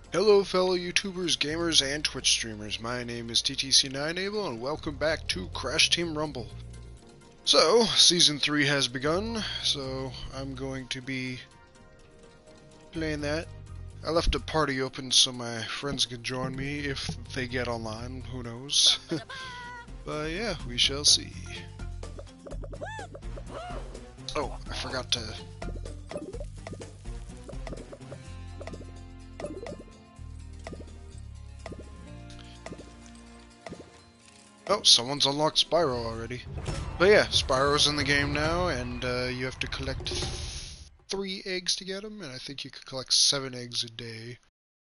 Hello fellow YouTubers, gamers, and Twitch streamers. My name is TTC9Able and welcome back to Crash Team Rumble. So, Season 3 has begun, so I'm going to be playing that. I left a party open so my friends can join me if they get online, who knows. But yeah, we shall see. Oh, I forgot to... Oh, someone's unlocked Spyro already. But yeah, Spyro's in the game now, and you have to collect 3 eggs to get him, and I think you could collect 7 eggs a day.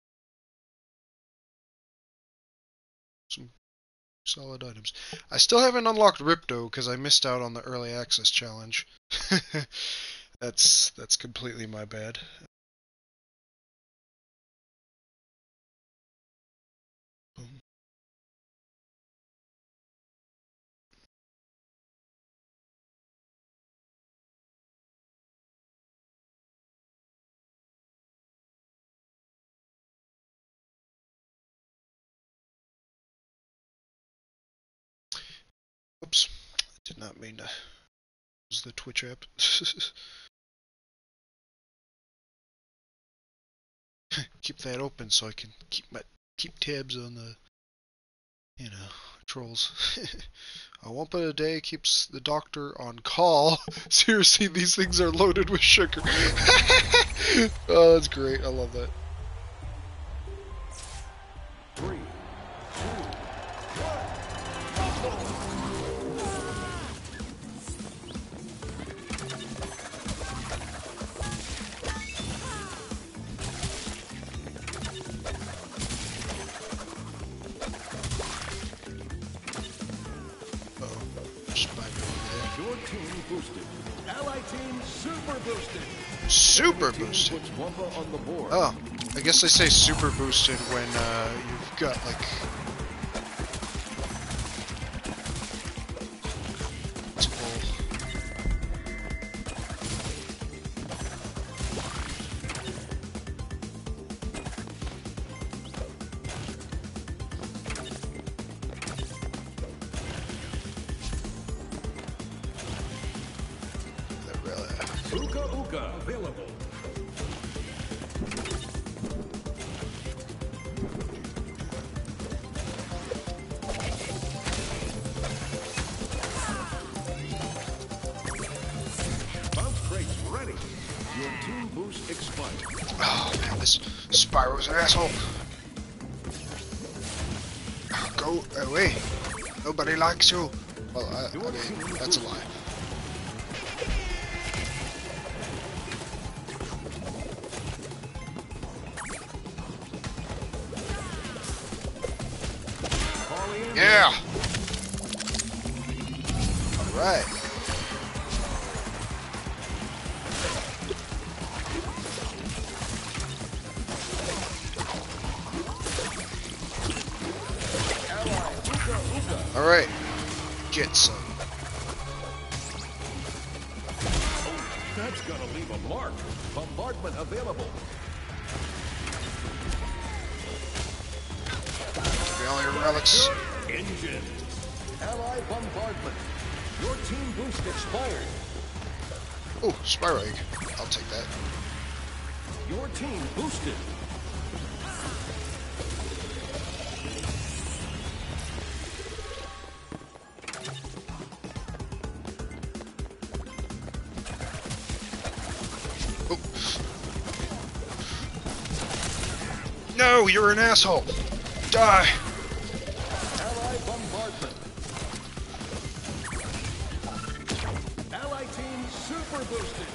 Some solid items. I still haven't unlocked Ripto because I missed out on the early access challenge. That's completely my bad. Boom. Oops, did not mean to use the Twitch app. Keep that open so I can keep tabs on the, trolls. A wumpa a day keeps the doctor on call. Seriously, these things are loaded with sugar. Oh, that's great. I love that. 3, 2, 1. Your team boosted. Ally team super boosted. Super boosted. Puts Wumpa on the board. Oh, I guess they say super boosted when you've got like. Uka Uka available. Bounce breaks ready. Your team boost expired. Oh man, this Spyro's an asshole. Go away. Nobody likes you. Well, I mean, that's a lie. Yeah! Alright. Alright. Get some. Oh, that's gonna leave a mark. Bombardment available. Give me all your relics. Engine. Ally bombardment. Your team boost expired. Oh, Spyro egg. I'll take that. Your team boosted. Oh. No, you're an asshole. Die. Ally bombardment. Ally team super boosted.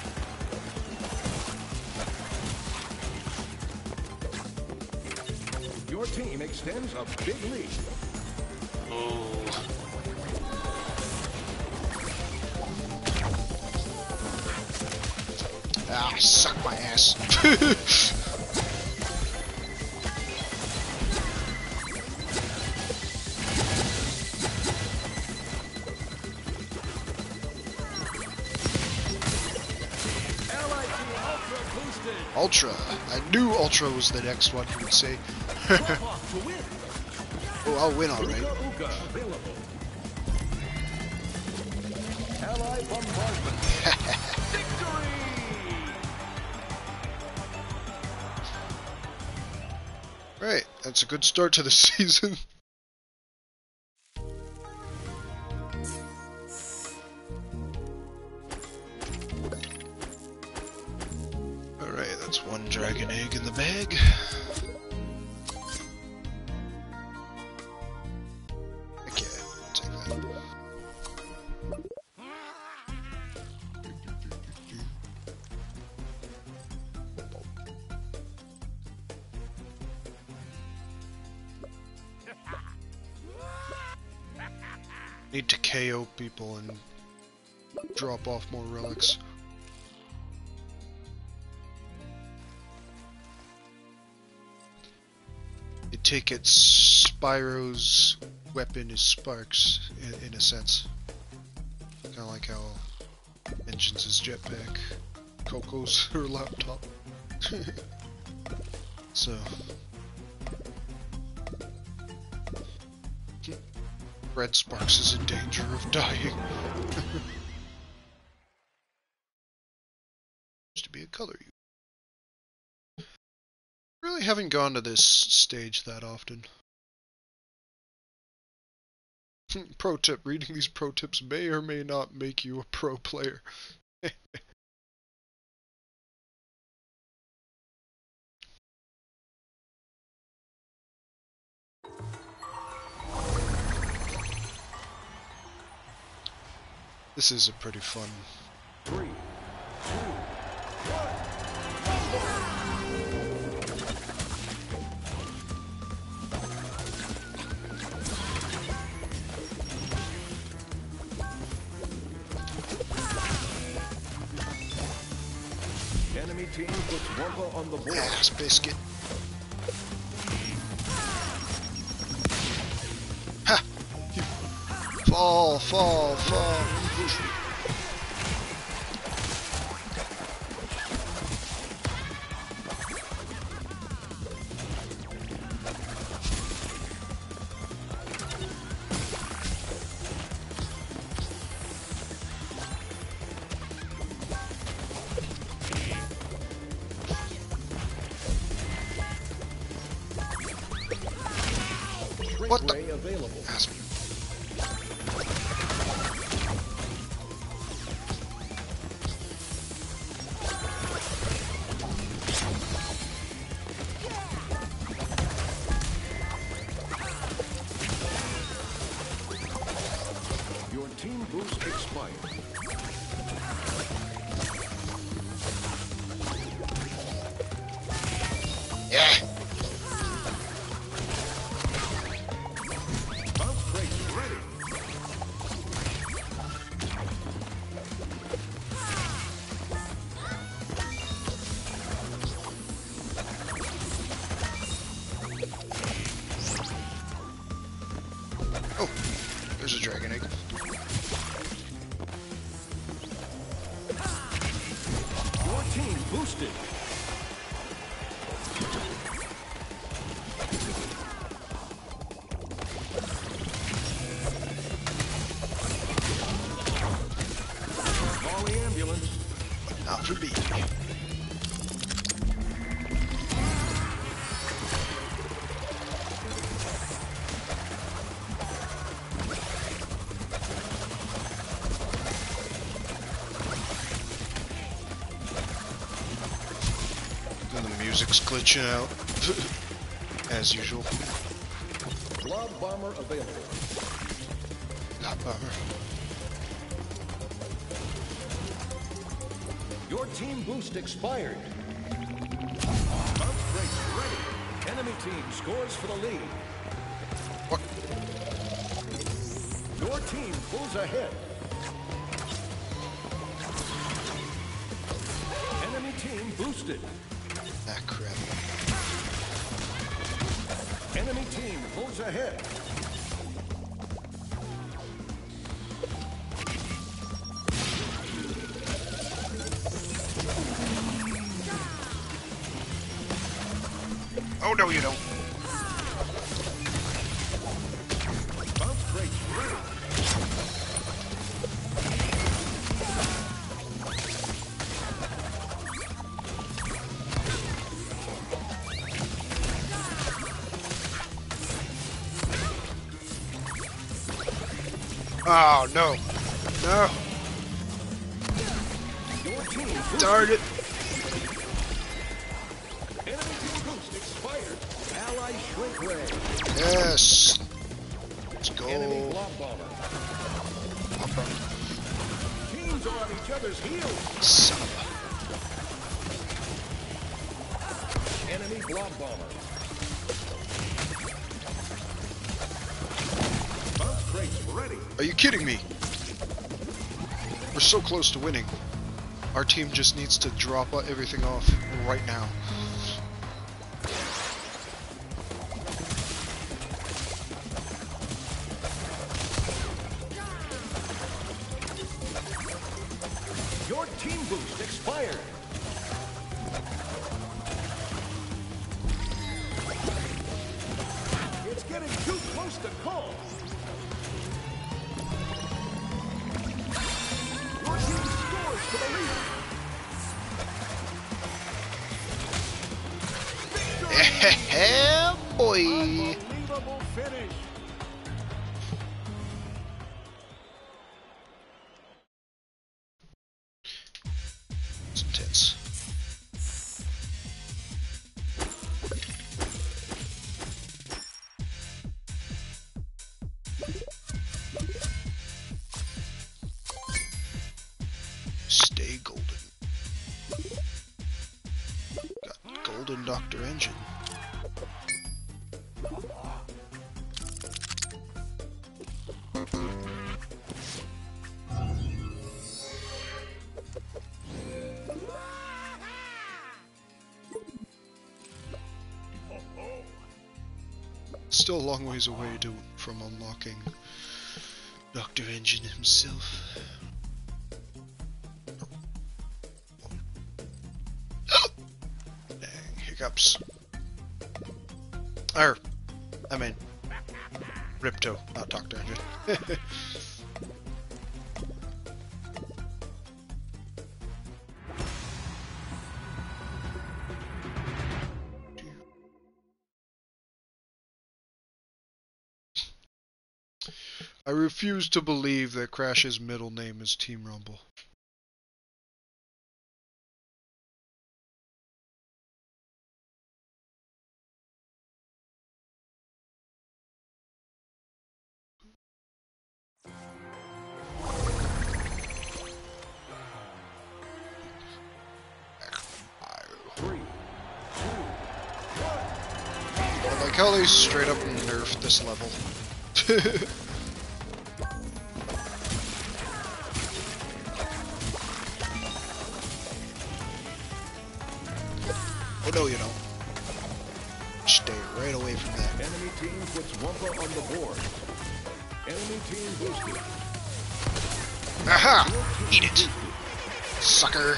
Your team extends a big lead. Oh. Ah, suck my ass. Ally team ultra boosted. Ultra. I knew Ultra was the next one you would say. Drop off to win. Oh, I'll win alright. Uga Uga available. Ally bombardment. Victory! Right, that's a good start to the season. Alright, that's one dragon egg in the bag. Okay, I'll take that. Need to KO people and drop off more relics. I take it Spyro's weapon is sparks, in a sense. Kinda like how mentions his jetpack, Coco's her laptop. So Red Sparks is in danger of dying. To be a color you really haven't gone to this stage that often. Pro tip, reading these pro tips may or may not make you a pro player. This is a pretty fun. 3, 2, 1. Enemy team puts Wumpa on the board. Ass biscuit. Ha! Fall, fall, fall. What the? Ray available. Ass. Your team boost expired. Yeah. Bounce break ready. Oh, there's a dragon egg. Your team boosted. Call the ambulance. Not for me. And the music's glitching out. As usual. Blob bomber available. Not bummer. Your team boost expired. Bounce break ready. Enemy team scores for the lead. What? Your team pulls ahead. Enemy team boosted. Ah, crap. Enemy team pulls ahead. Oh, no, you don't. Bounce crates ready. Oh, no. No. Your team Darn it. enemy team boost expired. Ally shrink ray. Yes. Let's go. Enemy blob bomber. Teams are on each other's heels. Son of Enemy blob bomber. Bounce crates ready. a... Are you kidding me? We're so close to winning. Our team just needs to drop everything off right now. Your team boost expired. It's getting too close to call. Your team scores for the lead. Yeah, boy. Unbelievable finish. It's intense. Stay golden. Got golden Dr. Engine. Still a long ways away from unlocking Dr. Engine himself. Dang, hiccups. I mean, Ripto, not Dr. Engine. I refuse to believe that Crash's middle name is Team Rumble. I like how they straight up nerfed this level. Oh no, you don't. Stay right away from that. Enemy team puts Wumpa on the board. Enemy team boosted. Aha! Eat it, sucker.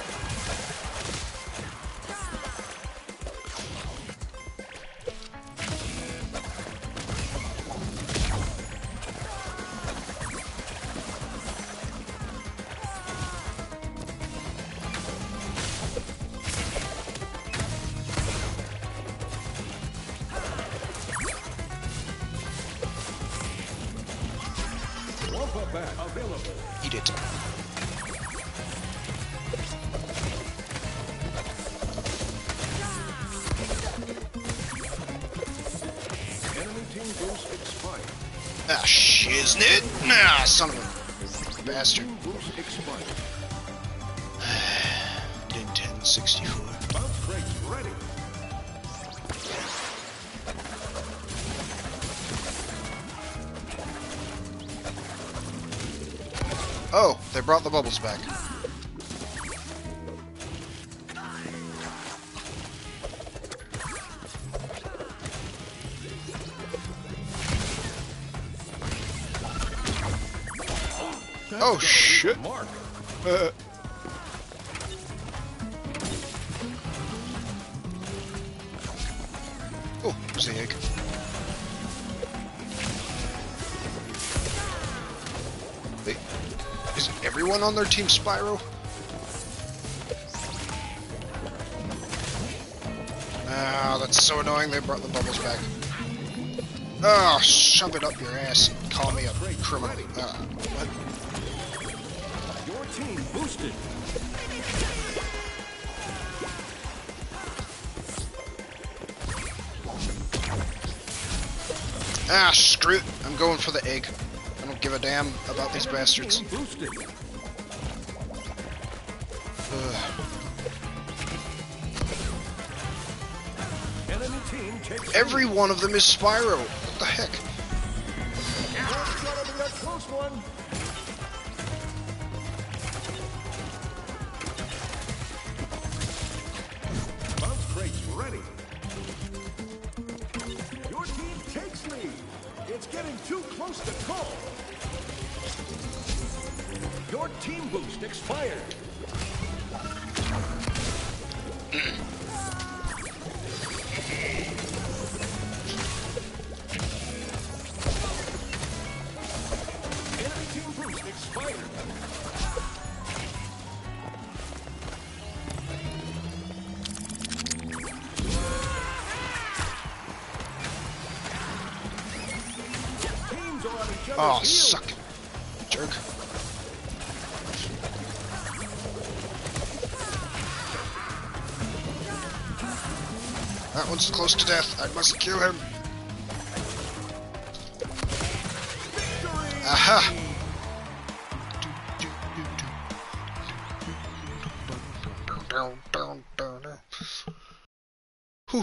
Wumpa bat available. Eat it. Enemy team boost expired. Ah, shiznit! Nah, son of a bastard. Team boost expired. Nintendo 64. Bounce crates ready. Oh, they brought the bubbles back. Oh shit! Mark. Oh, there's the egg. Wait, is everyone on their team Spyro? Ah, that's so annoying they brought the bubbles back. Oh, shove it up your ass and call me a criminal. What? Your team boosted. Ah, screw it. I'm going for the egg. I don't give a damn about these bastards. Boosted. Enemy team takes Every one of them is Spyro. What the heck? That's gonna be a close one. Bounce crates ready. Your team takes lead. It's getting too close to call. Your team boost expired. Enemy team boost expired. Teams are on each other's Oh, heels. suck it. Jerk. That one's close to death. I must kill him. Aha! Whew.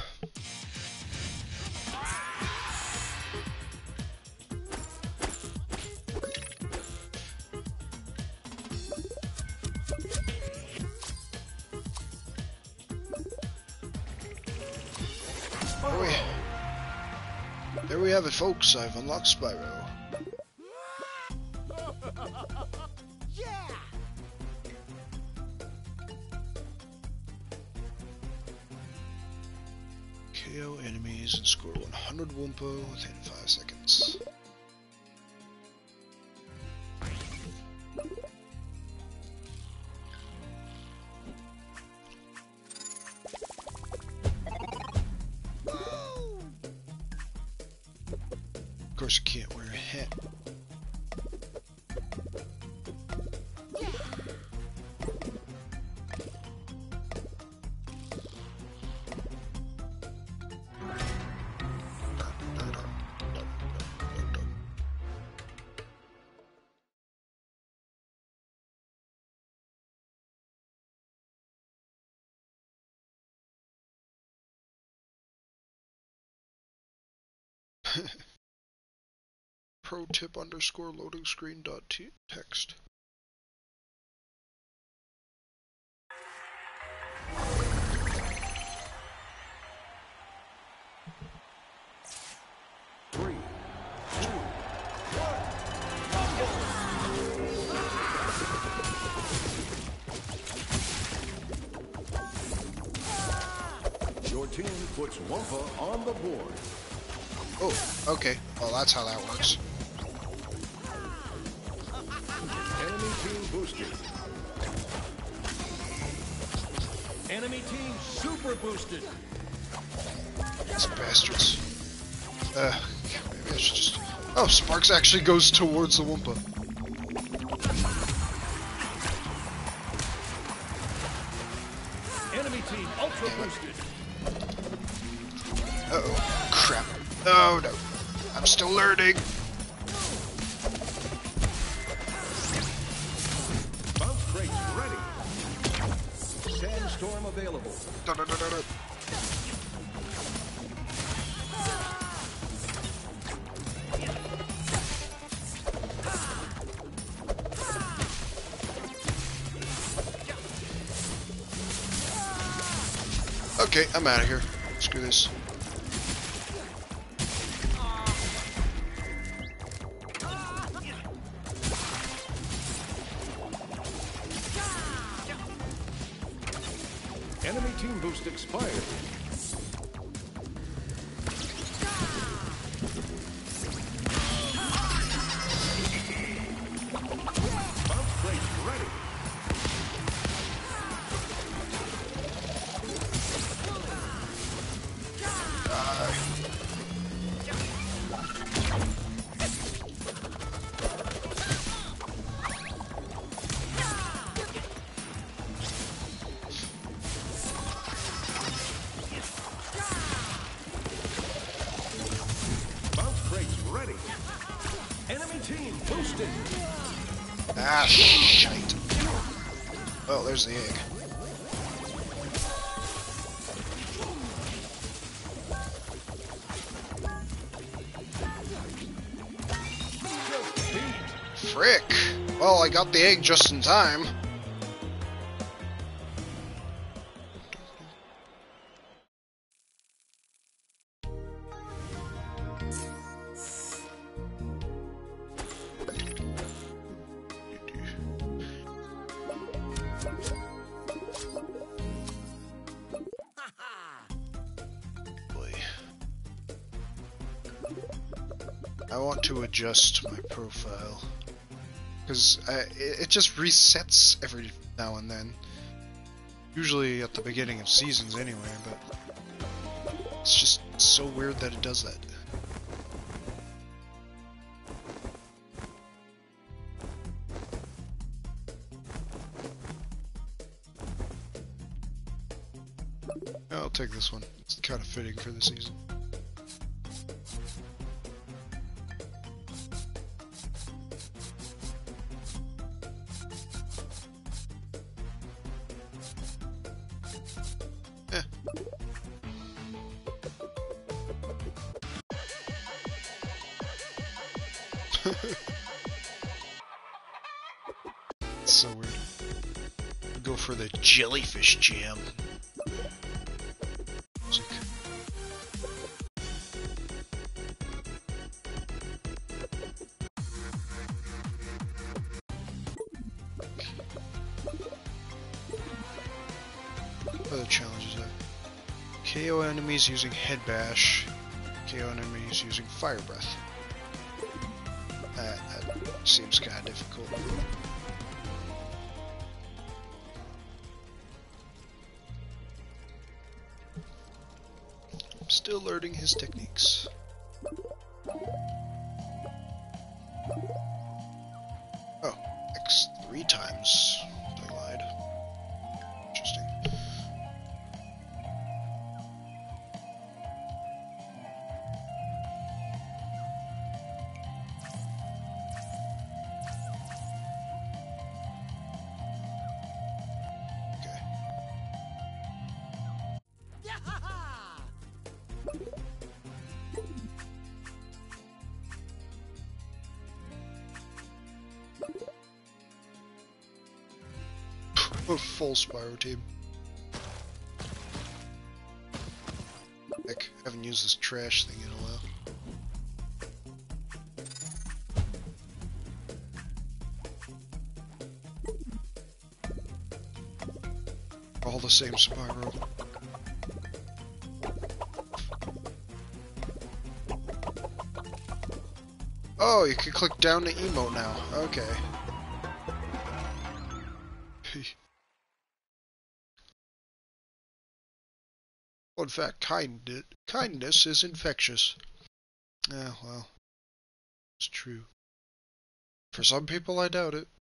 There we have it, folks. I've unlocked Spyro. KO enemies and score 100 Wumpo within 5 seconds. Of course, you can't wear a hat. Pro tip underscore loading screen dot text. Three, two, one. Your team puts Wumpa on the board. Oh, okay. Well, that's how that works. Enemy team boosted. Enemy team super boosted. These bastards. Maybe I should just... Oh, Sparks actually goes towards the Wumpa. Enemy team ultra boosted. Uh-oh. Crap. Oh, no. I'm still learning. Bounce crates ready. Sandstorm available. Da-da-da-da-da. Okay, I'm out of here. Screw this. Enemy team boost expired. boosted. Ah, shite. Well, there's the egg. Frick! Well, I got the egg just in time. Boy. I want to adjust my profile. Because it just resets every now and then. Usually at the beginning of seasons anyway, but it's just so weird that it does that. I'll take this one. It's kind of fitting for the season. It's so weird. Go for the jellyfish jam. Music. Other challenges have KO enemies using head bash, KO enemies using fire breath. That seems kind of difficult. I'm still learning his techniques. Oh, X 3 times. I lied. Interesting. A full Spyro team. Heck, I haven't used this trash thing in a while. All the same Spyro. Oh, you can click down to emote now. Okay. In fact, kindness is infectious. Yeah, well, it's true. For some people, I doubt it.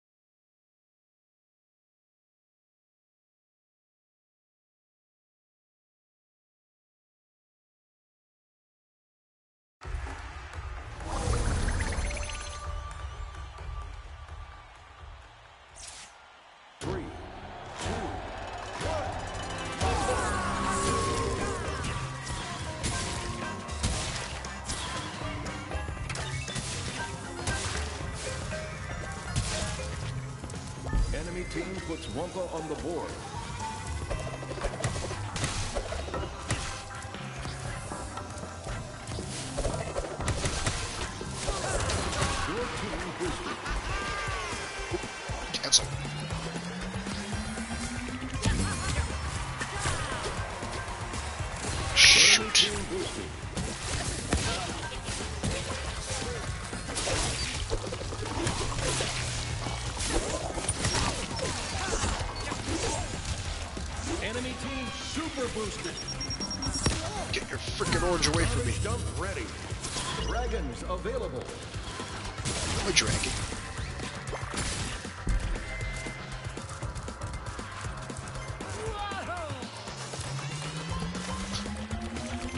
Enemy team puts Wumpa on the board. Your team boosted. Cancel. Shoot. Team boosted. Enemy team super boosted. Get your freaking orange away from me. Jump ready. Dragons available. A dragon.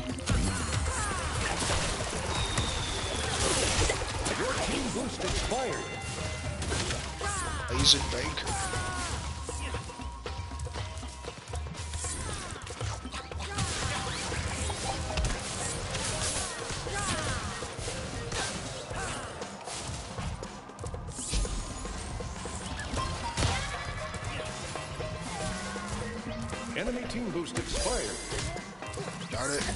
Your team boost expired. seasoned banker. Enemy team boost expired. Darn it.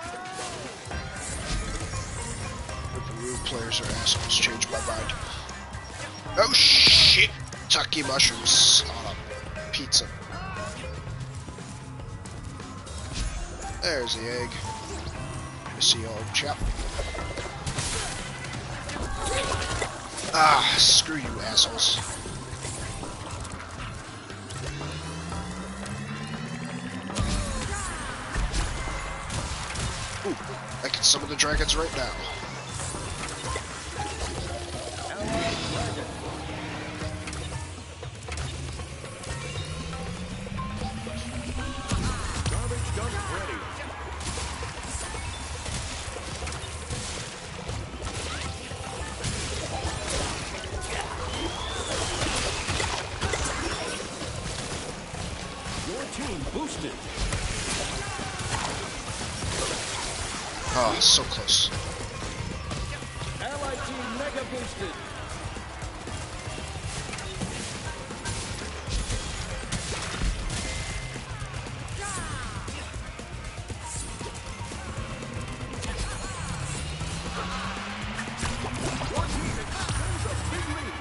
Rude players are assholes. Change my mind. Oh shit! Tucky mushrooms on a pizza. There's the egg. Missy old chap. Ah, screw you assholes. Ooh, I can summon the dragons right now. Garbage dump ready. Your team boosted. Oh, so close. Allied team mega boosted. Your team extends a big lead.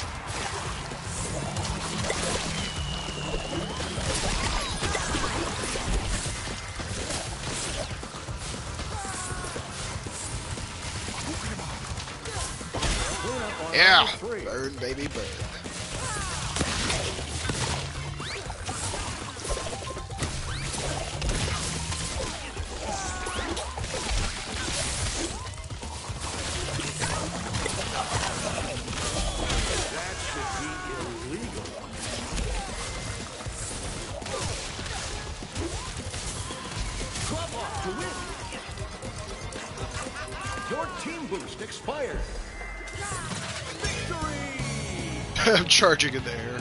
Cleanup on Yeah, round 3. burn, baby, burn. That should be illegal. Club off to win. Your team boost expired. Victory! I'm charging in the air.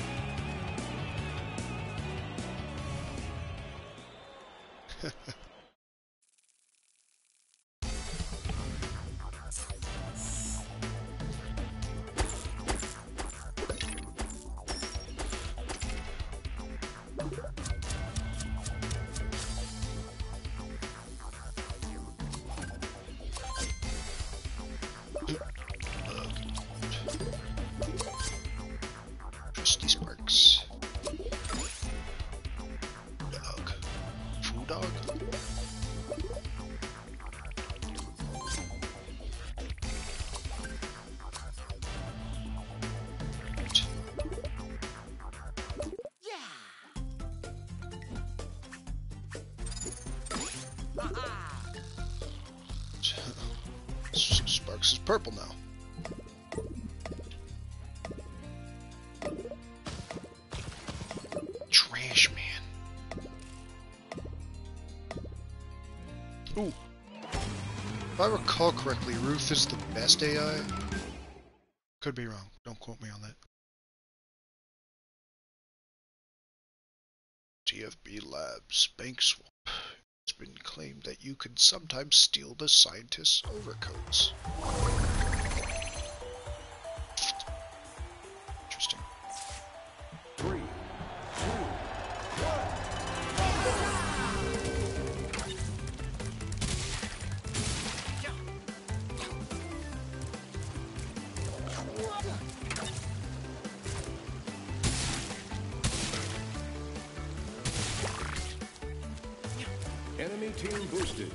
Trusty Sparks. Dog. Food dog? Sparks is purple now. Trash man. Ooh. If I recall correctly, Ruth is the best AI. Could be wrong. Don't quote me on that. TFB Labs Bank Swap. It's been claimed that you can sometimes steal the scientists' overcoats. Interesting. 3, 2, 1. Enemy team boosted.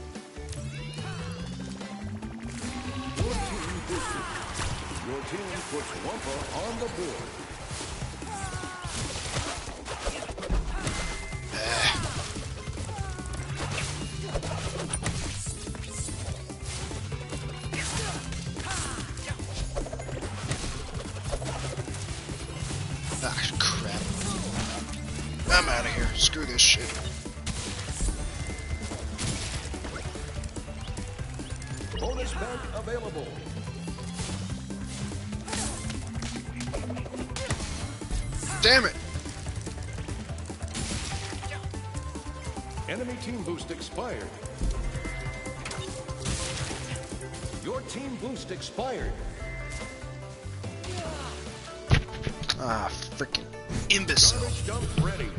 Your team boosted. Your team puts Wumpa on the board. Ah, crap. I'm out of here. Screw this shit. Bonus bank available. Damn it! Enemy team boost expired. Your team boost expired. Ah, freaking imbecile. Garbage dump ready.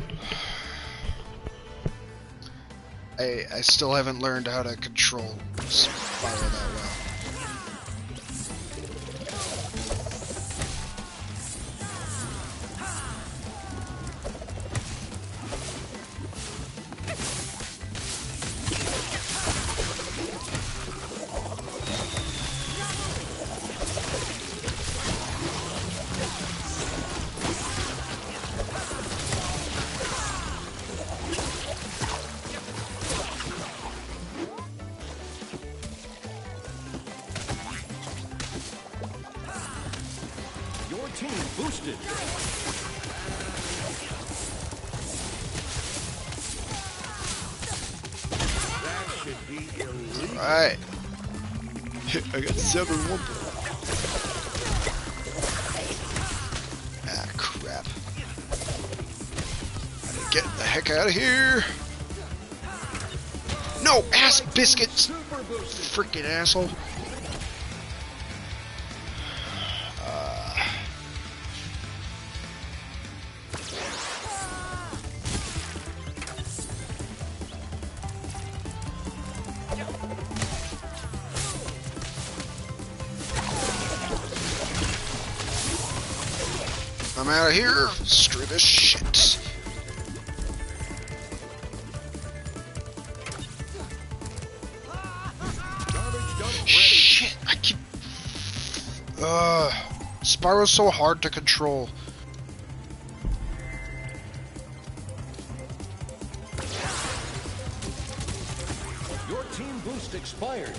I still haven't learned how to control Spyro that well. Your team boosted. That should be illegal. Alright. I got 7 Wumpa. Ah, crap. Gotta get the heck out of here. No, ass biscuits! Super boosted. Freaking asshole. I'm out of here. Screw this shit. Garbage dump ready. Shit, I keep... Spyro's so hard to control. Your team boost expired.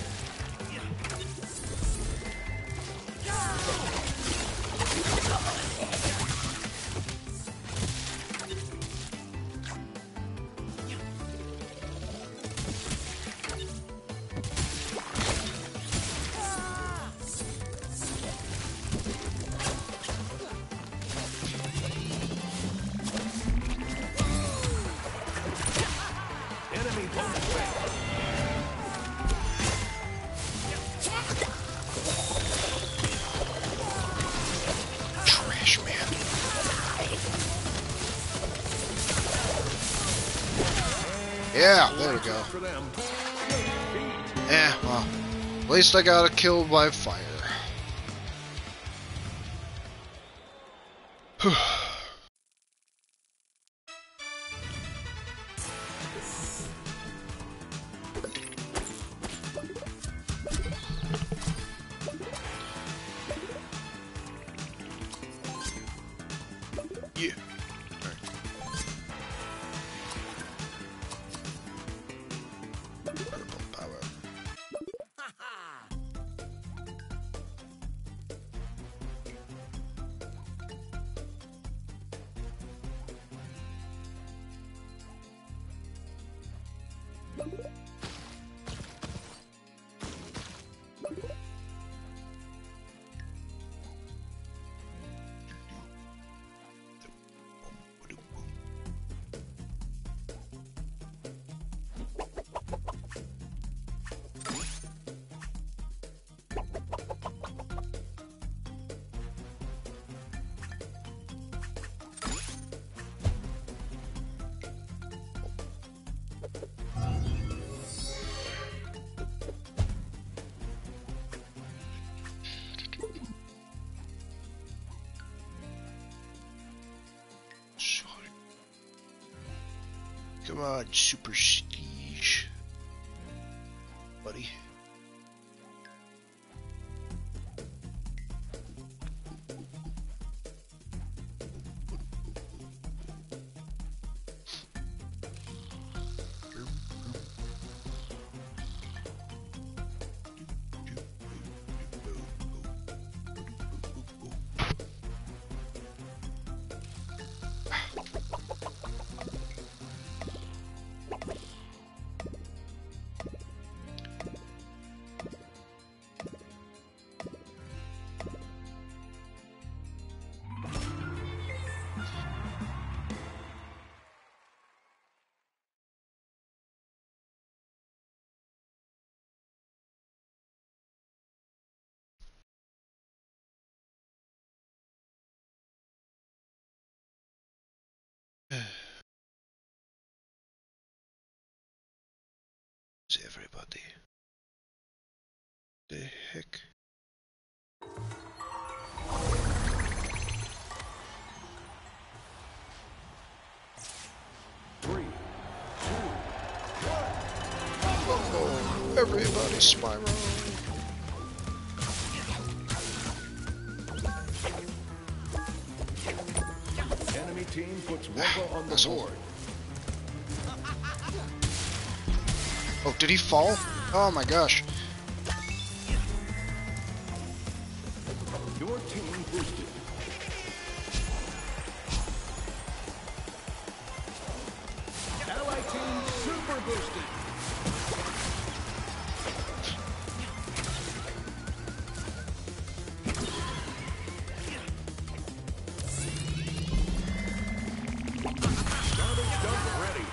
Enemy bonus ready. Trash man. Yeah, there we go. For them. Eh, well, at least I got a kill by fire. Yeah. Purple power. Come on, Super Prestige, buddy. Where's everybody? The heck? Three, two, Oh, everybody, Spyro! enemy team puts Wumpa on the Asshole. board. Oh, did he fall? Oh my gosh. Your team boosted. Allied team super boosted. Garbage dump ready.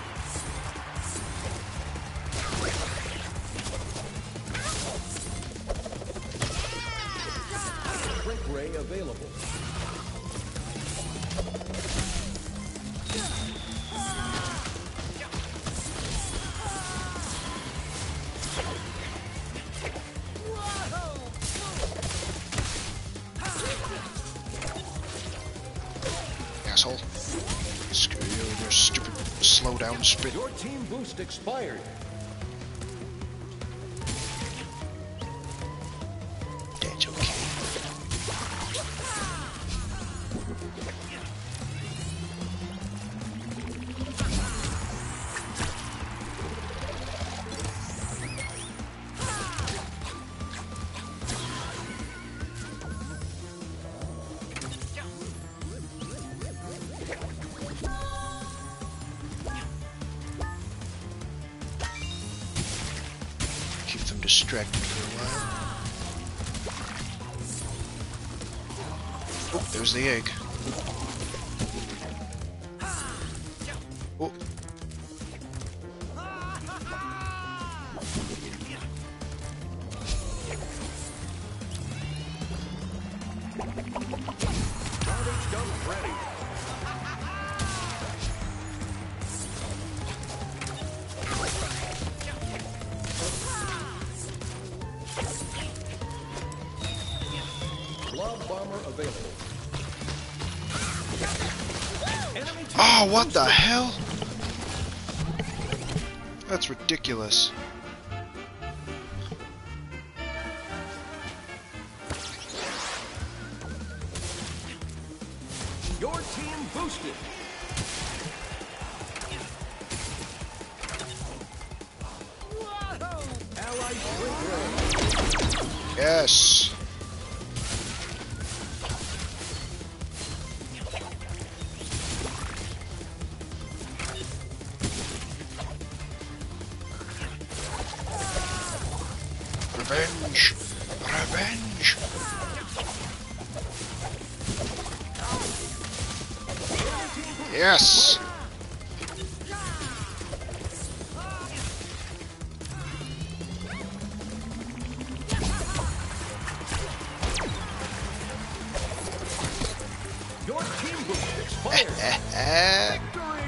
Brick ray available. Asshole. Screw you and your stupid slow down spit. Your team boost expired. That's okay. Keep them distracted for a while. Oh, there's the egg. Oh. Garbage dump ready. Blob bomber available. Enemy team Oh, what the boosted. hell? That's ridiculous. Your team boosted. Allied brick ray. Yes. Revenge! Revenge! Yes! Your team boost expired. Eh, Victory!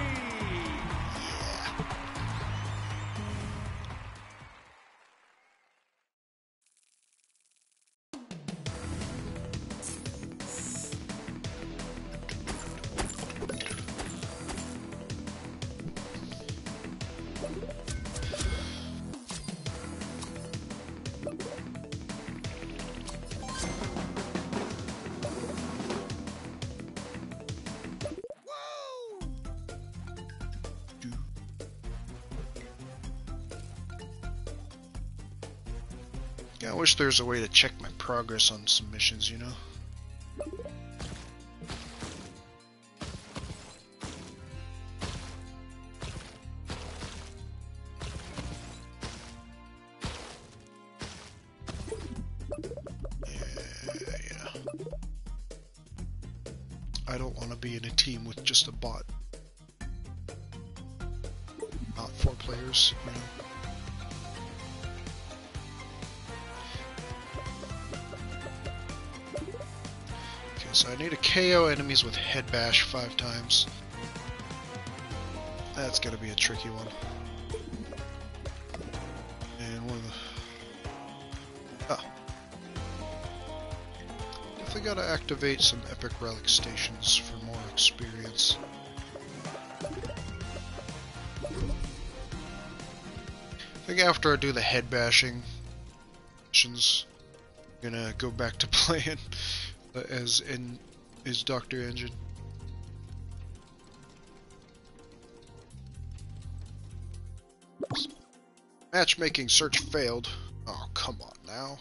Yeah, I wish there was a way to check my progress on some missions, you know? Yeah. I don't want to be in a team with just a bot. Not 4 players, you know? So I need to KO enemies with head bash 5 times. That's gonna be a tricky one. definitely gotta activate some epic relic stations for more experience. I think after I do the head bashing missions, I'm gonna go back to playing as Dr. Engine. Matchmaking search failed. Oh, come on now.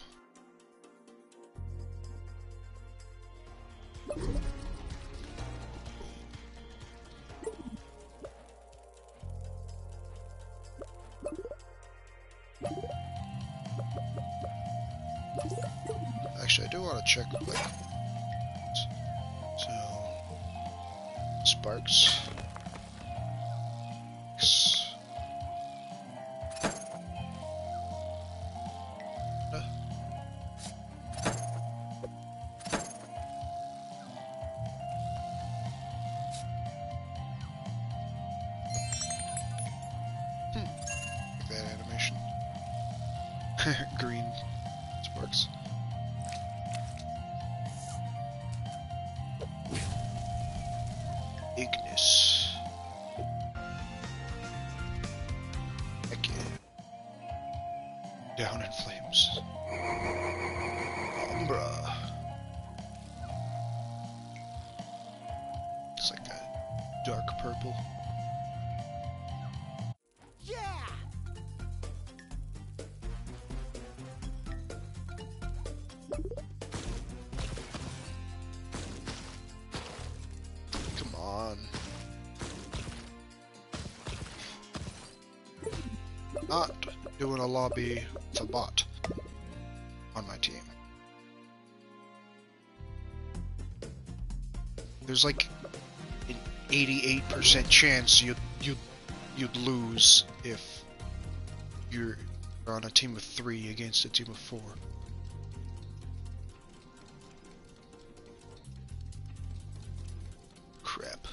Actually, I do want to check like so sparks. Like that animation. Green sparks. Ignis. Heck yeah. Down in flames. Umbra. It's like a dark purple. Come on. Not doing a lobby with a bot on my team. There's like an 88% chance you'd lose if you're on a team of 3 against a team of 4. Crap.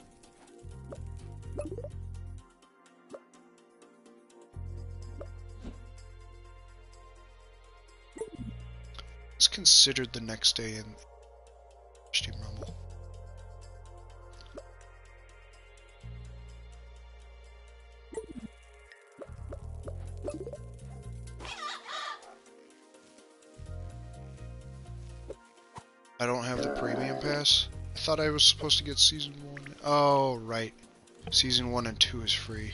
It's considered the next day in Team Rumble. I don't have the premium pass. I thought I was supposed to get season 1. Oh, right. Season 1 and 2 is free.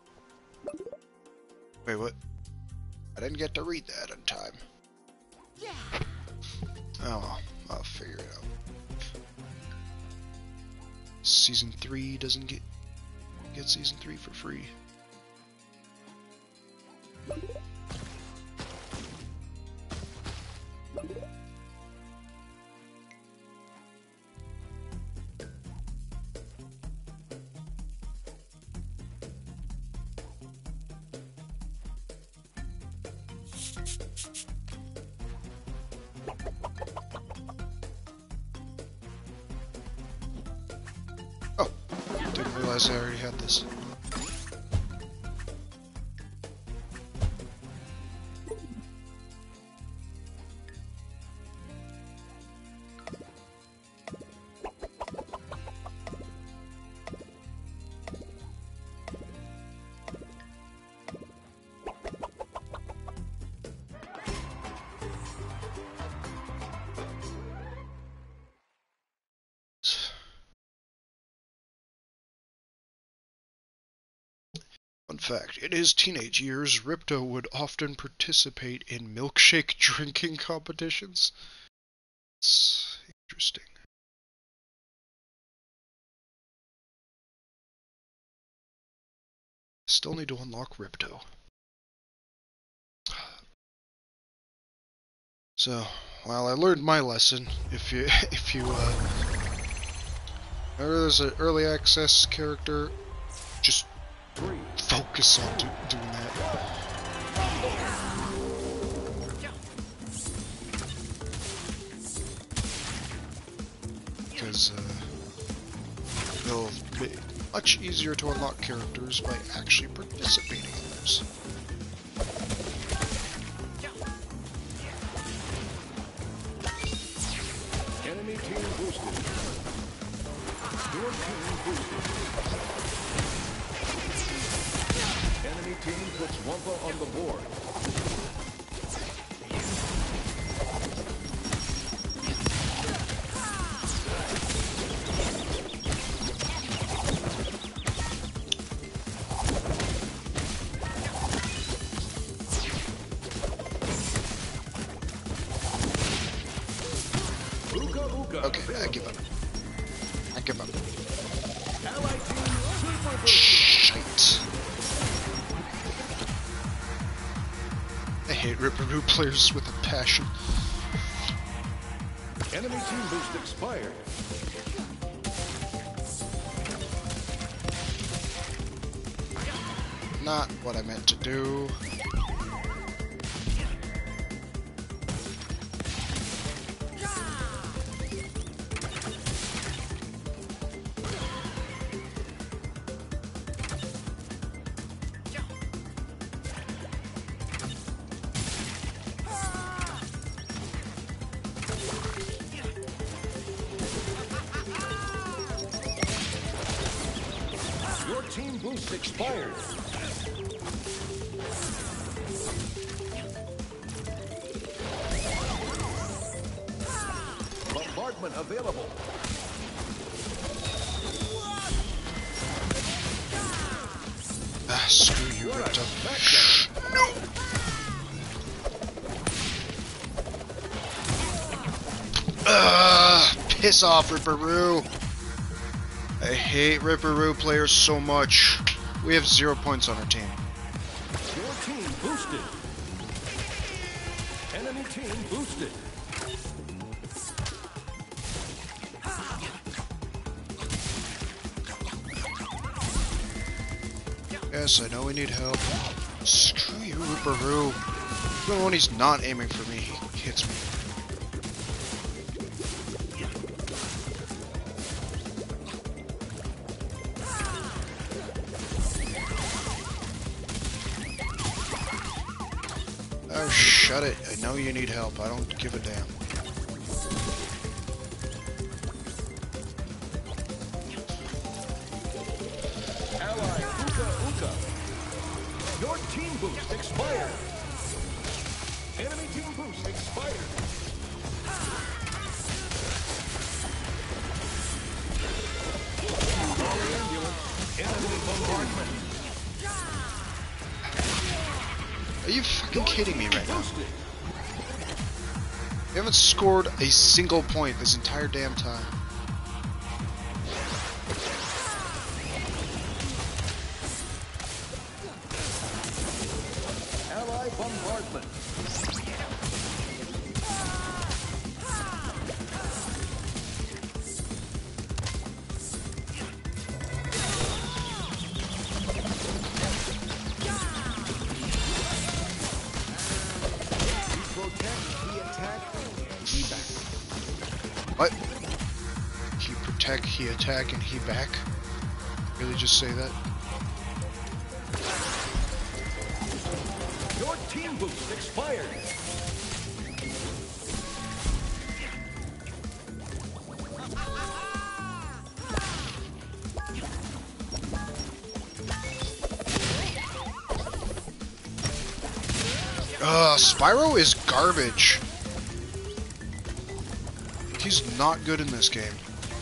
Wait, what? I didn't get to read that in time. Oh, well, I'll figure it out. Season 3 doesn't get season 3 for free. Oh, didn't realize I already had this. Fun fact, in his teenage years, Ripto would often participate in milkshake drinking competitions. It's interesting. Still need to unlock Ripto. So, well, I learned my lesson. If you remember there's an early access character, just focus on doing that. Because it'll be much easier to unlock characters by actually participating in those. team puts Wumpa on the board. Okay, I give up. I give up. Allied team super boosted. Shite. I hate Ripperoo players with a passion. Enemy team boost expired. Not what I meant to do. Your team boost expired. Bombardment available. Ah, screw you, What a ripped up. smackdown. No! Piss off, Ripperoo! I hate Ripperoo players so much. We have 0 points on our team. Your team boosted. Enemy team boosted. Yes, I know we need help. Screw you, Ripperoo. Even when he's not aiming for me, he hits me. Oh, shut it. I know you need help. I don't give a damn. Ally Uka Uka. Your team boost expired. Enemy team boost expired. Calling ambulance. Enemy bombardment. Are you fucking kidding me right now? Boosted. We haven't scored a single point this entire damn time. Ally bombardment. What? He protect, he attack, and he back? Really just say that? Your team boost expired. Spyro is garbage. He's not good in this game.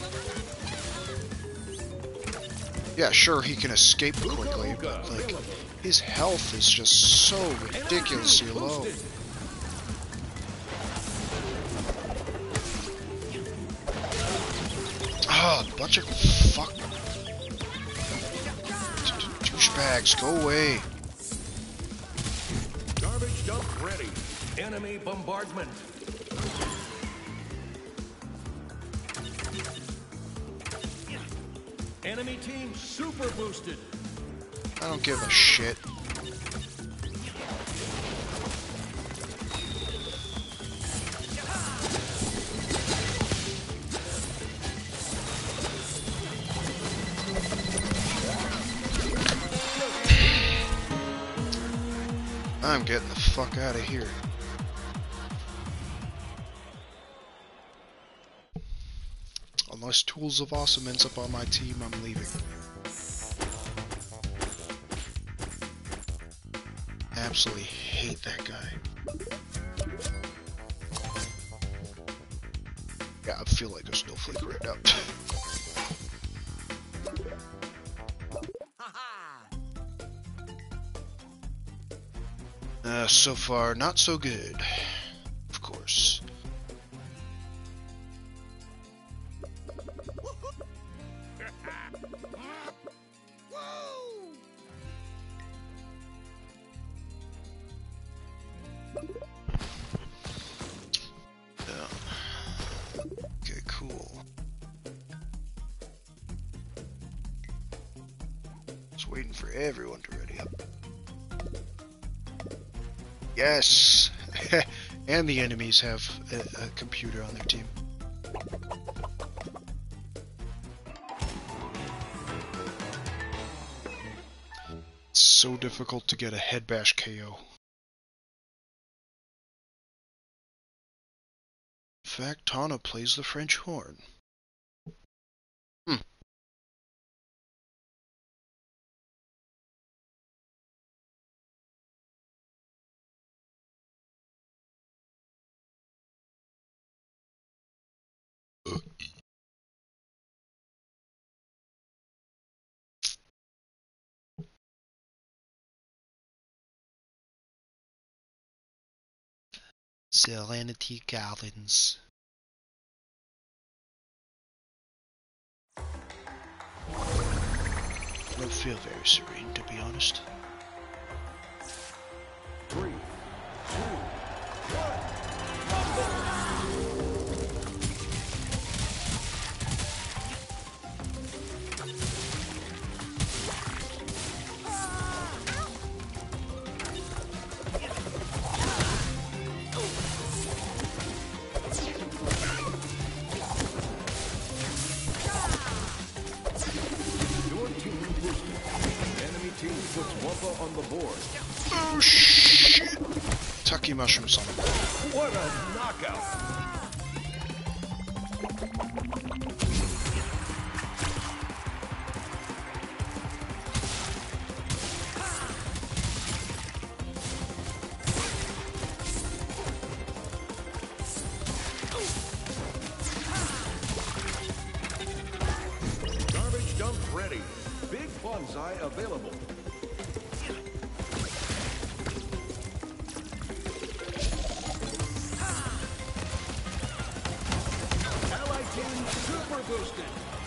Yeah, sure, he can escape quickly, but, like, his health is just so ridiculously low. Ah, bunch of fuck douchebags, go away. Garbage dump ready. Enemy bombardment. Enemy team super boosted. I don't give a shit. I'm getting the fuck out of here. Unless Tools of Awesome ends up on my team, I'm leaving. Absolutely hate that guy. Yeah, I feel like a snowflake right now. So far, not so good. Of course. Okay, cool. Just waiting for everyone to ready up. Yes! And the enemies have a computer on their team. It's so difficult to get a head bash KO. In fact, Tana plays the French horn. Serenity Gardens. I don't feel very serene, to be honest. 3, 2, 1. Your team boosted. Enemy team puts Wumpa on the board. Oh shit! Tucky mushrooms on the board. What a knockout! Garbage dump ready. Big bonsai available. Allied team super boosted.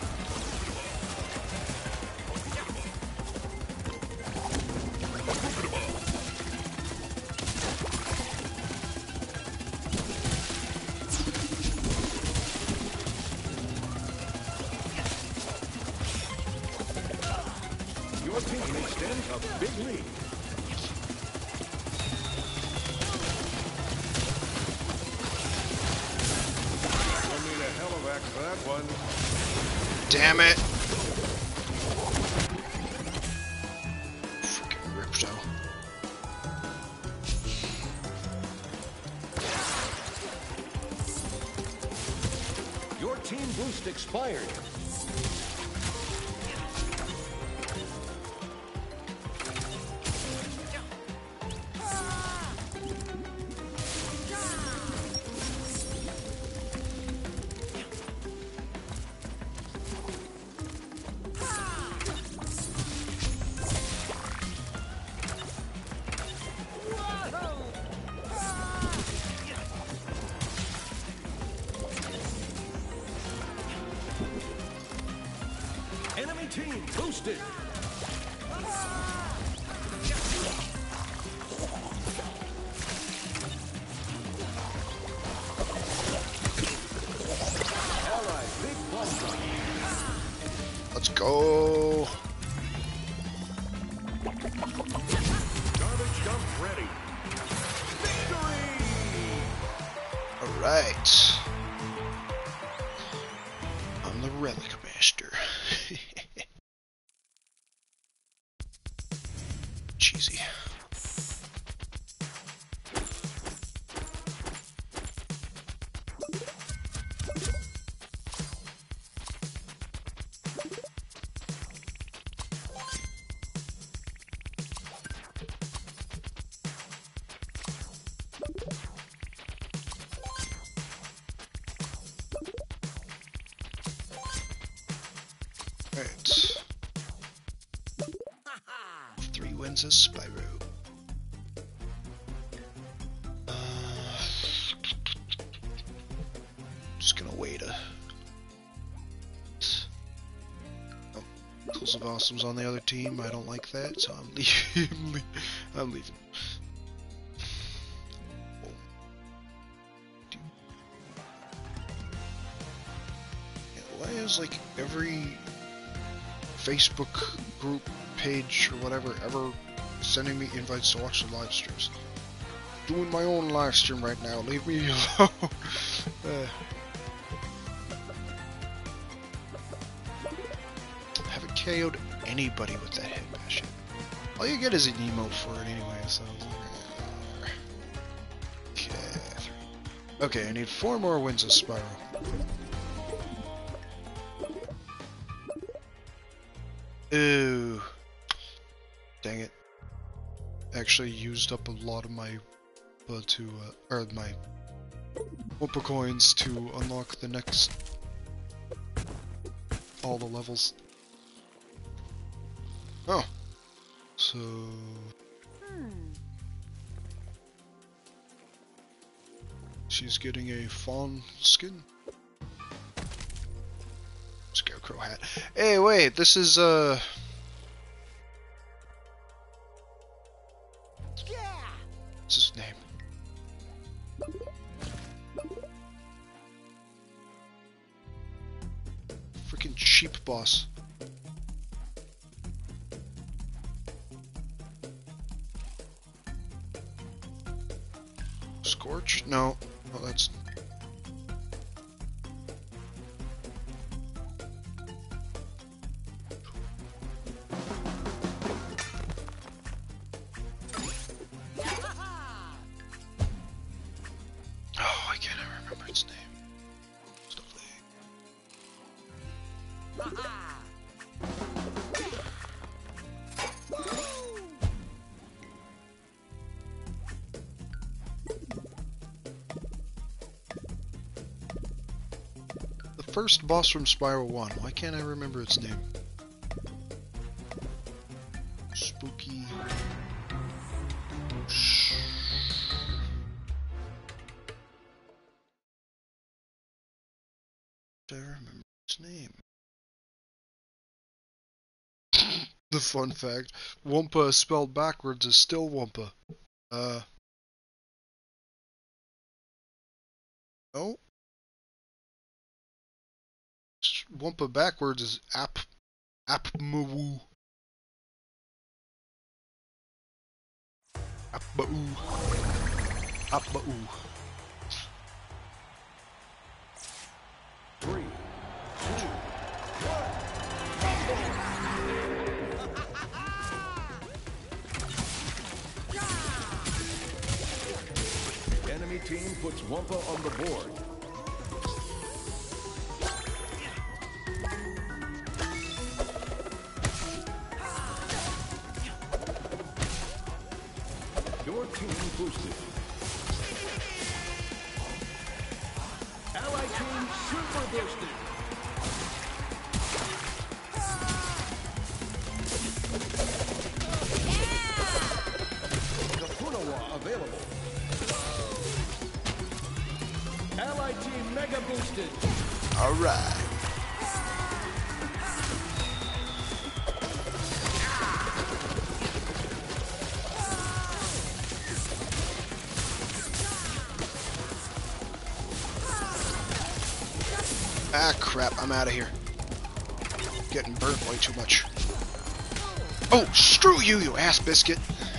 Your team extends a big lead. We'll need a helivac for that one. Damn it! Freaking Ripto. Your team boost expired. Enemy team boosted. Allied big bonsai. Let's go! Garbage dump ready. Victory! Alright. I'm the Relic Master. Cheesy. Alright. 3 wins as Spyro. Just gonna wait a... Oh, Tools of Awesome's on the other team. I don't like that, so I'm leaving. I'm leaving. Why is like every Facebook group page or whatever ever sending me invites to watch the live streams? Doing my own live stream right now. Leave me alone. Haven't KO'd anybody with that head bash yet. All you get is an emote for it anyway, so... Okay, I need 4 more wins of Spyro. Ooh. Dang it. Actually used up a lot of my my Wumpa coins to unlock the next all the levels. Oh. So she's getting a fawn skin. Scarecrow hat. Hey, wait, this is what's his name? Freaking sheep boss. Scorch? No. Oh, that's... Oh, I can't remember its name. The first boss from Spyro 1. Why can't I remember its name? Spooky. I remember its name. The fun fact, Wumpa spelled backwards is still Wumpa. No. Wumpa backwards is Apmawoo. Apmawoo. Apmawoo. 3, 2, 1. Enemy team puts Wumpa on the board. Your team boosted. Allied team super boosted. The Punawa available. Allied team mega boosted. All right. Ah, crap, I'm out of here. Getting burnt way too much. Oh, screw you, you ass biscuit.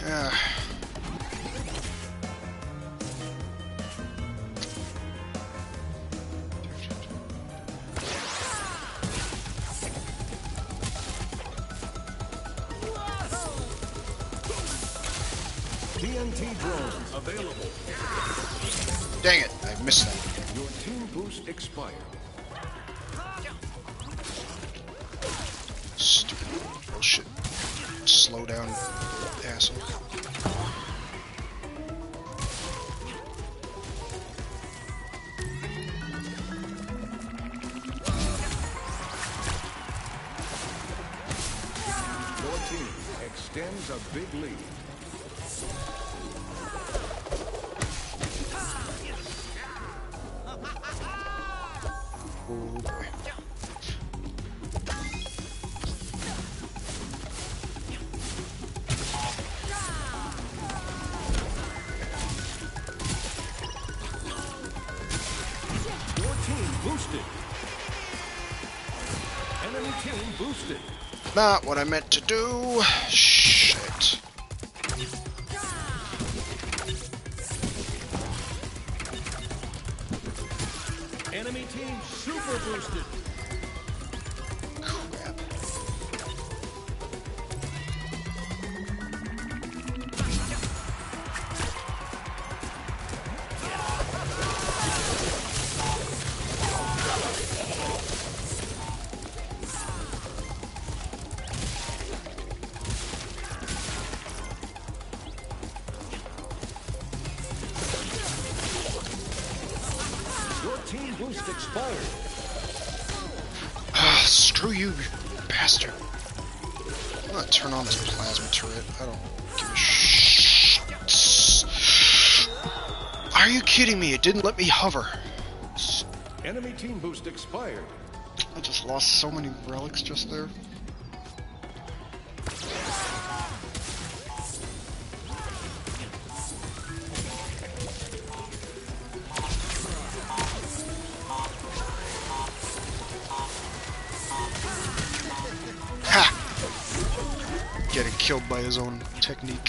TNT drone available. Dang it, I missed that. Your team boost expired. Stupid bullshit. Slow down, asshole. a big lead. Oh boy. Your team boosted. Enemy team boosted. Not what I meant to do. Shit. Enemy team super boosted. Crap. Your team boost expired. Ah, screw you, you bastard. I'm gonna turn on this plasma turret. I don't give a shit. Are you kidding me? It didn't let me hover. Enemy team boost expired. I just lost so many relics just there. Ha! Getting killed by his own technique.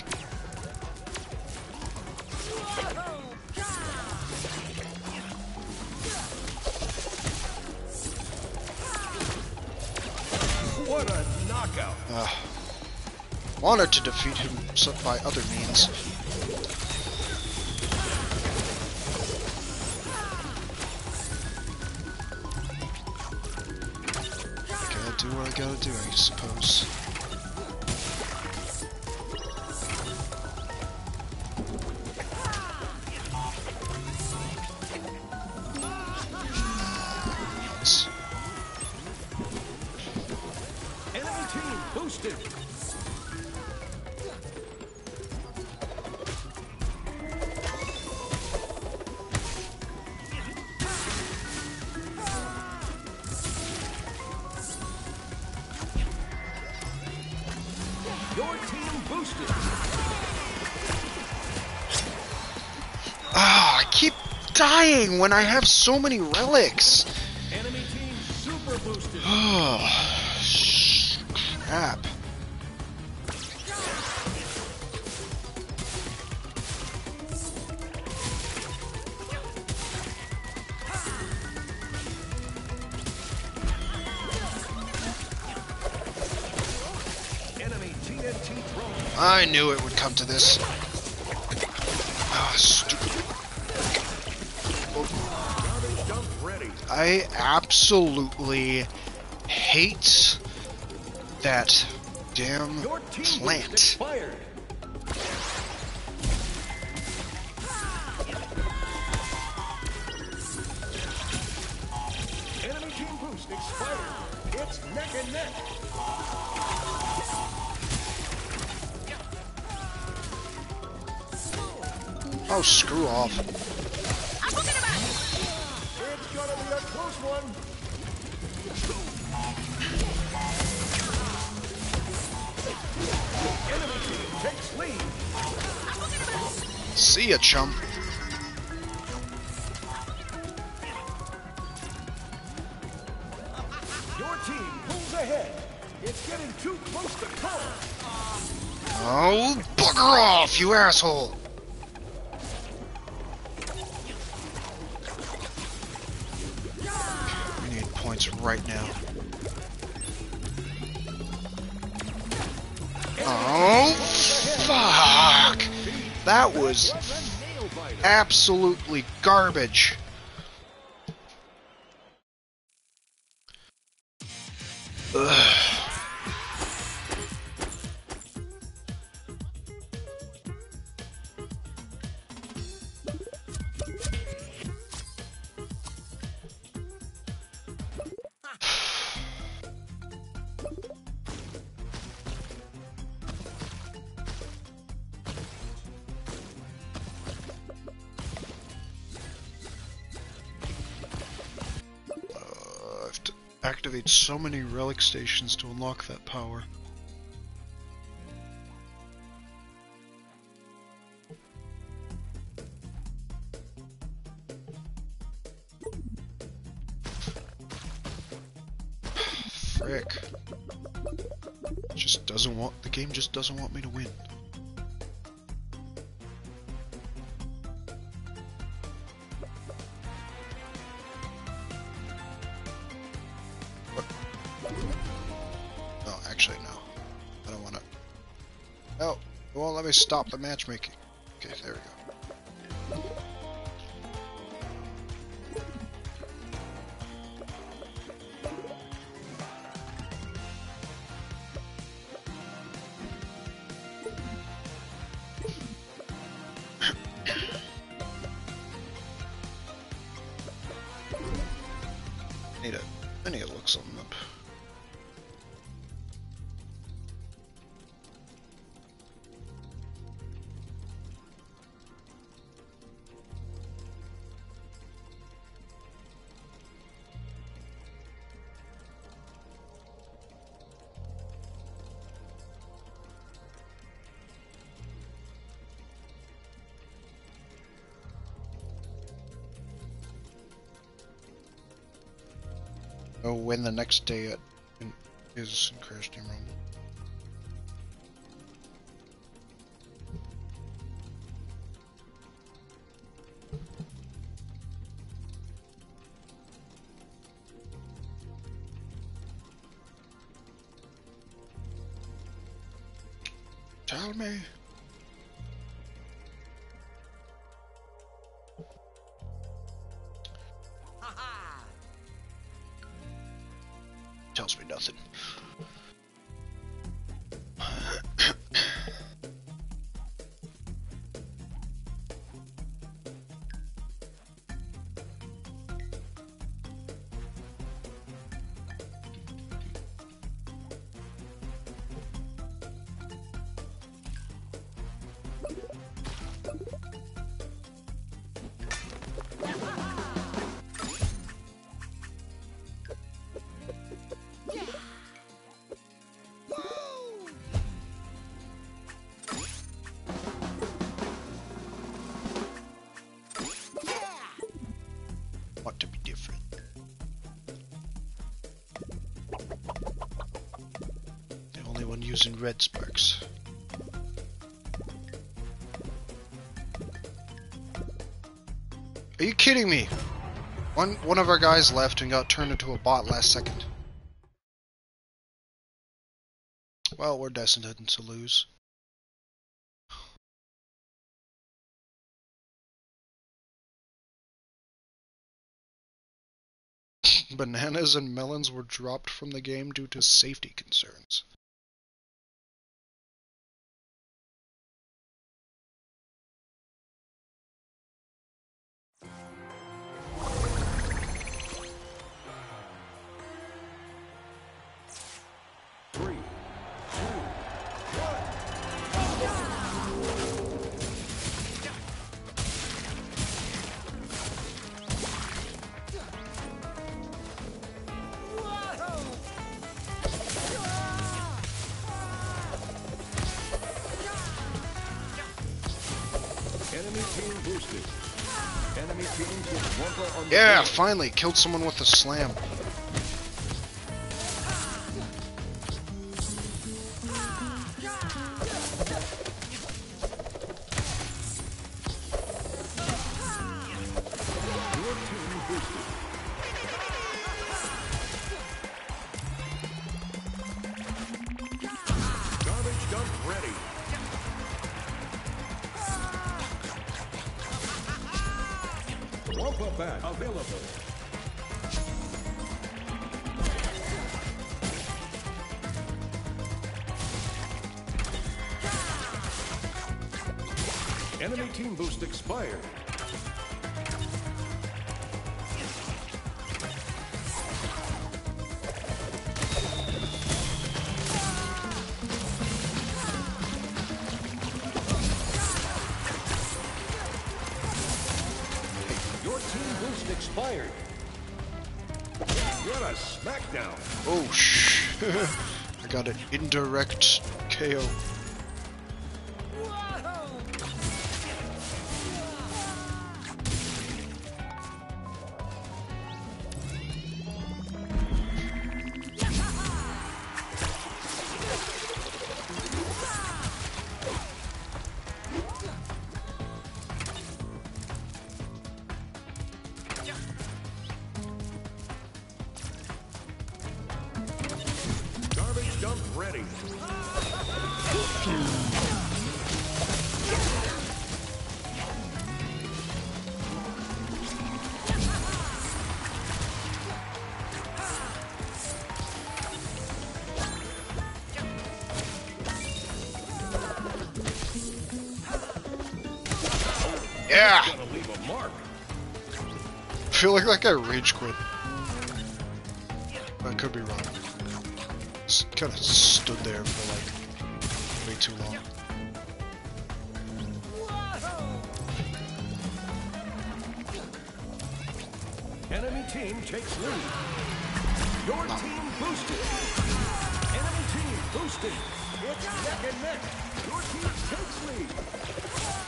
What a knockout. Wanted to defeat him by other means. Gotta do what I gotta do, I suppose. Enemy team boosted. Your team boosted. Ah, I keep dying when I have so many relics. Enemy team super boosted. Oh, crap. Enemy TNT drone. I knew it would come to this. Ah, stupid. Garbage dump ready. I absolutely hate that damn Your team boost plant. expired. Enemy team boost expired. It's neck and neck. Oh, screw off. It's gonna be a close one. Enemy team takes lead. See ya, chum. Your team pulls ahead. It's getting too close to call. Oh, bugger off, you asshole. We need points right now. Oh, fuck. That was absolutely garbage. Ugh. activate so many relic stations to unlock that power. Frick. The game just doesn't want me to win. What? No, actually no. I don't want to. No, it won't let me stop the matchmaking. Okay, there we go. I need to look something up. Oh, when the next day is in Crash Team Rumble. Tell me. Tells me nothing. Want to be different. The only one using red sparks. Are you kidding me? One of our guys left and got turned into a bot last second. Well, we're destined to lose. Bananas and melons were dropped from the game due to safety concerns. Yeah, finally killed someone with a slam. Garbage dump ready. Wampa bat available. Enemy team boost expired. Your team boost expired. What a smackdown! Oh, I got an indirect KO. Garbage dump ready. Yeah! Gonna leave a mark. I feel like that guy rage quit. I could be wrong. Just kind of stood there for like way too long. Enemy team takes lead. Your team boosted. Enemy team boosted. It's neck and neck. Your team takes lead.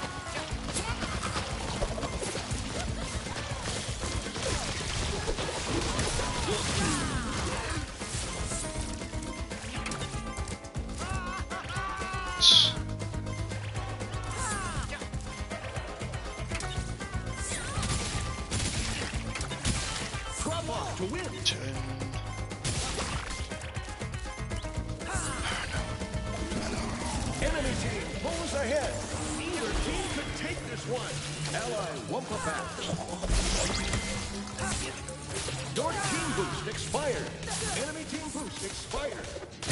Drop off to win. 10. Enemy team pulls ahead. Either team could take this one. Ally Wumpa back. Your team boost expired. Enemy team boost expired.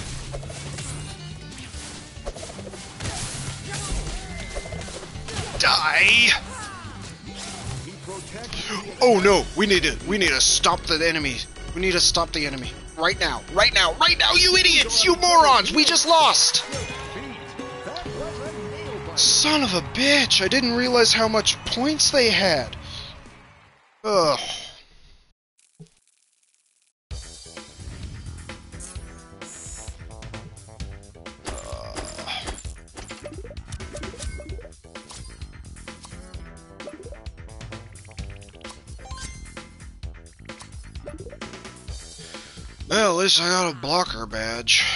Die! He protects the Oh no! We need to stop the enemy. We need to stop the enemy. Right now! Right now! Right now, you idiots! You morons! We just lost! feet. That was a nail biter. Son of a bitch! I didn't realize how much points they had. Ugh. Well, at least I got a blocker badge.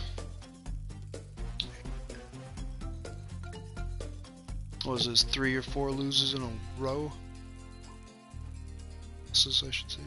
What was this, 3 or 4 loses in a row? Losses, I should say.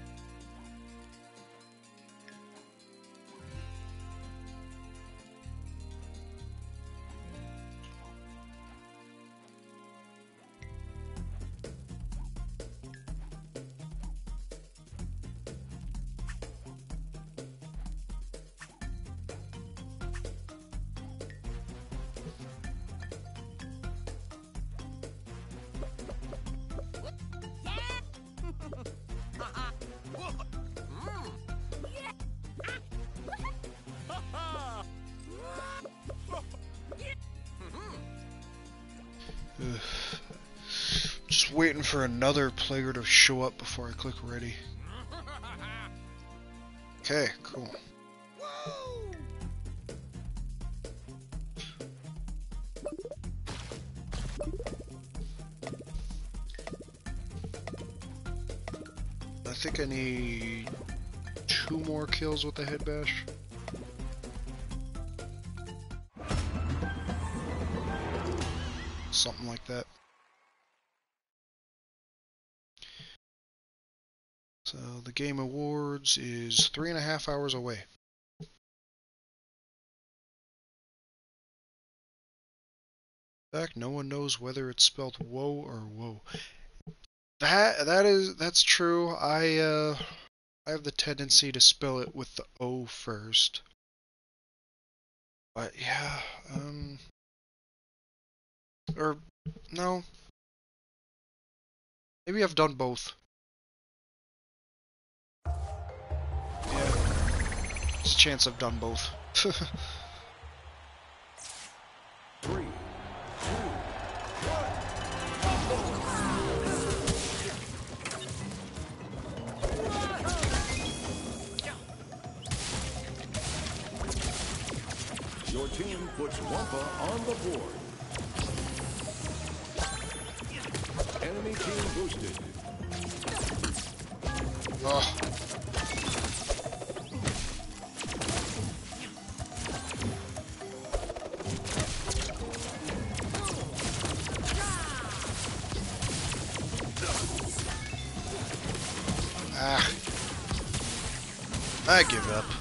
Just waiting for another player to show up before I click ready. Okay, cool. I think I need 2 more kills with the head bash. Something like that. So the Game Awards is 3.5 hours away. In fact, no one knows whether it's spelled woe or woe. That's true. I have the tendency to spell it with the O first. But yeah, or no. Maybe I've done both. Yeah. There's a chance I've done both. 3, 2, 1. puts Wampa on the board. Enemy team boosted. Oh. Ah. I give up.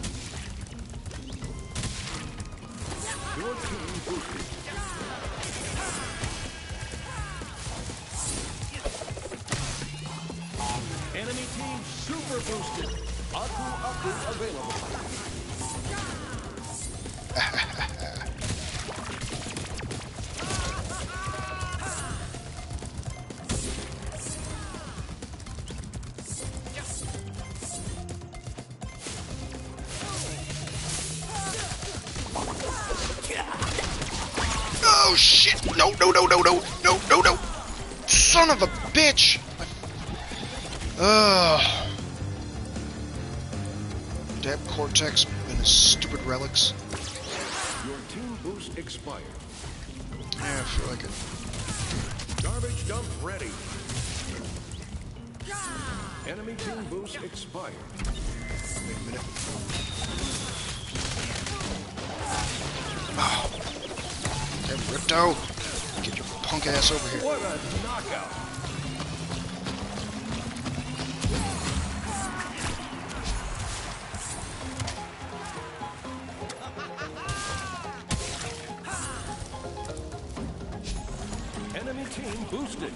Your team boosted. Enemy team super boosted. Aku available. Oh shit! No, no, no, no, no, no, no, no! Son of a bitch! Ugh. Damn Cortex and his stupid relics. Your team boost expired. Yeah, I feel like it. Garbage dump ready. Enemy team boost expired. Wait a minute. Oh. Damn Ripto! Get your punk ass over here. What a knockout! Enemy team boosted.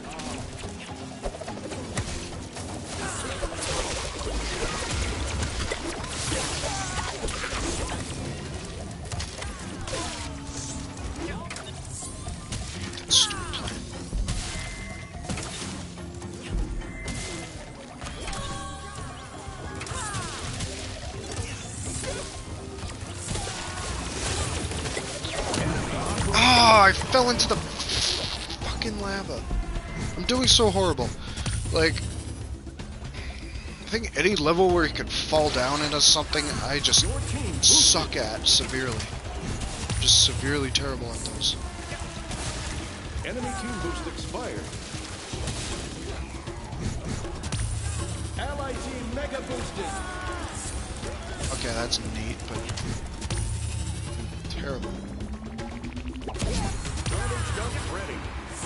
That stupid plan. Ah, I fell into the fucking lava. I'm doing so horrible. Like, I think any level where you could fall down into something, I just suck at severely. Just severely terrible at those. Enemy team boost expired. Ally team mega boosted. Okay, that's neat, but terrible. Garbage dump ready.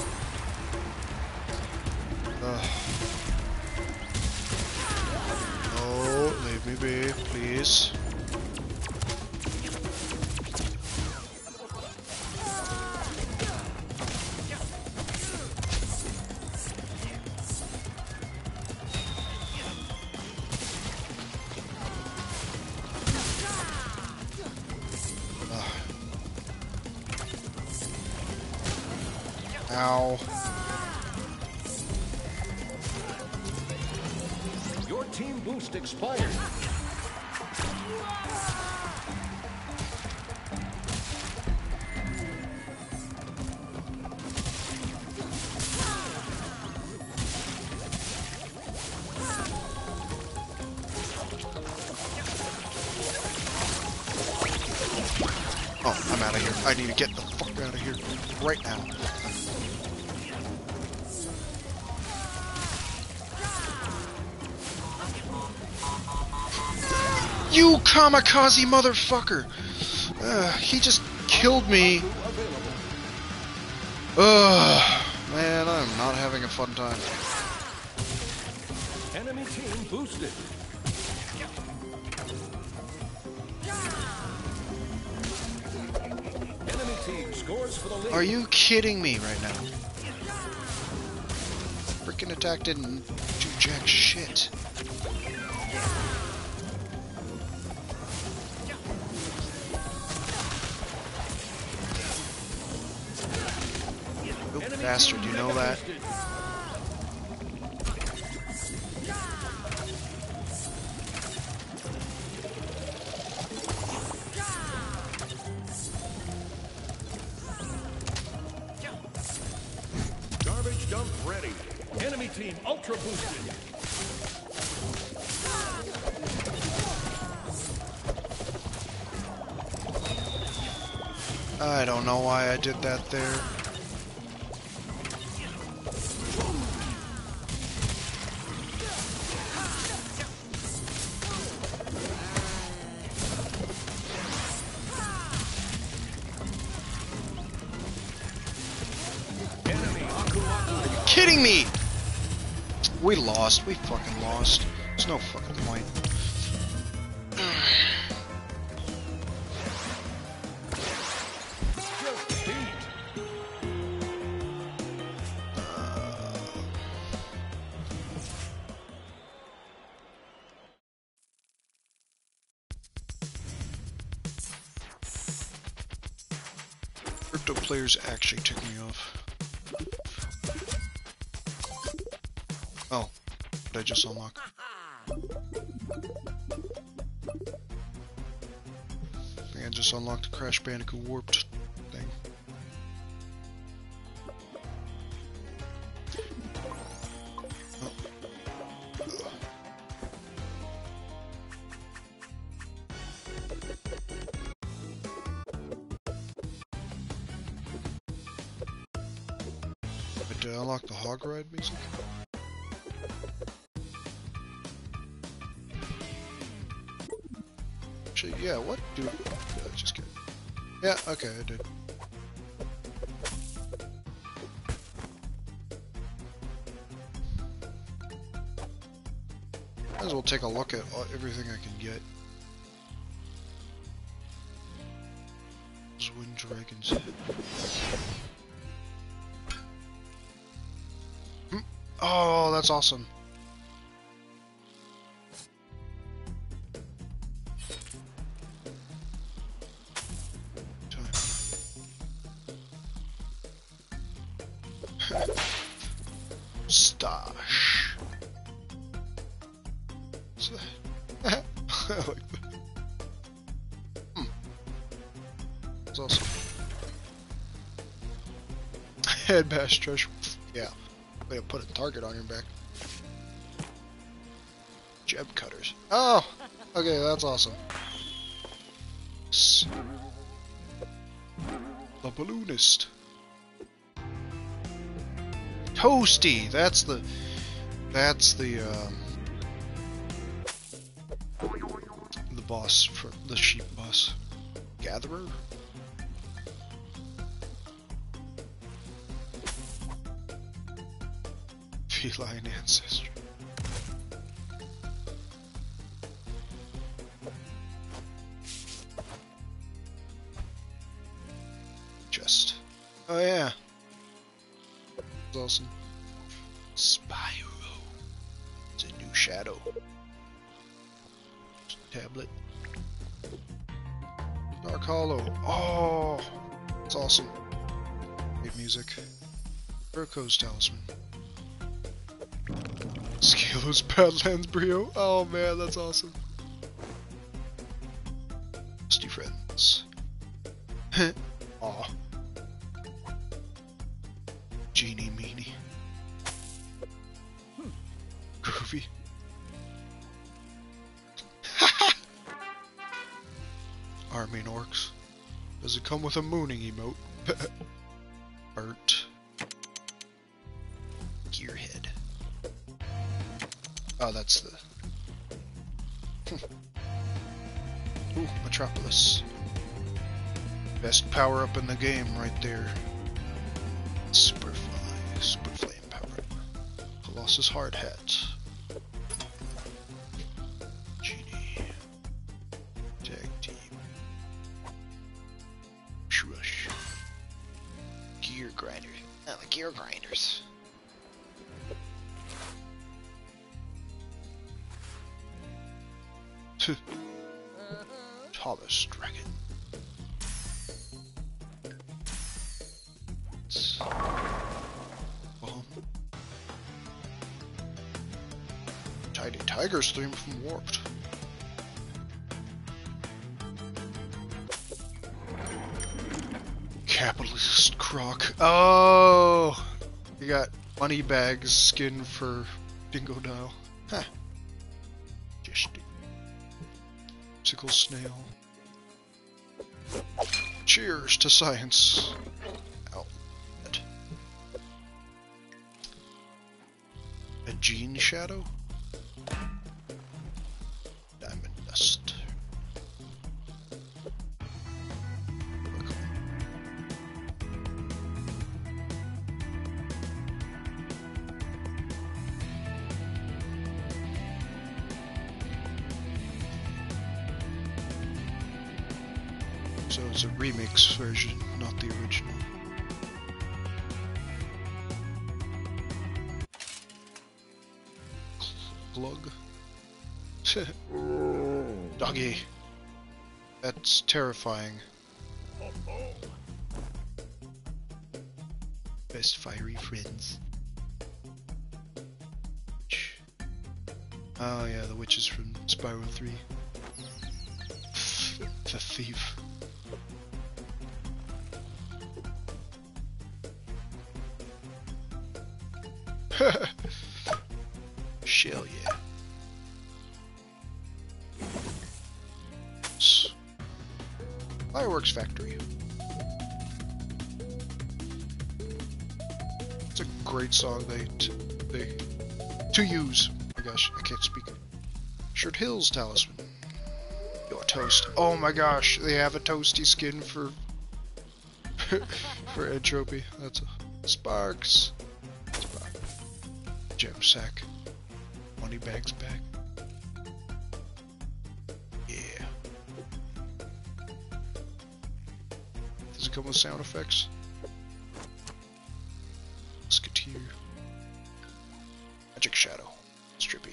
Oh, leave me be, please. Ow. Your team boost expired. Oh, I'm out of here. I need to get the fuck out of here right now. You kamikaze motherfucker! He just killed me. Man, I'm not having a fun time. Enemy team boosted. Enemy team scores for the lead. Are you kidding me right now? Freaking attack didn't do jack shit. You bastard, you know that? Garbage dump ready. Enemy team ultra boosted. I don't know why I did that there. Kidding me? We lost. We fucking lost. There's no fucking point. Crypto players actually took me off. Oh, did I just unlock? I think I just unlocked the Crash Bandicoot warped thing. Oh. But did I unlock the hog ride music? Actually, yeah, what do... just kidding. Yeah, okay, I did. Might as well take a look at everything I can get. Wind Dragon's Head. Oh, that's awesome. Stash. What's that? I like that. That's awesome. Head bash trash. Yeah. Way to put a target on your back. Jeb cutters. Oh! Okay, that's awesome. The balloonist. Toasty! That's the boss for the sheep boss. Gatherer? Feline ancestry. Just. Oh yeah. That's awesome. Spyro. It's a new shadow. Tablet. Dark Hollow. Oh! That's awesome. Great music. Urko's Talisman. Scalo's Badlands Brio. Oh man, that's awesome. Rusty Friends. Aw. Genie Meanie. Groovy. Army Orcs. Does it come with a mooning emote? Art. Gearhead. Oh, that's the... Ooh, Metropolis. Best power up in the game right there. Super Flame power up. Colossus Hard Hat. Genie. Tag Team. Shrush. Gear Grinder. Oh, the Gear Grinders. Thomas Dragon. Tiny Tiger's theme from Warped. Capitalist Croc. Oh! You got Moneybags skin for Dingo Dial. Huh. Just Sickle Snail. Cheers to science. Ow. A gene shadow? Diamond dust. So it's a remix version, not the original. Glug. Doggy. That's terrifying. Best fiery friends. Oh yeah, the witches from Spyro 3. The thief. Shell yeah. Fireworks factory. It's a great song they to use. Oh my gosh, I can't speak. Shirt Hills talisman. Your toast. Oh my gosh, they have a toasty skin for for entropy. That's a Sparks. Gem sack. Money bags back. Yeah. Does it come with sound effects? Musketeer. Magic shadow. Strippy.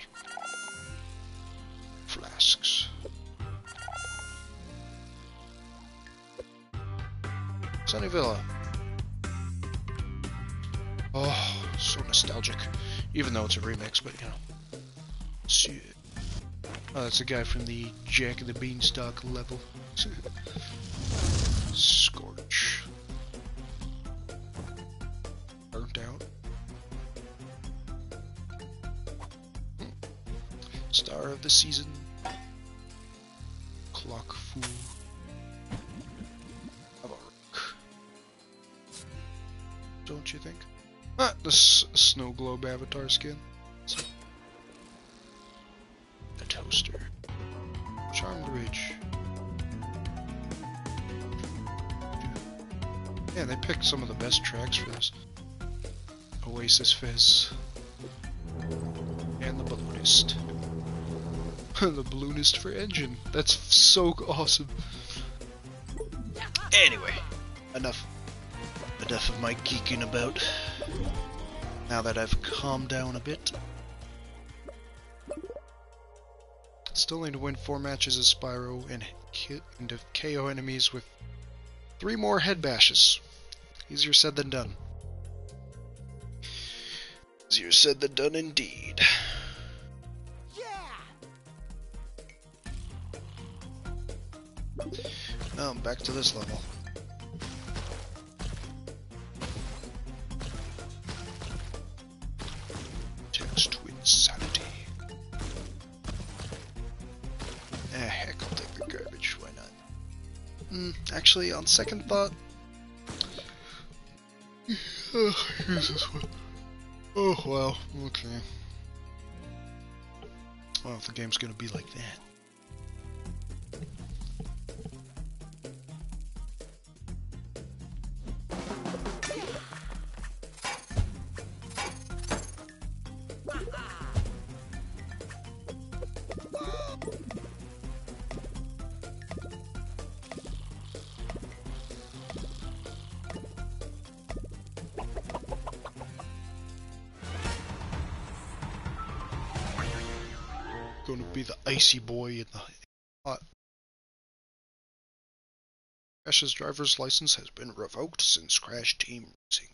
Flasks. Sunny Villa. Oh, so nostalgic. Even though it's a remix, but you know. Shit. Oh, that's a guy from the Jack and the Beanstalk level. Scorch. Burnt out. Star of the season. Clock fool. Don't you think? Ah, the snow globe avatar skin. A toaster. Charmed Ridge. Yeah, they picked some of the best tracks for this. Oasis Fizz. And the balloonist. The balloonist for engine. That's so awesome. Anyway, enough of my geeking about. Now that I've calmed down a bit. Still need to win 4 matches as Spyro and to KO enemies with 3 more head bashes. Easier said than done. Easier said than done indeed. Now I'm back to this level. Text to insanity. Heck, I'll take the garbage, why not? Actually, on second thought... here's this one. Oh, well, okay. Well, if the game's gonna be like that. Going to be the icy boy in the hot. Crash's driver's license has been revoked since Crash Team Racing.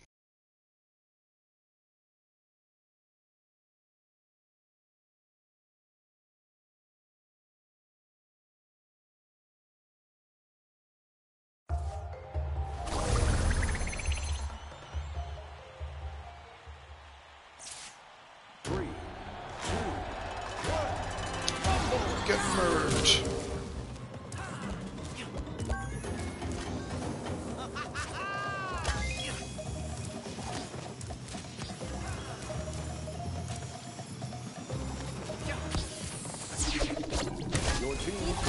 Get murdered.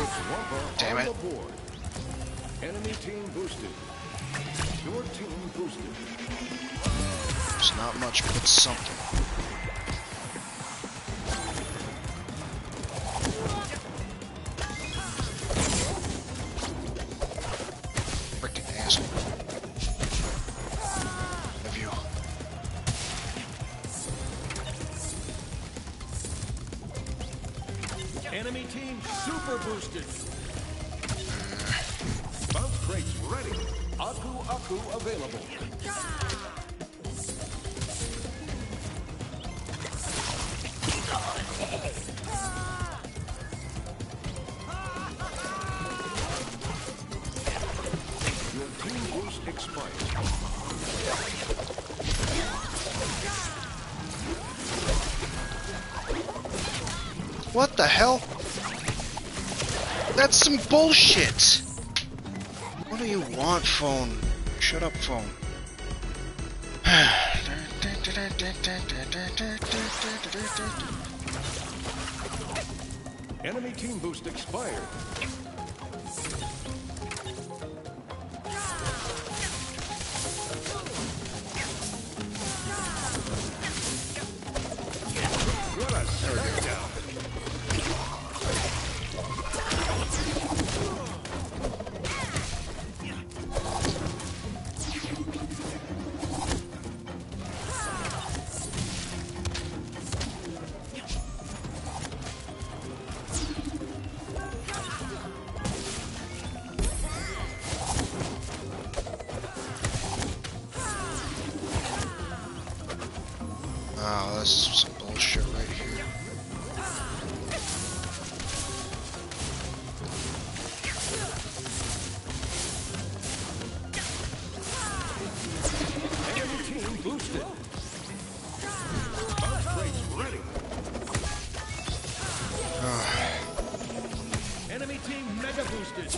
puts Wumpa Damn on it. the board. Enemy team boosted. Your team boosted. It's not much, but it's something. Freaking asshole. Of you. Enemy team super boosted. Bounce crates ready. Aku available. Your team boost expired. What the hell? That's some bullshit! What do you want, phone? Shut up, phone. Enemy team boost expired. What a smackdown. Oh, this is some bullshit right here. Enemy team boosted. Bounce crates ready. Enemy team mega boosted.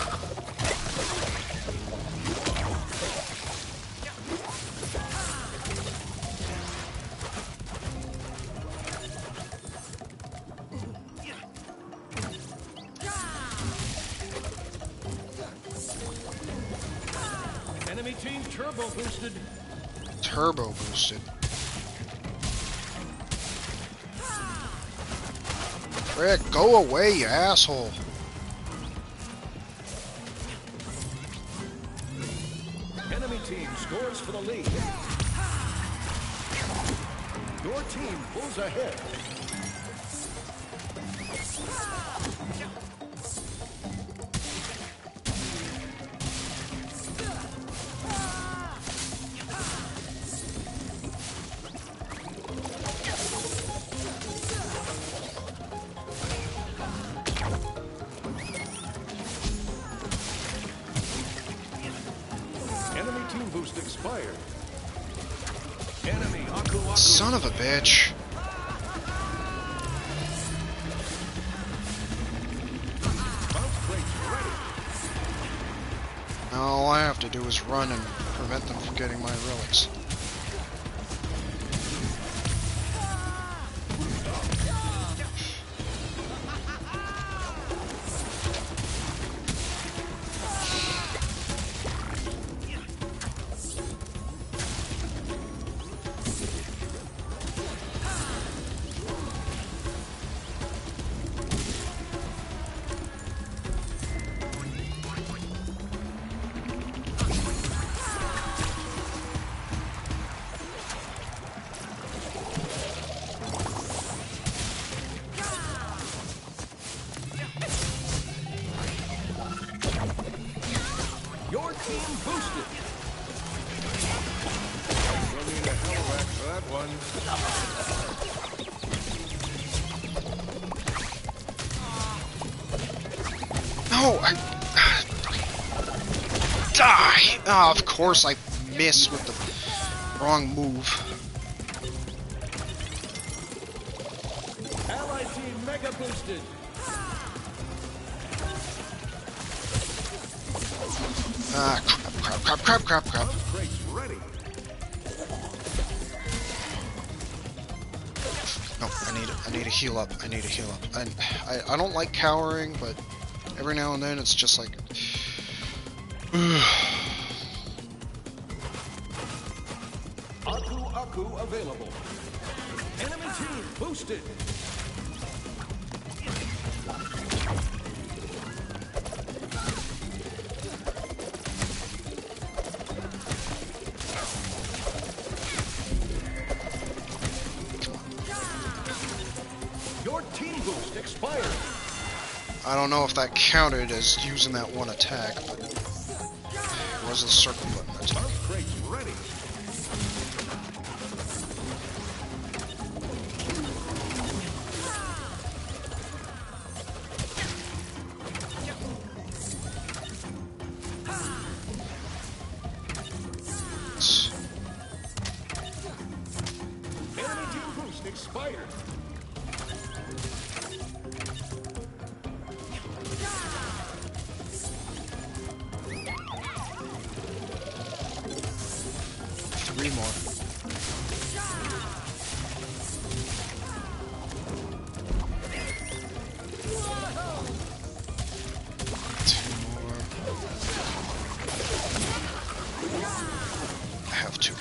Enemy team turbo boosted. Turbo boosted. Rick, go away, you asshole. Enemy team scores for the lead. Your team pulls ahead. Enemy team boost expired. Enemy Aku. Son of a bitch. Bounce crates ready. Now all I have to do is run and prevent them from getting my relics. Your team boosted. We'll need a hell rack for that one. No, I... Die! Oh, of course I miss with the wrong move. Allied team mega boosted. Ah, crap. Bounce crates ready. No, I need to heal up. I don't like cowering, but Every now and then it's just like... Aku available. Enemy team boosted. Your team boost expired. I don't know if that counted as using that one attack, but it was a circle button attack. Crate's ready. Enemy team boost expired. Three more. Two more. I have two.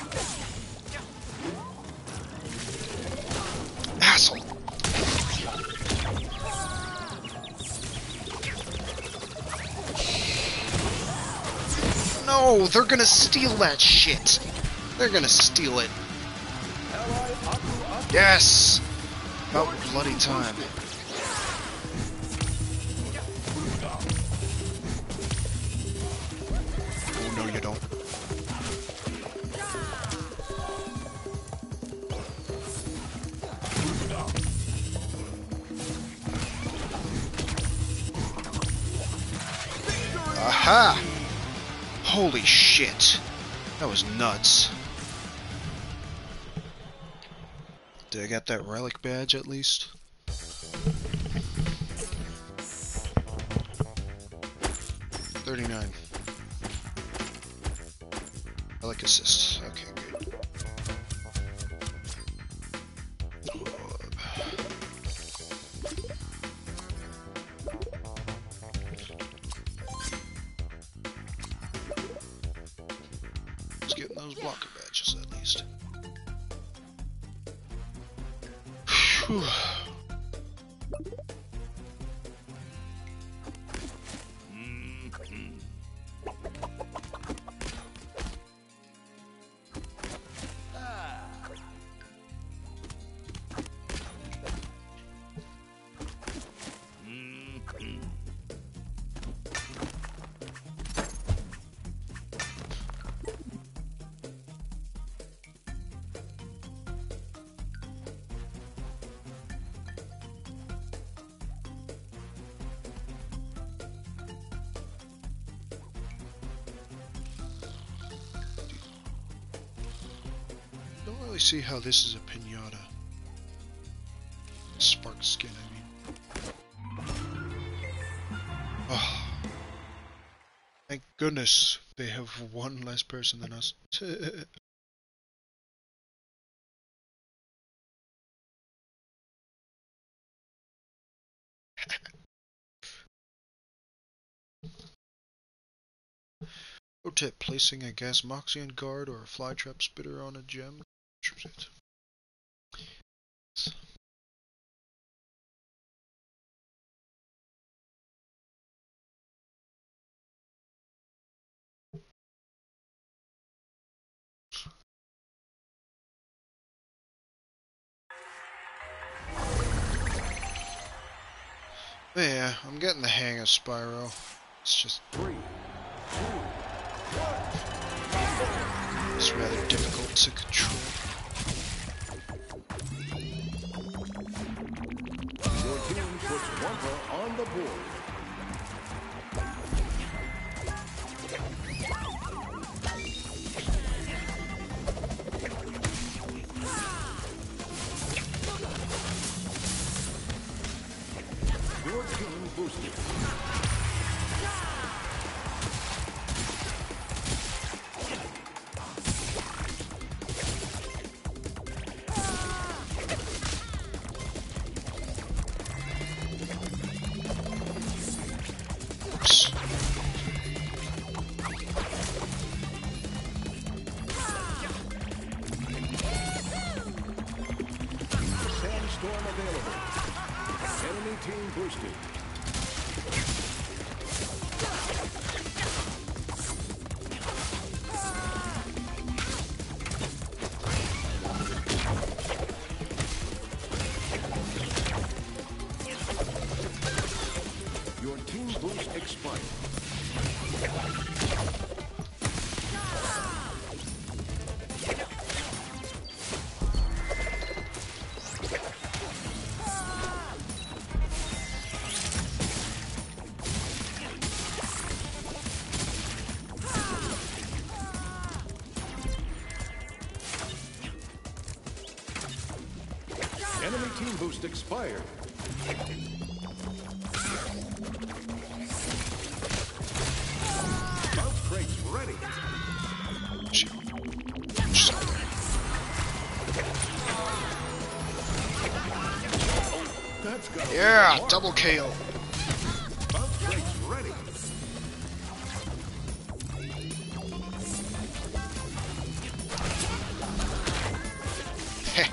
Asshole! No, they're gonna steal that shit. They're gonna steal it. Yes! About bloody time. Oh, no, you don't. Aha! Holy shit. That was nuts. Did I get that relic badge at least? $39. Relic assist. Okay, good. Let's get those blocker badges at least. Whew. Don't really see how this is a pinata. Spark skin, I mean. Oh. Thank goodness they have one less person than us. Pro tip, placing a gas moxion guard or a flytrap spitter on a gem. It. But yeah, I'm getting the hang of Spyro. It's just... 3, 2, 1. It's rather difficult to control. Your team puts Wumpa on the board. Your team boosted. Storm available. Enemy team boosted. Your team boost expired. Enemy team boost expired. Bounce crates ready. She's out there. That's gonna Yeah, work. double KO. Bounce crates ready. Heh.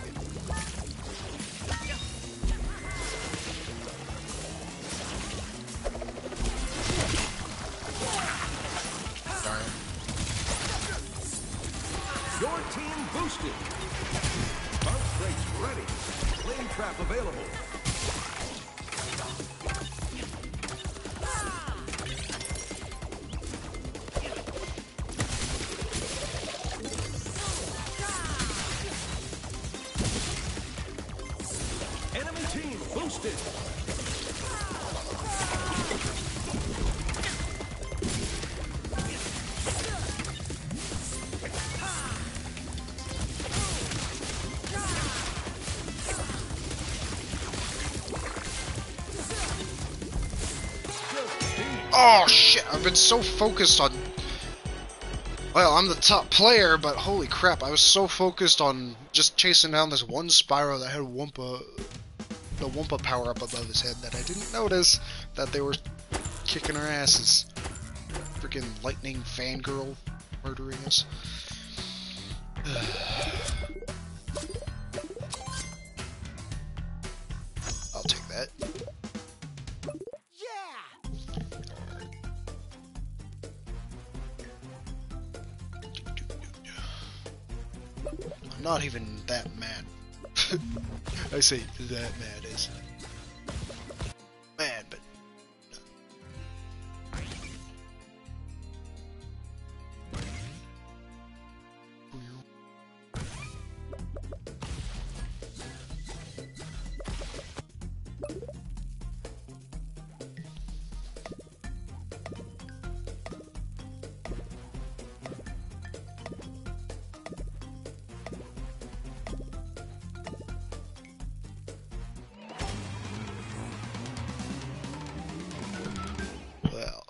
Darn. Your team boosted. Bounce crates ready. Flame trap available. Enemy team boosted. Oh shit, I've been so focused on... Well, I'm the top player, but holy crap, I was so focused on just chasing down this one Spyro that had the Wumpa power-up above his head that I didn't notice that they were kicking our asses. Freaking lightning fangirl murdering us. I'll take that. I'm not even that mad. I say that mad as mad, but well,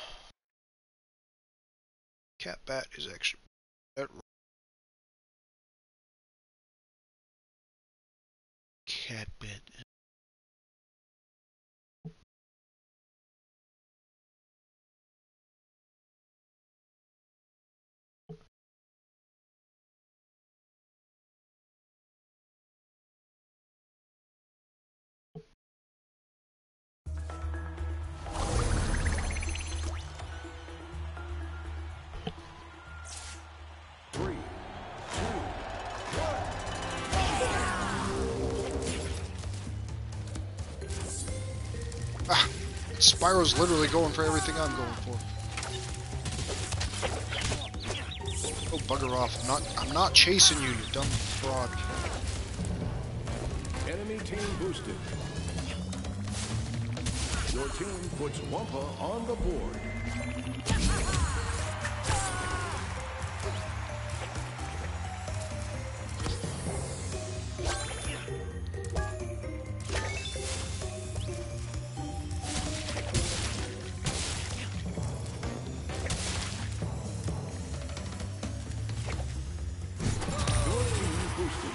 cat bat is actually that cat bat. Three, two, Ah, Spyro's literally going for everything I'm going for. Oh, bugger off! I'm not chasing you, you dumb fraud. enemy team boosted. Your team puts Wumpa on the board. Your team boosted.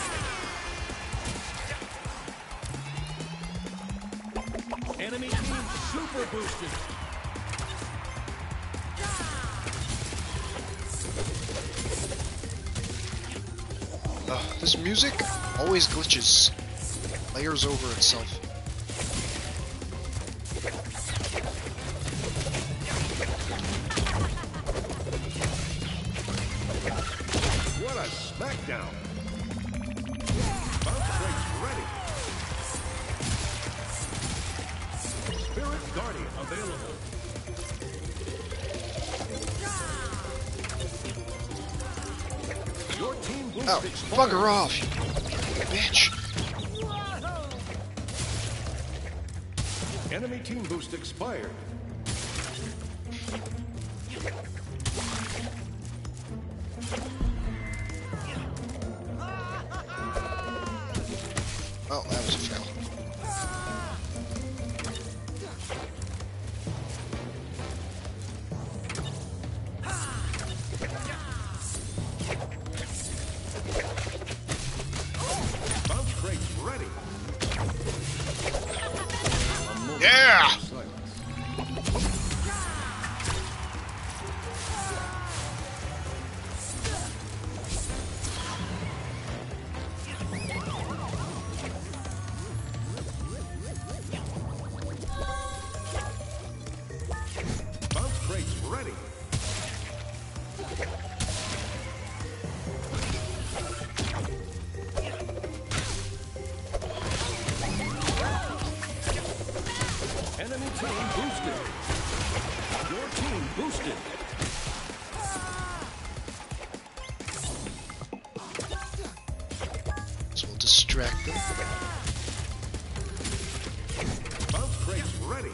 Enemy team super boosted. This music always glitches. layers over itself. What a smackdown! Bounce breaks ready. Spirit Guardian available. Your team boost Oh, expired. bugger off, you bitch! Enemy team boost expired. Oh, that was a fail. Bounce breaks ready. Yeah! Bounce breaks ready. Enemy team boosted. Your team boosted. So we'll distract them. Bounce breaks ready.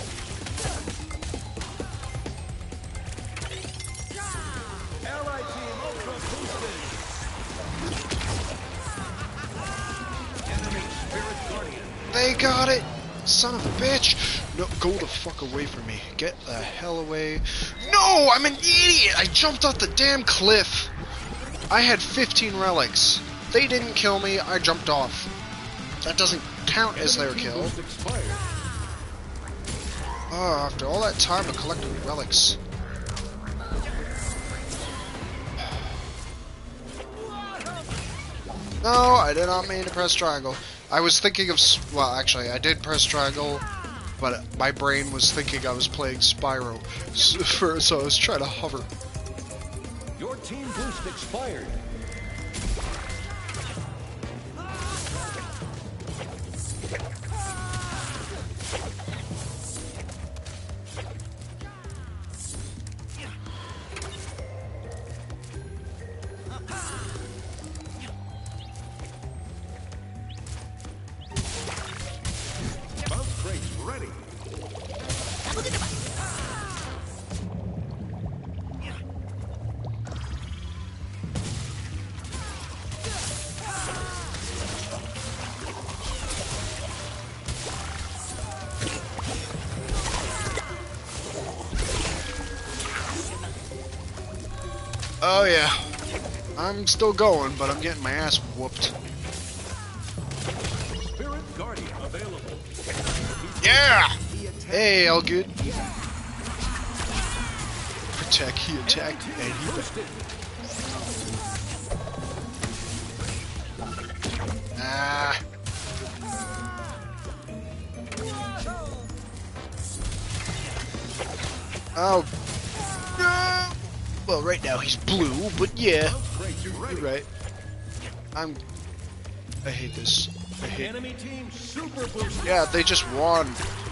Allied team ultra boosted. Enemy spirit guardian. They got it! Son of a bitch! No, go the fuck away from me. Get the hell away. No! I'm an idiot! I jumped off the damn cliff! I had 15 relics. They didn't kill me, I jumped off. That doesn't count as their kill. Boost expired. Oh, after all that time of collecting relics. No, I did not mean to press triangle. I was thinking of... Well, actually, I did press triangle, but my brain was thinking I was playing Spyro. So I was trying to hover. Your team boost expired. Bounce breaks ready. Oh yeah. I'm still going, but I'm getting my ass whooped. Spirit Guardian available. Yeah! He attacked. Hey, all good. Protect, he attacked, and he... Boosted. Ah. Oh. No! Well, right now he's blue, but yeah. Bounce breaks ready. You're right. I hate this. I hate... Enemy team super boosted. Yeah, they just won.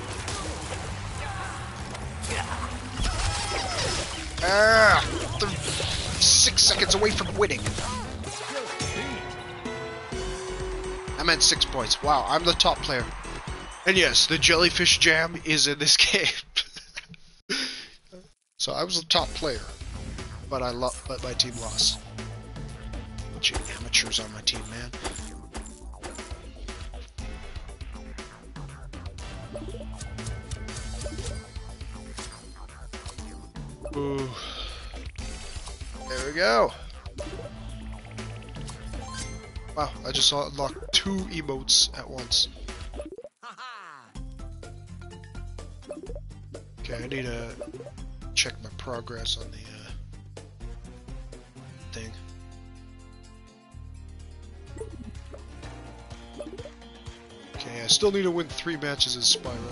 Ah! They're 6 seconds away from winning. I meant 6 points. Wow, I'm the top player. And yes, the jellyfish jam is in this game. So I was the top player, but but my team lost. Bunch of amateurs on my team, man. Ooh. There we go. Wow, I just unlocked 2 emotes at once. Okay, I need to check my progress on the thing. Yeah, I still need to win 3 matches as Spyro.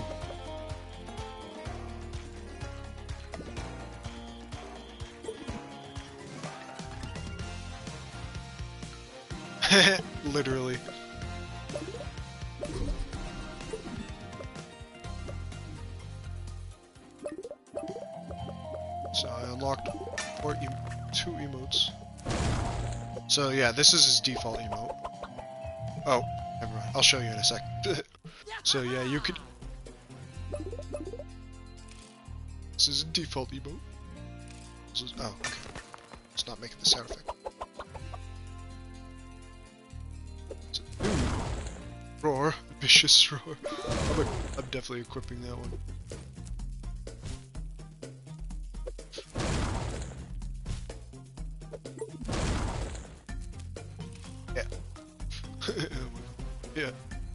Literally. So I unlocked 2 emotes. So yeah, this is his default emote. Oh, never mind. I'll show you in a sec. So yeah, you could... This is a default emote. This is... Oh, okay. It's not making the sound effect. Roar. Vicious roar. I'm definitely equipping that one. Yeah. Yeah.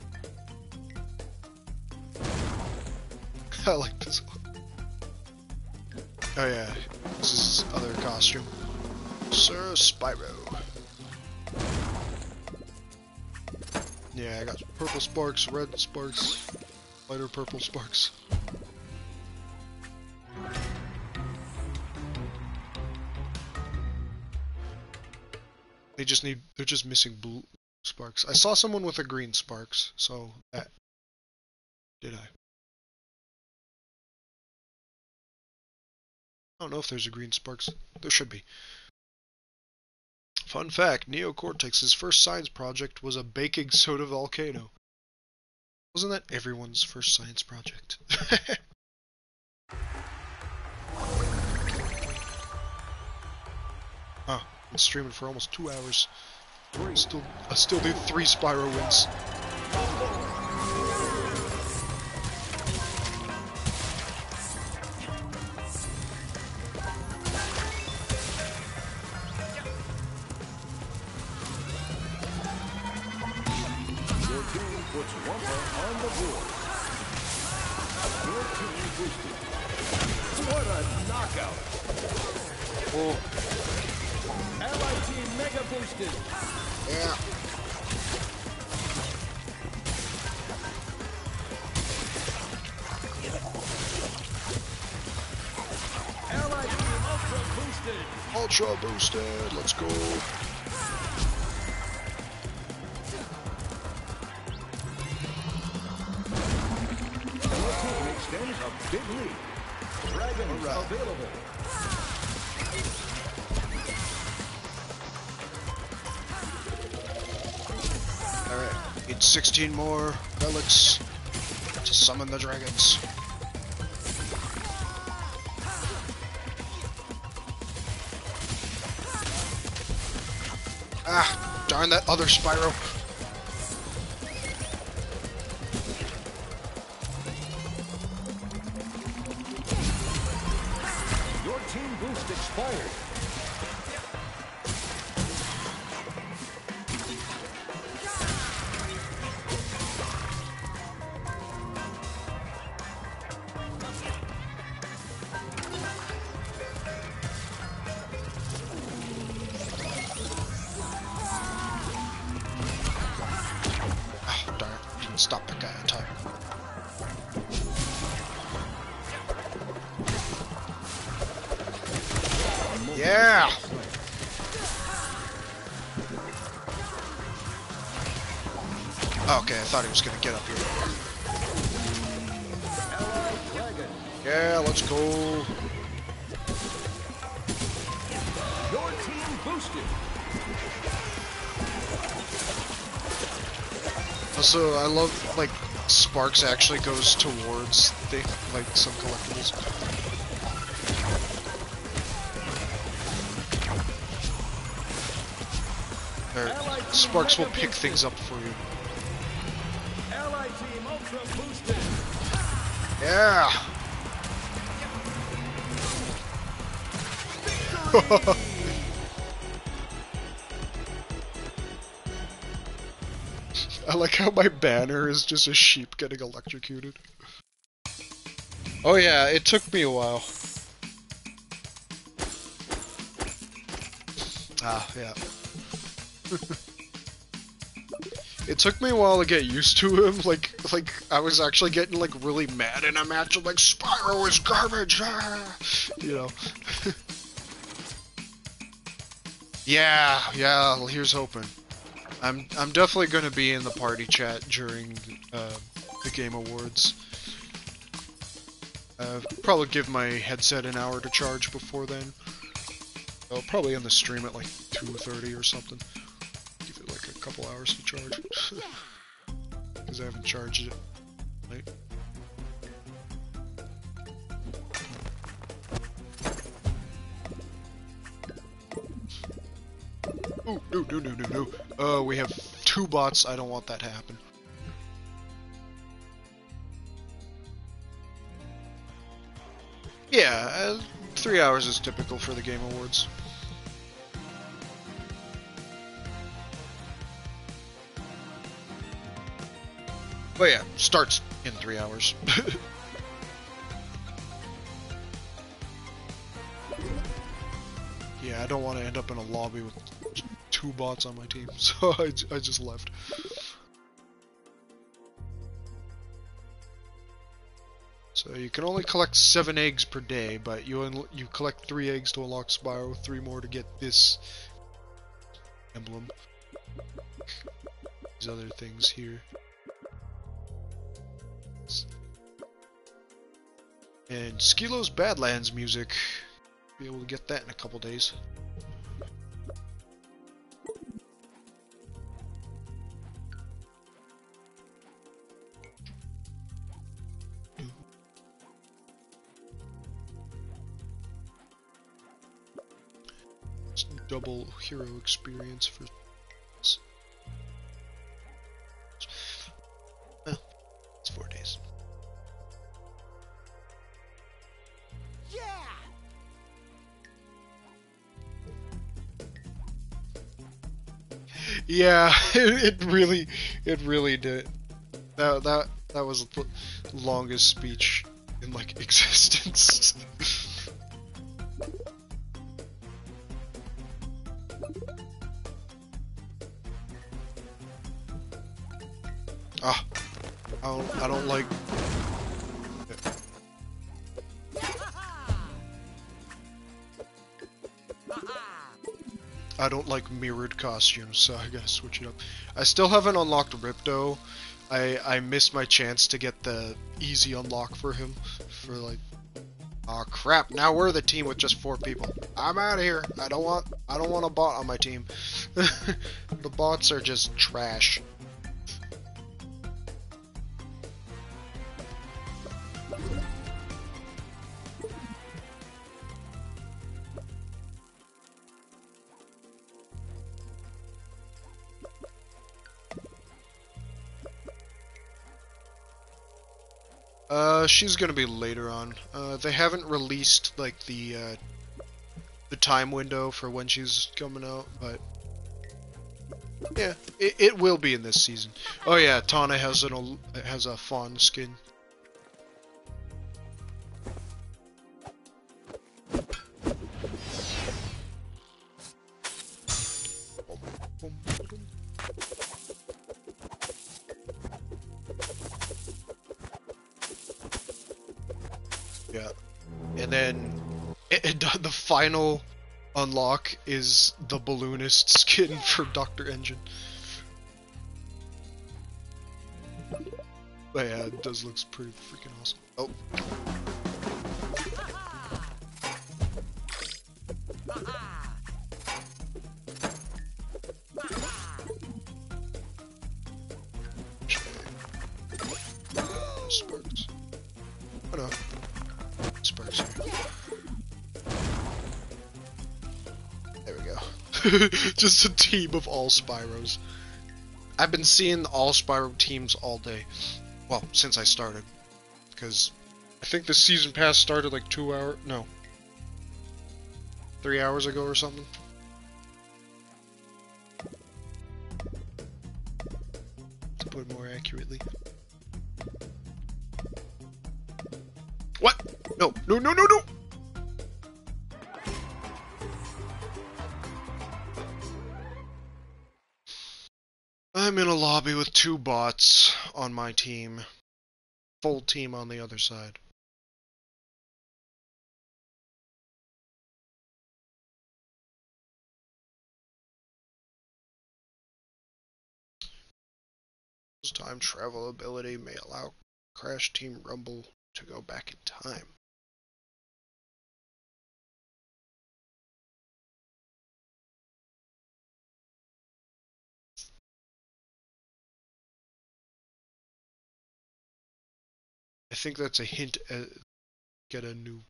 I like this one. Oh yeah, this is his other costume. Sir Spyro. Yeah, I got purple sparks, red sparks, lighter purple sparks. They're just missing blue sparks. I saw someone with a green sparks, so that... Did I? I don't know if there's a green sparks. There should be. Fun fact, Neo Cortex's first science project was a baking soda volcano. Wasn't that everyone's first science project? Oh, been streaming for almost 2 hours. I still need 3 Spyro wins. Your team puts Wumpa on the board. Your team boosted. What a knockout! Whoa. Allied team mega boosted. Yeah. Allied team ultra boosted. Ultra boosted. Let's go. Your team extends a big lead. Dragons available. Alright, need 16 more relics to summon the dragons. Ah, darn that other Spyro. Your team boost expired. Ah, darn it. Didn't stop that guy in time. Yeah! Okay, I thought he was gonna get up here. Yeah, let's go. Your team boosted. Also, I love, like, Sparks actually goes towards, like, some collectibles. Or, Sparks will pick things up for you. Allied team ultra boosted. Yeah! I like how my banner is just a sheep getting electrocuted. Oh yeah, it took me a while. Ah, yeah. It took me a while to get used to him. Like I was actually getting like really mad in a match. I'm like, Spyro is garbage, ah! You know. Yeah. Here's hoping. I'm definitely gonna be in the party chat during the Game Awards. Probably give my headset an hour to charge before then. I'll probably end the stream at like 2:30 or something. Give it like a couple hours to charge. Because I haven't charged it. Right? Ooh, no. We have 2 bots. I don't want that to happen. Yeah, 3 hours is typical for the Game Awards. But yeah, starts in 3 hours. Yeah, I don't want to end up in a lobby with 2 bots on my team, so I just left. So you can only collect 7 eggs per day, but you collect 3 eggs to unlock Spyro, 3 more to get this emblem. These other things here. And Skilo's Badlands music. Be able to get that in a couple days. Double hero experience for this. Well, it's 4 days. Yeah, it really did. That was the longest speech in like existence. Ah, I don't like. I don't like mirrored costumes, so I gotta switch it up. I still haven't unlocked Ripto. I missed my chance to get the easy unlock for him. For like, oh crap! Now we're the team with just 4 people. I'm out of here. I don't want a bot on my team. The bots are just trash. She's gonna be later on. They haven't released like the time window for when she's coming out, but yeah, it will be in this season. Oh yeah, Tana has a fawn skin. Yeah, and then the final unlock is the balloonist skin for Dr. Engine. But yeah, it does look pretty freaking awesome. Oh. Sparks. Oh no. Sparks here. There we go. Just a team of all Spyros. I've been seeing all Spyro teams all day. Well, since I started. Because I think the season pass started like 3 hours ago or something. To put it more accurately. What? No. I'm in a lobby with 2 bots on my team. Full team on the other side. Time travel ability may allow Crash Team Rumble to go back in time. I think that's a hint at get a new.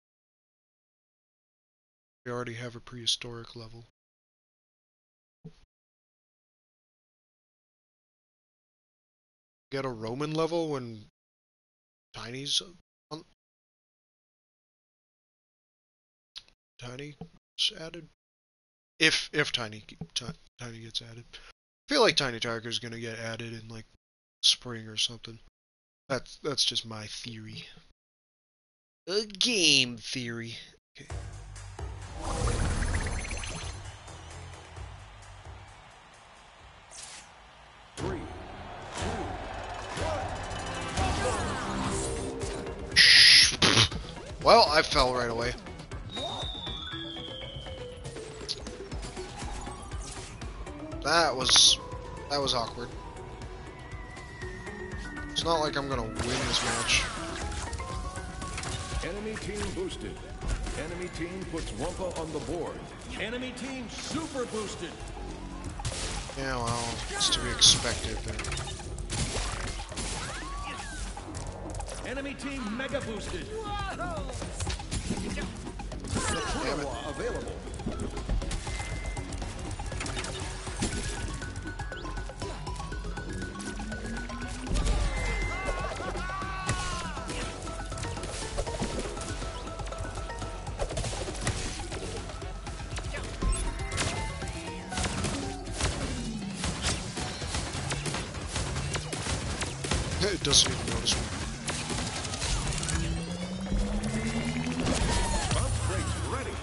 We already have a prehistoric level. Get a Roman level when Tiny's on. Tiny added. If Tiny gets added. I feel like Tiny Tiger's gonna get added in like spring or something. That's just my theory. A game theory. Okay. Well, I fell right away. That was awkward. It's not like I'm gonna win this match. Enemy team boosted. Enemy team puts Wumpa on the board. Enemy team super boosted. Yeah, well, it's to be expected. But... Enemy team mega boosted. The Purawa available. It doesn't even notice me. Ready.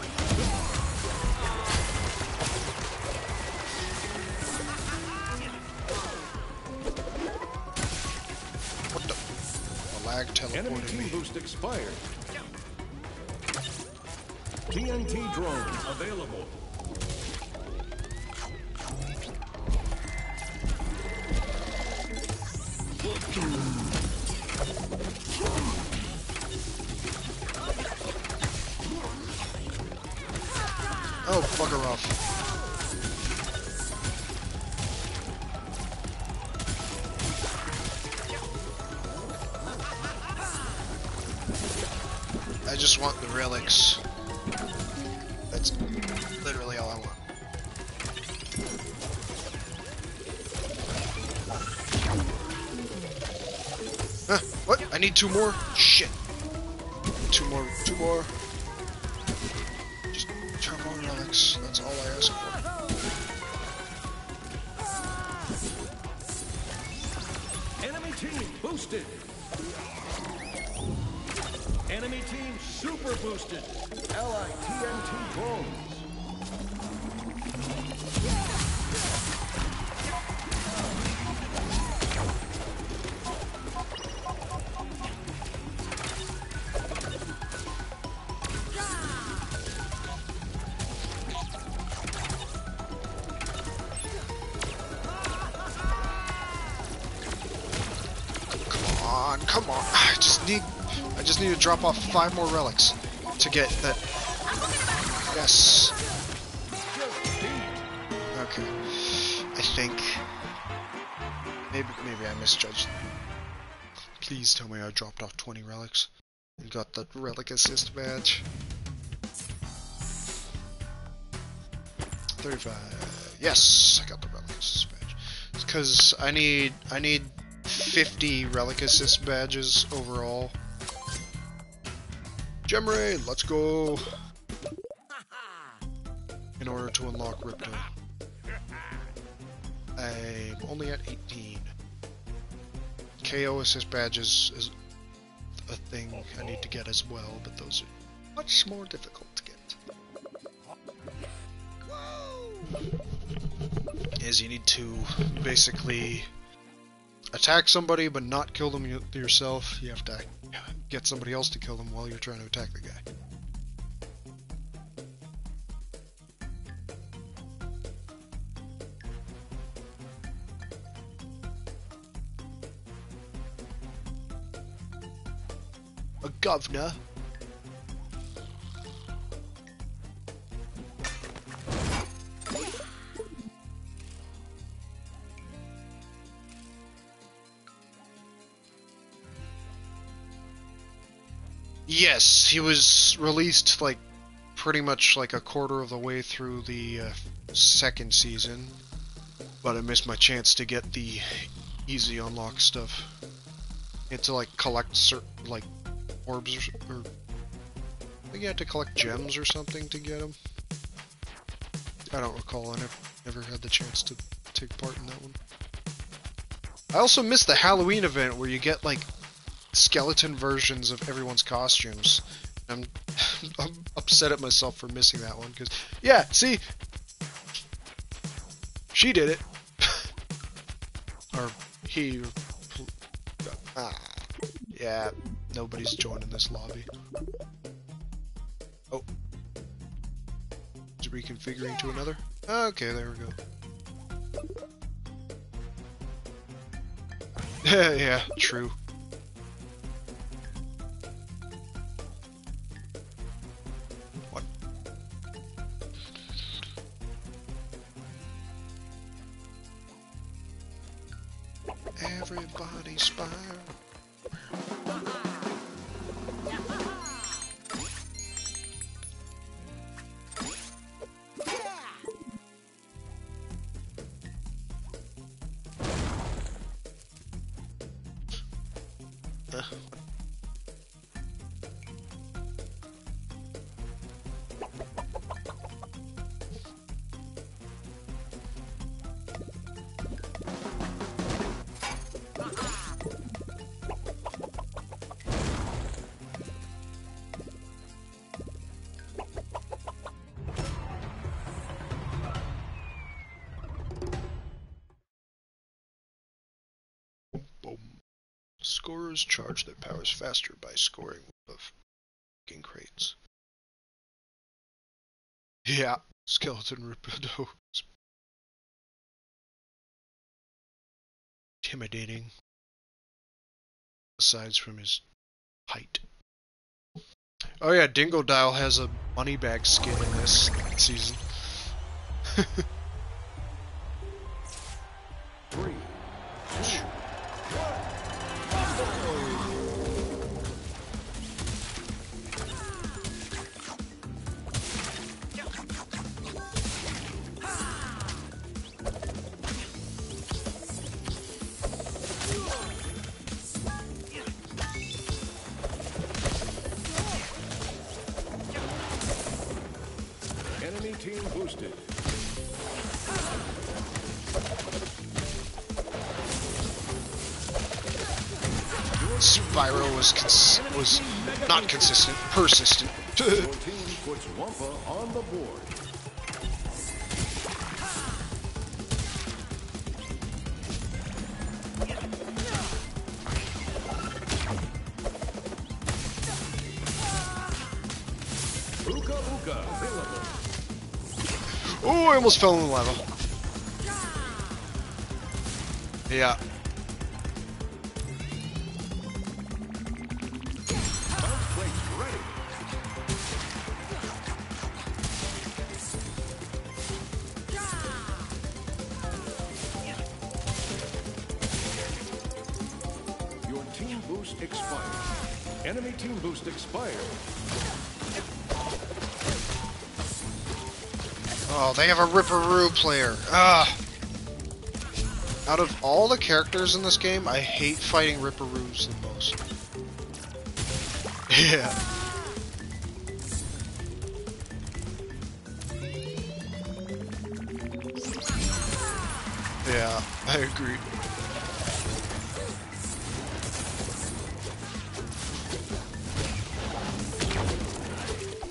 What the? The lag Enemy teleported team me. boost expired. TNT drone available. Oh, bugger off. I just want the relics. That's literally all I want. Huh, what? I need 2 more? Shit. 2 more, 2 more. Just 2 more relics. That's all I ask for. Enemy team boosted. Enemy team super boosted. Allied TNT drones. Come on. I just need to drop off 5 more relics to get that. Yes. Okay. I think maybe I misjudged. Please tell me I dropped off 20 relics and got the relic assist badge. 35. Yes, I got the relic assist badge. It's because I need 50 relic assist badges overall. Gem raid, let's go! In order to unlock Ripto. I'm only at 18. KO assist badges is a thing I need to get as well, but those are much more difficult to get. is you need to basically attack somebody but not kill them yourself. You have to get somebody else to kill them while you're trying to attack the guy. A governor. Yes, he was released like pretty much like a quarter of the way through the second season, but I missed my chance to get the easy unlock stuff. You had to like collect certain like orbs or I think you had to collect gems or something to get them. I don't recall. I never had the chance to take part in that one. I also missed the Halloween event where you get like skeleton versions of everyone's costumes. I'm upset at myself for missing that one because yeah, see, she did it, or he. Yeah, nobody's joining this lobby. Oh, is reconfiguring to another? Okay, there we go. Yeah, true. What? Everybody Spyro. Scorers charge their powers faster by scoring of fucking crates. Yeah, skeleton Rapido. Intimidating. Aside from his height. Oh yeah, Dingodile has a money bag skin in this season. 3, 2, enemy team boosted. Spyro was not consistent, persistent. Your team puts Wampa on the board. Uka Uka available. Oh, I almost fell in the lava. Yeah. Bounce plates ready. Your team boost expired. Enemy team boost expired. Oh, they have a Ripperoo player. Ah. Out of all the characters in this game, I hate fighting Ripperoos the most. Yeah. Yeah, I agree.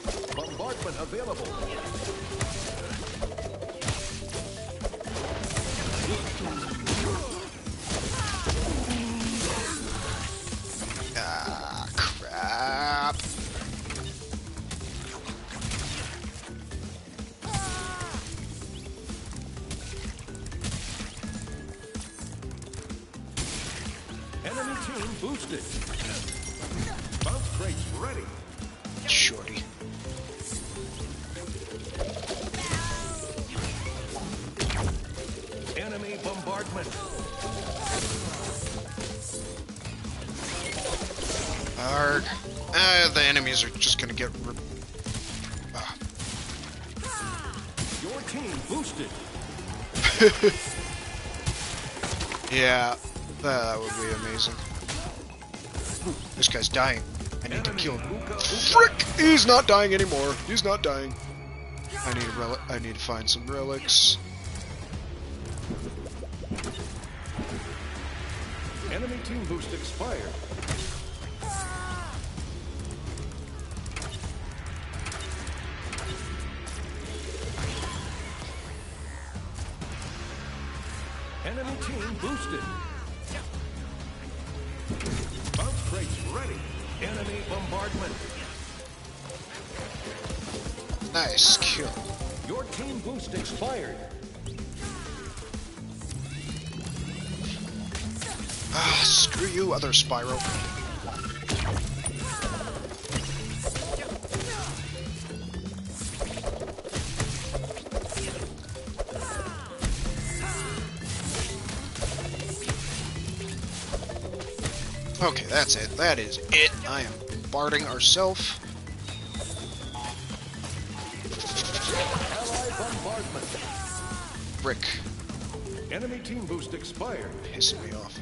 Bombardment available. Enemy team boosted. Bounce crates ready. Shorty. Enemy bombardment. Arg. The enemies are just gonna get Your team boosted. Yeah, that would be amazing. Ooh, this guy's dying. I need to kill him. Frick! He's not dying anymore. He's not dying. I need a relic. I need to find some relics. Enemy team boost expired. Enemy team boosted. Bounce crates ready. Enemy bombardment. Nice kill. Your team boost expired. Ah, screw you, other Spyro. Okay, that's it. That is it. I am bombarding ourselves. Ally bombardment. Rick, Enemy team boost expired. pissing me off.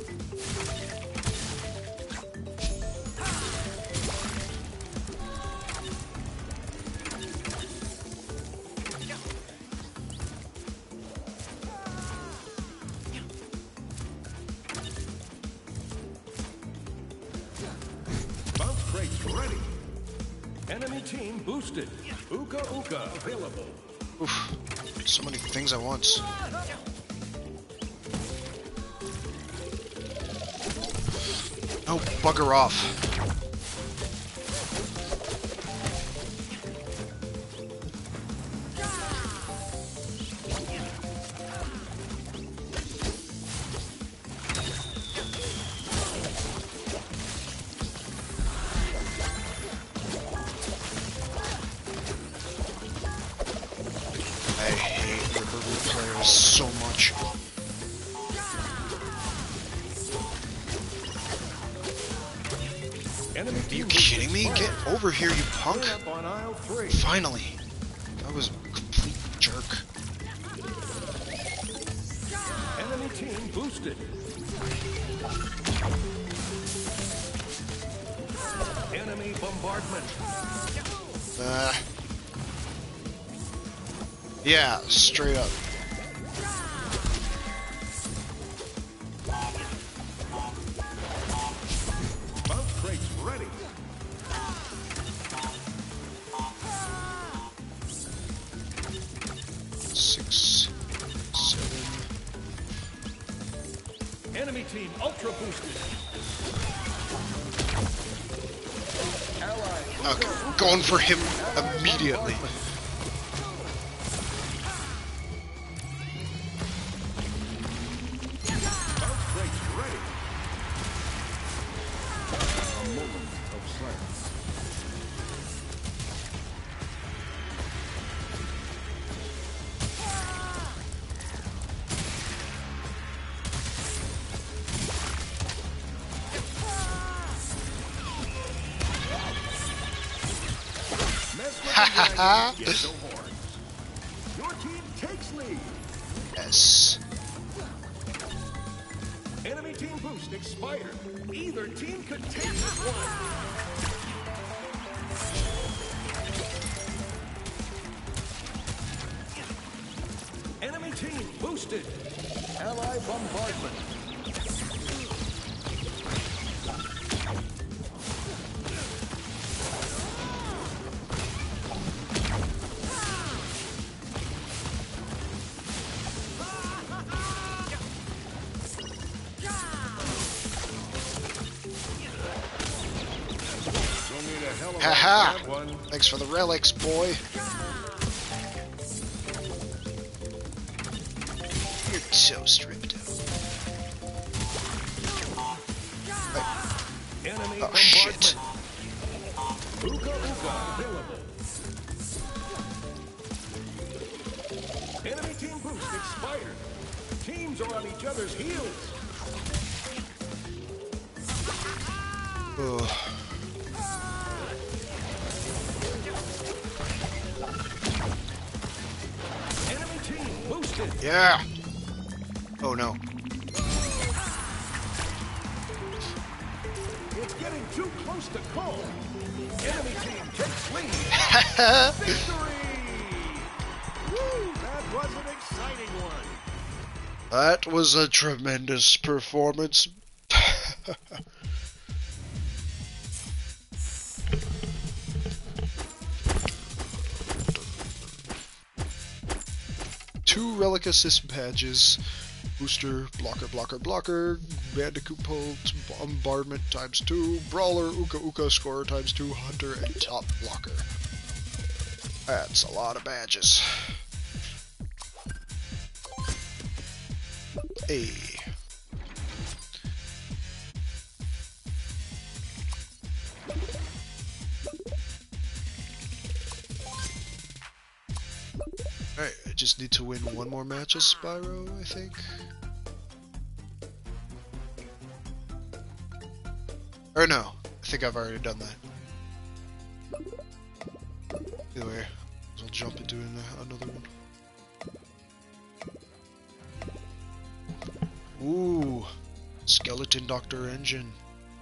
Bounce crates ready. Enemy team boosted. Uka Uka available. Oof, so many things at once. Oh, bugger off. I hate River players so much. Enemy Are you team kidding me? expired. Get over here, you punk! Clean up on aisle 3. Finally! That was a complete jerk. Enemy team boosted. Enemy bombardment. Yeah, straight up. Bounce crates ready. Six, seven. Enemy team ultra boosted. Ally. Okay, going for him immediately. Bounce crates ready. A moment of silence. Get no horns. Your team takes lead. Yes. Enemy team boost expired. Either team could take this one. Enemy team boosted. Ally bombardment. You'll need a hell of a Haha! bad one. Thanks for the relics, boy. You're so stripped out. Enemy Oh, bombardment. shit. Uka Uka available. Enemy team boost expired. Teams are on each other's heels. Ugh. Enemy team boosted. Yeah. Oh no. It's getting too close to call. Enemy team takes lead. Victory! Woo! That was an exciting one. That was a tremendous performance. Two relic assist badges. Booster, blocker, blocker, blocker, bandicoot pole, bombardment times 2, brawler, uka uka, scorer times 2, hunter, and top blocker. That's a lot of badges. Hey. Alright, I just need to win one more match as Spyro, I think. Or no, I think I've already done that. Either way, I'll jump into another one. Ooh, Skeleton Doctor Engine.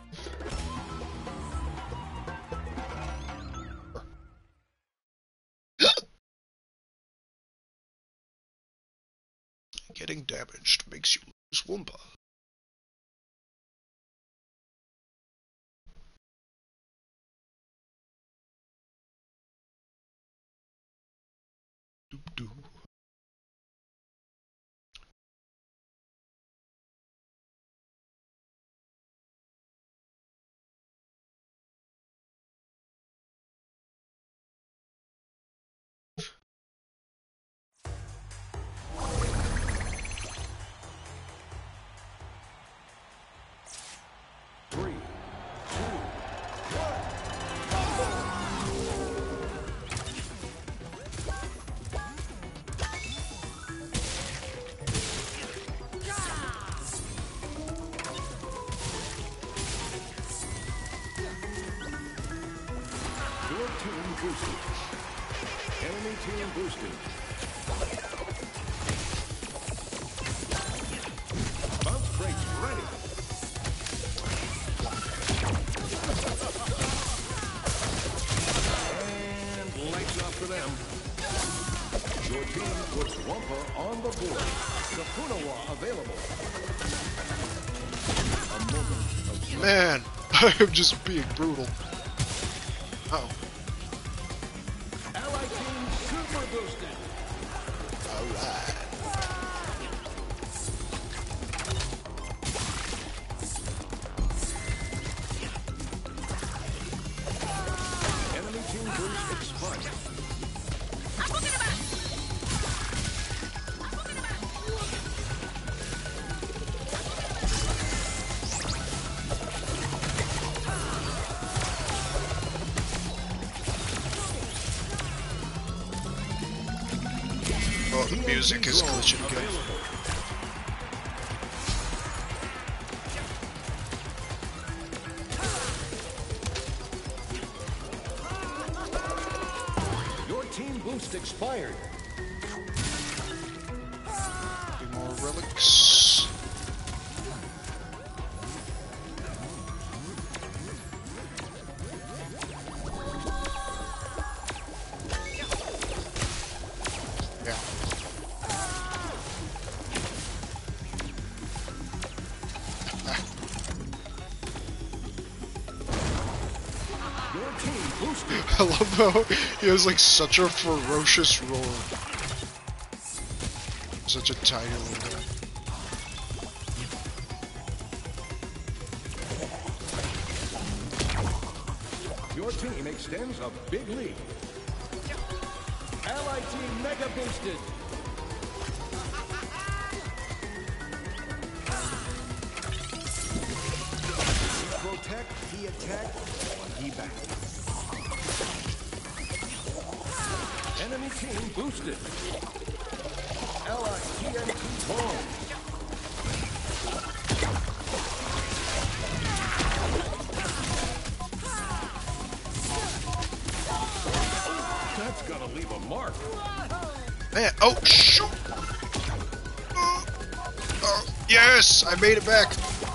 Getting damaged makes you lose Wumpa. Doop doo. Boosted. Enemy team boosted. Bounce brakes ready. And lights off for them. Your team puts Wumpa on the board. Kapunawa available. A moment of silence. Man, I'm just being brutal. Uh-oh. Allied team super boosted. Alright. Enemy team boost expired. Oh, the music is glitching again. Your team boost expired. Any more relics? Yeah. Your team boosted. I love how he has like such a ferocious roar. Such a tiny little guy. Your team extends a big lead. Allied team mega boosted. Protect the team boosted. Allied TNT drones. That's gonna leave a mark. Man, oh, shoot! Yes! I made it back!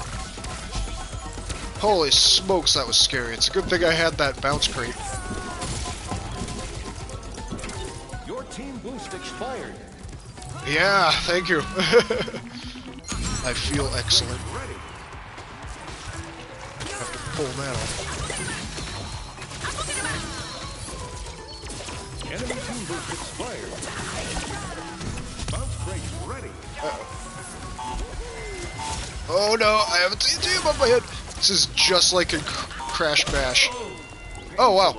Holy smokes, that was scary. It's a good thing I had that bounce crate. Your team boost expired. Yeah, thank you. I feel excellent. Ready. Have to pull that off. Enemy team boost expired. Bounce crate ready. Oh no, I have a TNT above my head. This is just like a Crash Bash. Oh wow.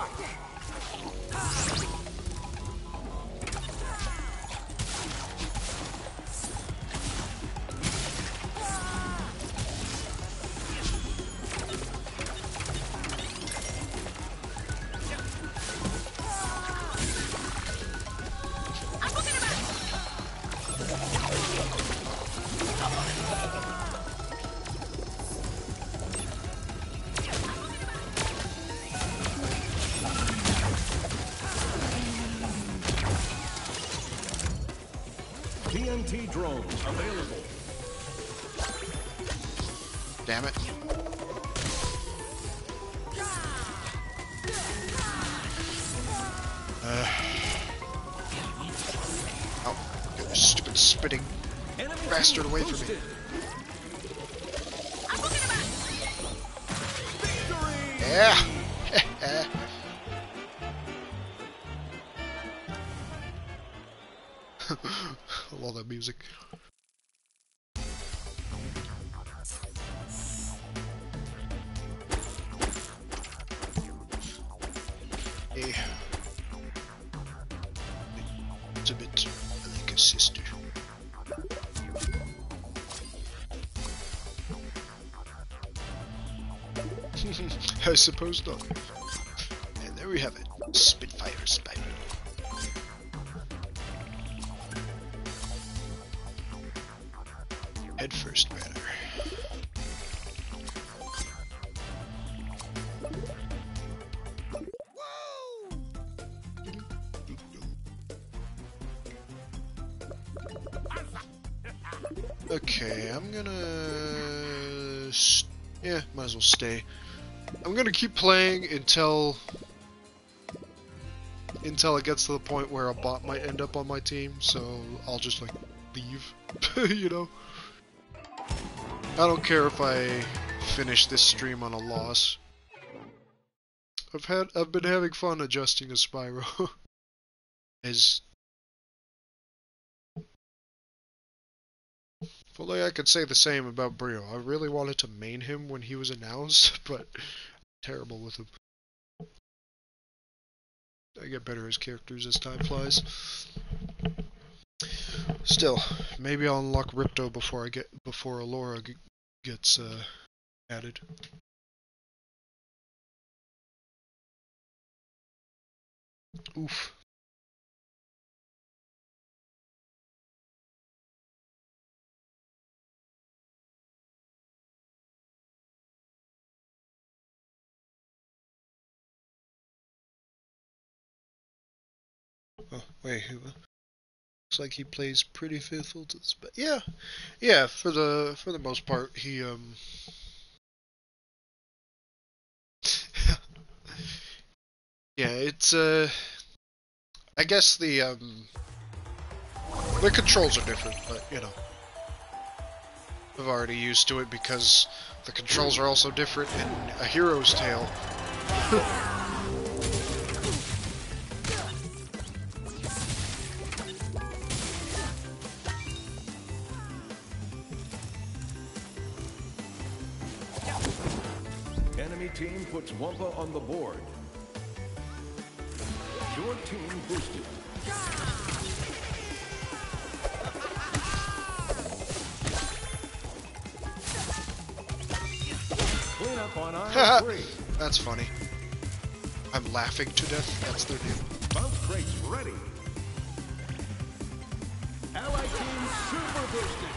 TNT drones available. Damn it. Oh, get this stupid spitting bastard away from me. Yeah! I love that music. Hey. It's a bit like a sister. I suppose not. And there we have it. Spitfire Spyro. Head first manner. Okay, I'm gonna... yeah, might as well stay. I'm gonna keep playing until it gets to the point where a bot might end up on my team, so I'll just like leave, you know? I don't care if I finish this stream on a loss. I've been having fun adjusting to Spyro. As if only I could say the same about Brio. I really wanted to main him when he was announced, but I'm terrible with him. I get better as characters as time flies. Still, maybe I'll unlock Ripto before Alora gets added. Oof. Oh, wait, looks like he plays pretty faithful to this, but yeah, for the most part, he yeah, it's I guess the controls are different, but you know, I've already used to it because the controls are also different in A Hero's Tale. Enemy team puts Wumpa on the board. Your team boosted. Clean up on aisle 3. That's funny. I'm laughing to death. That's their name. Bounce crates ready. super boosted.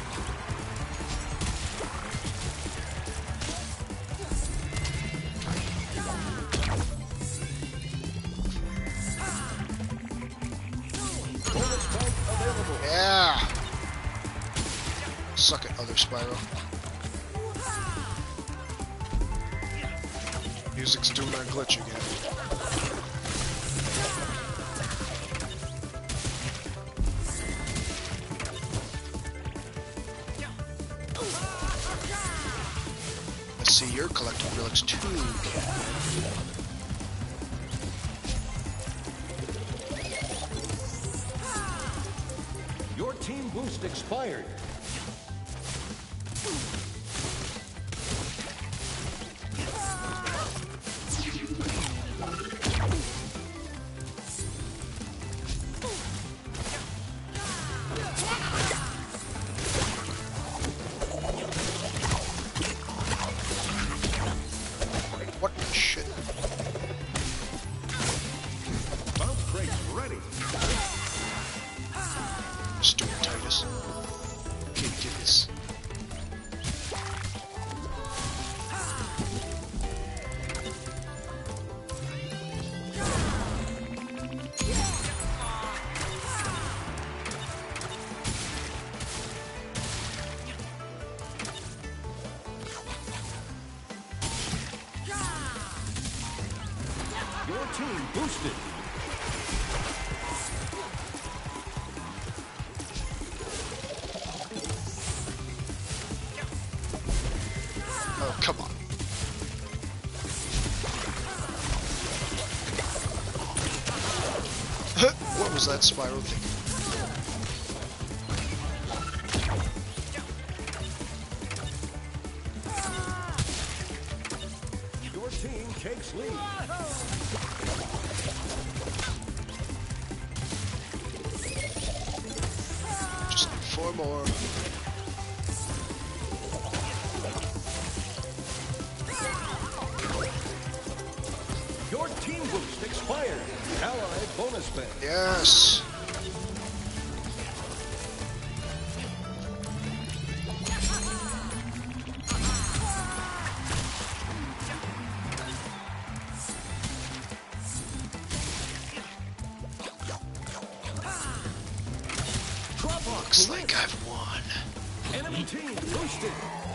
Bonus spike available. Yeah! Suck it, other Spyro. Music's doing our glitch again. I see you're collecting relics too, Cat. Your team boost expired. What the shit? Bounce crates ready. Stupid Titus. Can't do this. Your team boosted. Oh, come on. What was that Spyro thinking? Your team takes lead. Just need 4 more. Your team boost expired. Allied bonus spend. Yes! Looks like I've won. Enemy team boosted.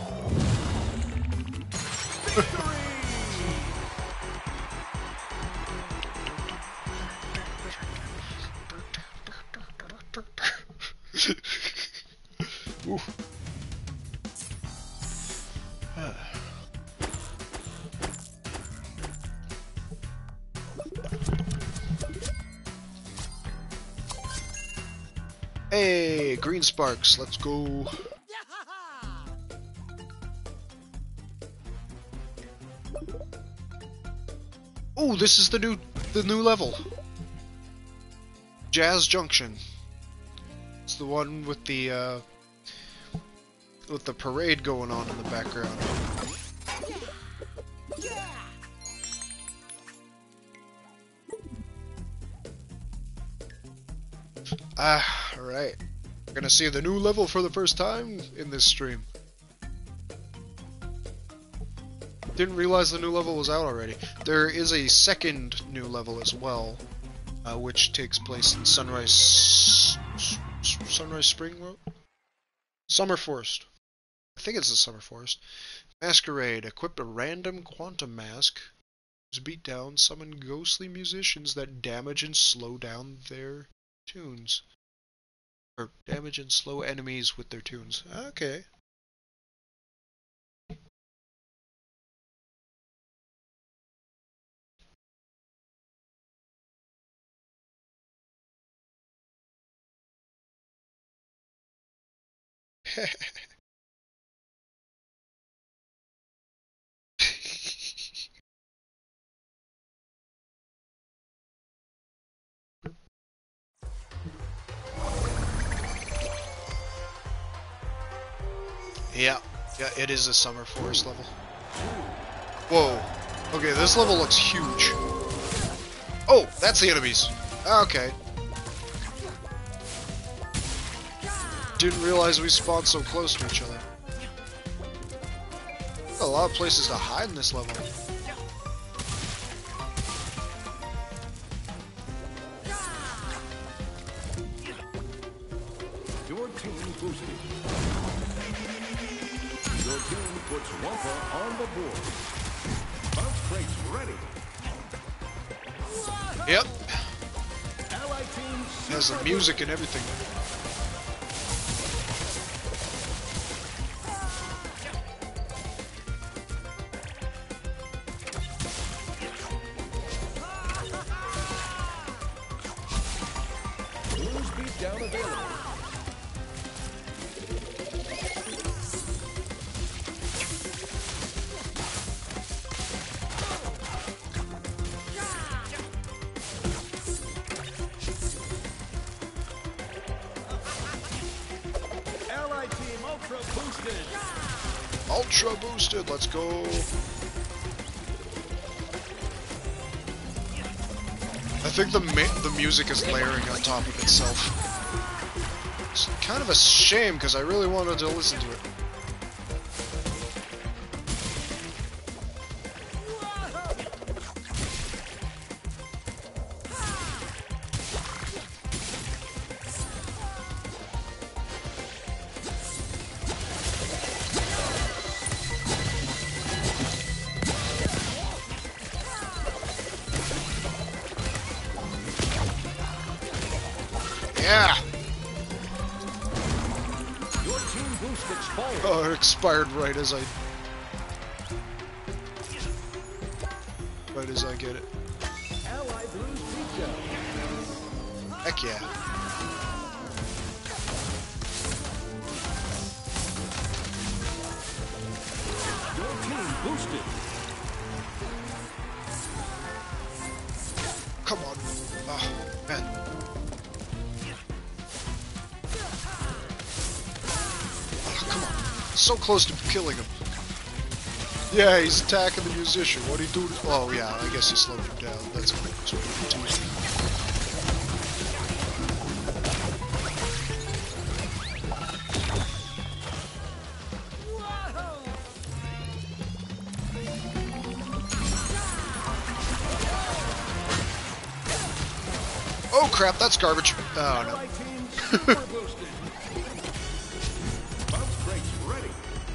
Victory! Ooh. Hey, green sparks, let's go. Oh, this is the new level. Jazz Junction. It's the one with the parade going on in the background. Ah, alright. We're gonna see the new level for the first time in this stream. Didn't realize the new level was out already. There is a second new level as well, which takes place in Sunrise Spring Road? Summer Forest. I think it's the Summer Forest. Masquerade. Equip a random quantum mask. Beat down, summon ghostly musicians that damage and slow down their tunes. Or damage and slow enemies with their tunes. Okay. Yeah, it is a Summer Forest level. Whoa. Okay, this level looks huge. Oh, that's the enemies. Okay. Didn't realize we spawned so close to each other. A lot of places to hide in this level. Your team boosted. Your team puts Wumpa on the board. Bounce breaks ready. Yep. Allied team Has the music and everything. Blue speed down available. Allied team ultra boosted. Ultra boosted, let's go. I think the music is layering on top of itself. It's kind of a shame because I really wanted to listen to it. Yeah! Your team boost expired. Oh, it expired right as I get it. Ally Blues beat you. Heck yeah. Your team boosted. Come on. Oh, man. Oh, come on. So close to killing him. Yeah, he's attacking the musician. What'd he do? Oh, yeah, I guess he slowed him down. That's what he do. Oh crap, that's garbage. Oh Ally team super boosted. Bounce breaks ready.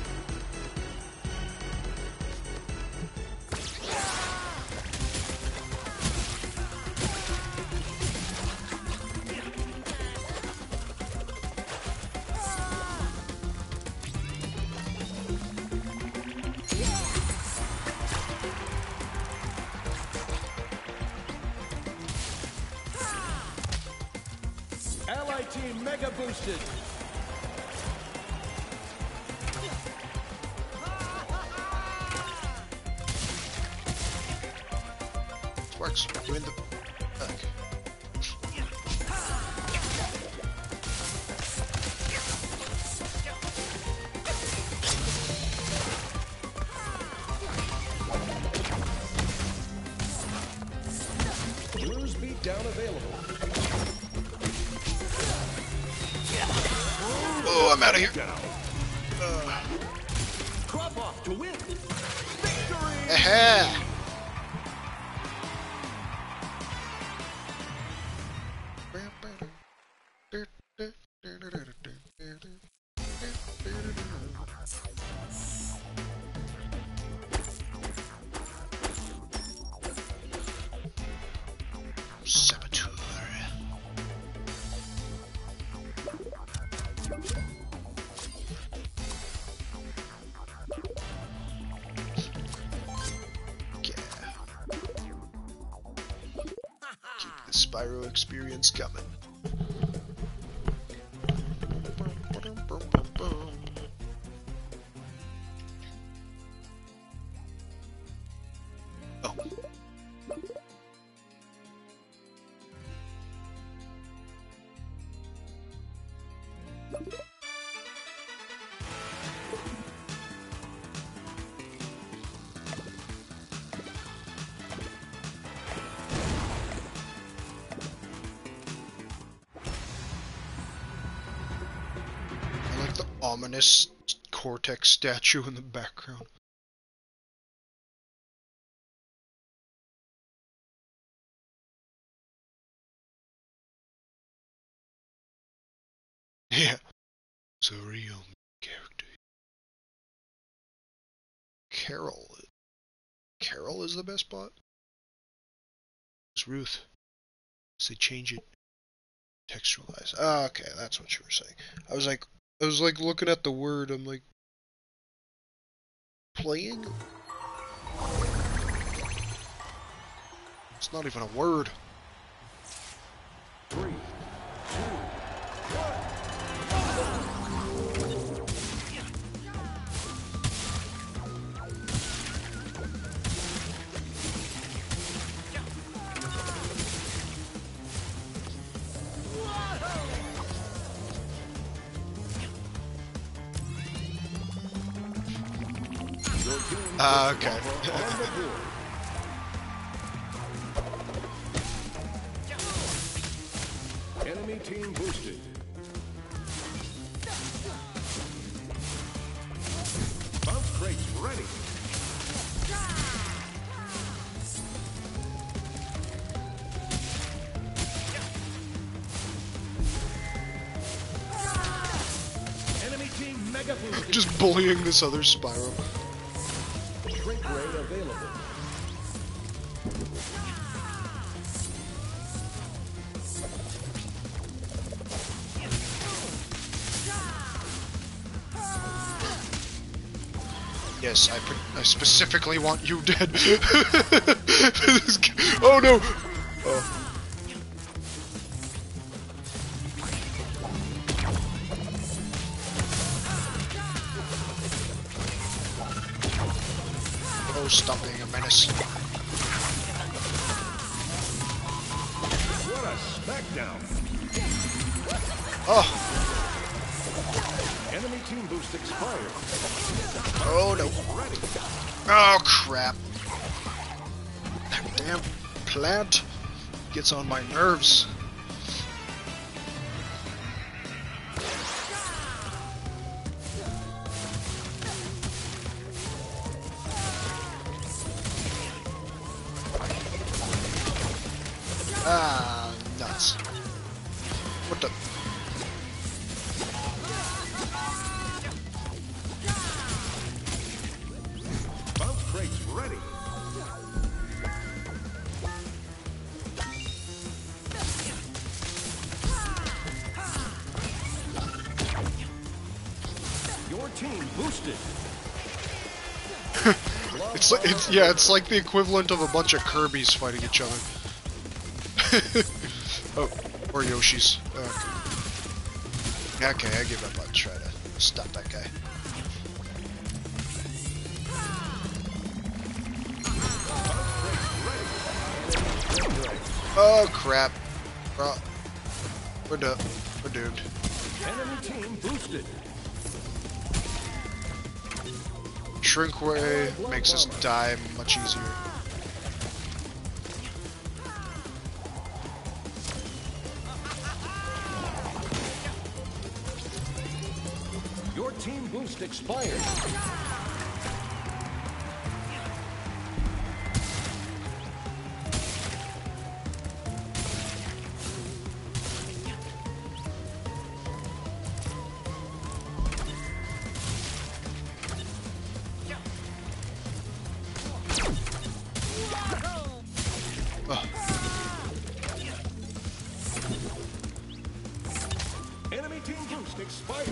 Allied team mega boosted. It works. Doing the back. Blue speed down available. Oh, I'm out of here. Down. Drop off to win. Victory! Aha! Saboteur. Keep the Spyro experience coming. Oh. ominous Cortex statue in the background. Yeah. It's a real character. Carol. Carol is the best bot? It's Ruth. So they change it. Textualize. Ah, okay, that's what you were saying. I was like looking at the word, I'm like, playing? It's not even a word. 3, 2, 1. Okay. Enemy team boosted. Bounce crates ready. Enemy team mega boosted. Just bullying this other Spyro. Shrink ray available. Yes, I specifically want you dead. Oh no! Oh. Oh, stop being a menace. What a smackdown! Oh! Enemy team boost expired. Oh no! Ready. Oh crap! That damn plant gets on my nerves. Ah, nuts. What the? Bounce crates ready. Your team boosted. It's like the equivalent of a bunch of Kirby's fighting each other. Oh, or Yoshi's. Okay, I give up on trying to stop that guy. Oh crap! We're done. We're doomed. Enemy team boosted. Shrink ray makes us die much easier. Your team boost expired. Oh. Enemy team boost expired.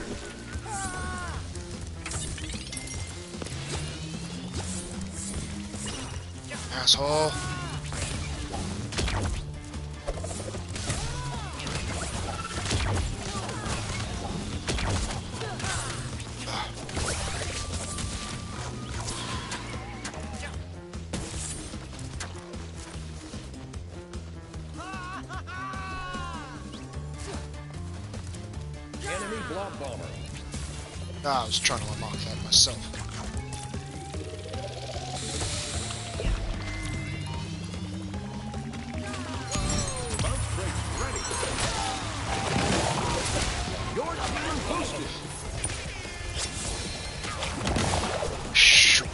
Asshole. Enemy block bomber. Ah, I was trying to unlock that myself. Bounce crates ready. Your team boosted.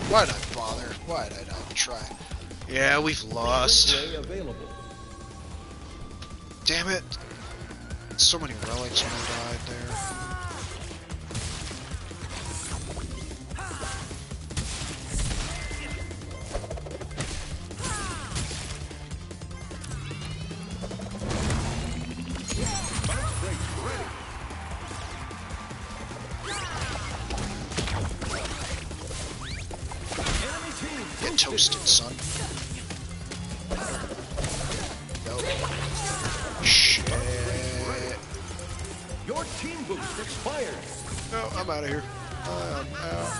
Why'd I bother? Why'd I not try? Yeah, we've lost. Fray available. Damn it. So many relics when I died there. Get toasted, son. Go. Shit. Your team boost expired. No, I'm out of here. I'm out.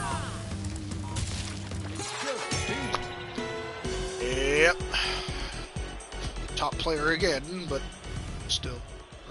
Yep. Top player again, but still.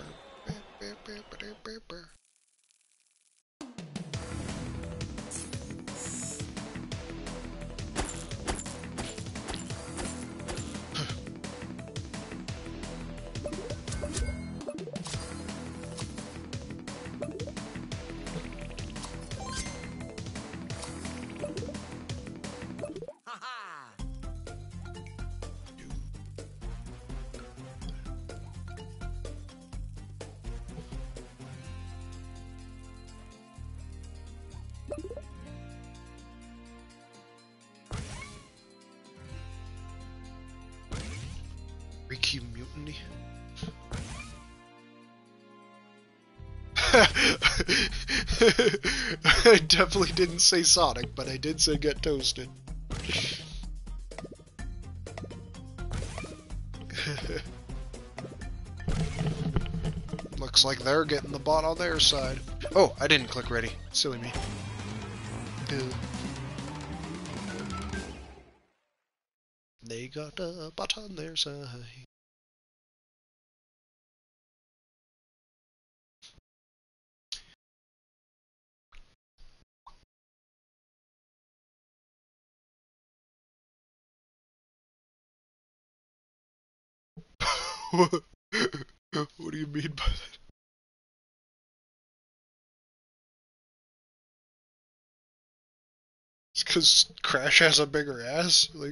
Ricky Mutiny. I definitely didn't say Sonic, but I did say get toasted. Looks like they're getting the bot on their side. Oh, I didn't click ready. Silly me. Dude. They got a bot on their side. What do you mean by that? It's because Crash has a bigger ass? Like,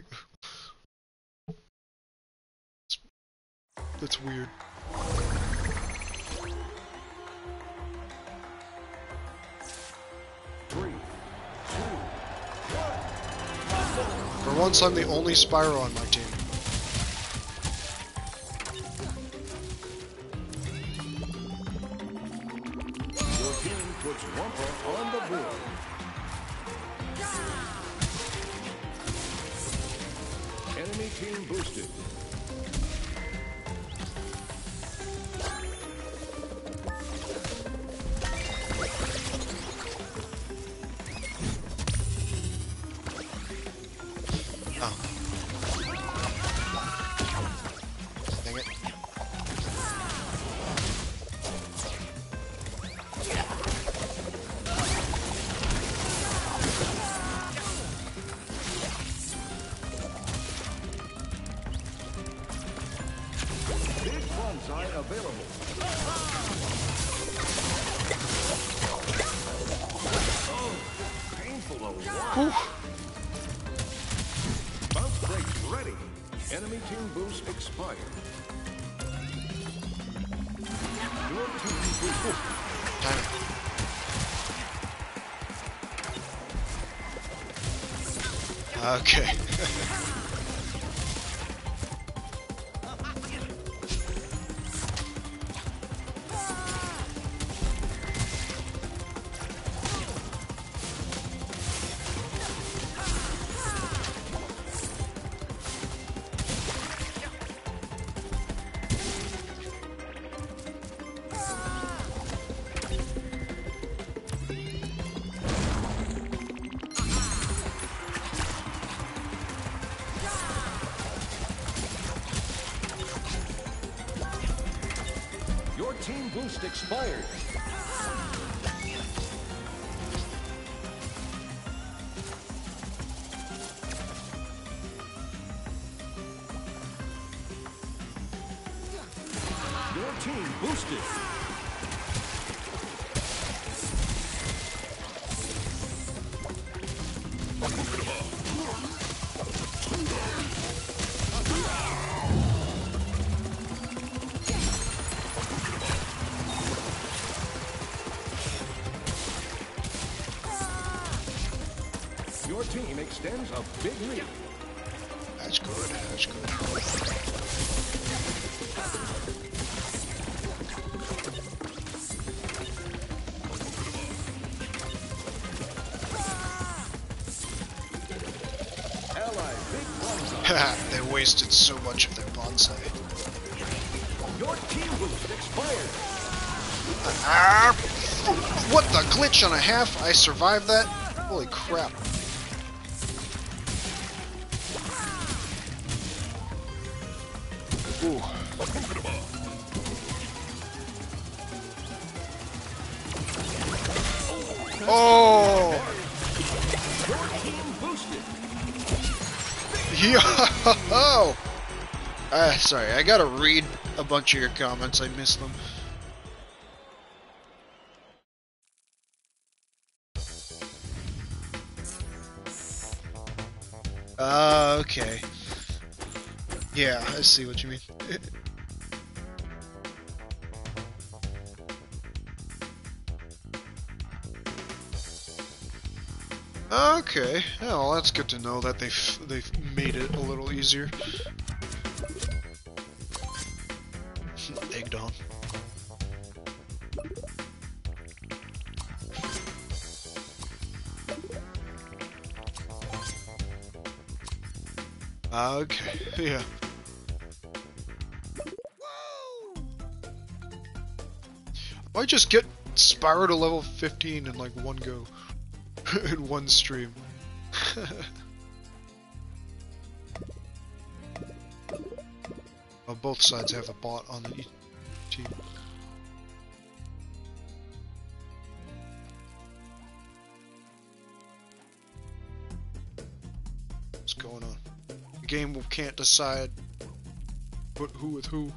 that's weird. For once, I'm the only Spyro on my team. Your team puts Wumpa on the board. Enemy team boosted. Oh. Dang it. Big bonsai available. Oh, painful to watch. Bounce breaks ready. Enemy team boost expired. Your team boosted. Damn it. Okay. Your team boost expired. Your team boosted. extends a big lead. That's good. That's good. Allied big bonsai. They wasted so much of their bonsai. Your team boost expired. Ah, what the glitch on a half? I survived that? Holy crap. Ooh. Oh! Your team boosted. Yo! Sorry, I gotta read a bunch of your comments. I missed them. Okay. Yeah, I see what you mean. Okay, yeah, well, that's good to know that they've made it a little easier. Egged on. Okay, yeah. I might just get Spyro to level 15 in like one go. In one stream. Well, both sides have a bot on the team. What's going on? The game can't decide put who with who.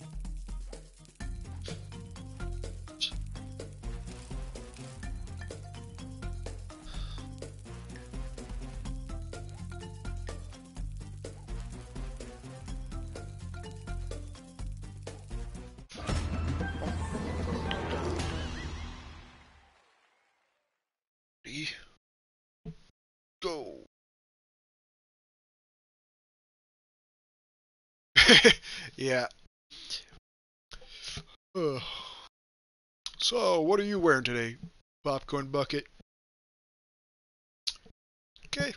Go. Yeah. Ugh. So, what are you wearing today, Popcorn Bucket? Okay.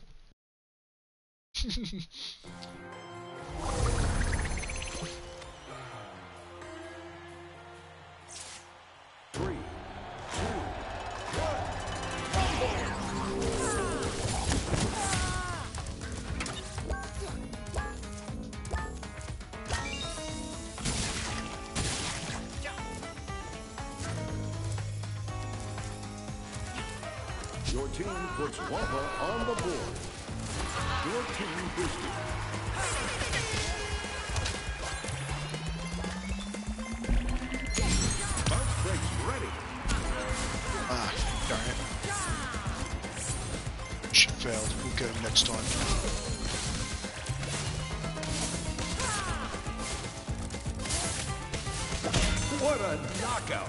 3, 2, 1. Your team puts Wampa on the board. Your team boosted. Bounce breaks ready. Ah, darn it. She failed. We'll get him next time. What a knockout.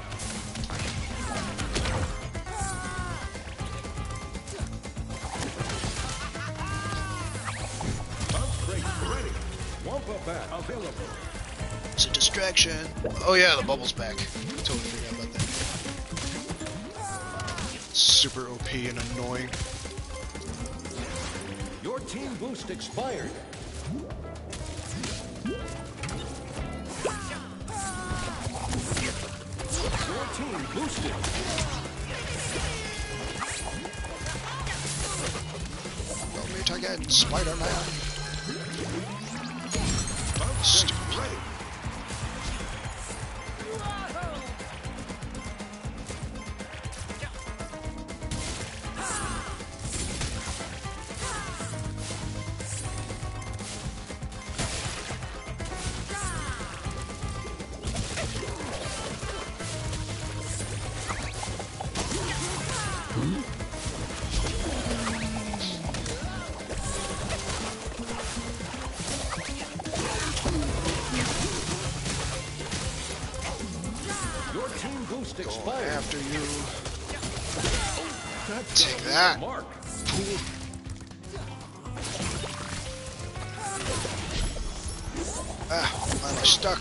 Bounce breaks ready. Wampa bat available. It's a distraction. Oh yeah, the bubble's back. Totally forgot about that. Super OP and annoying. Your team boost expired. Your team boosted. Well, meet again, Spider-Man. Stupid. Ready. Your team boost Going expired. after you. That's Take gonna that. leave a mark. Fool. Ah, finally stuck.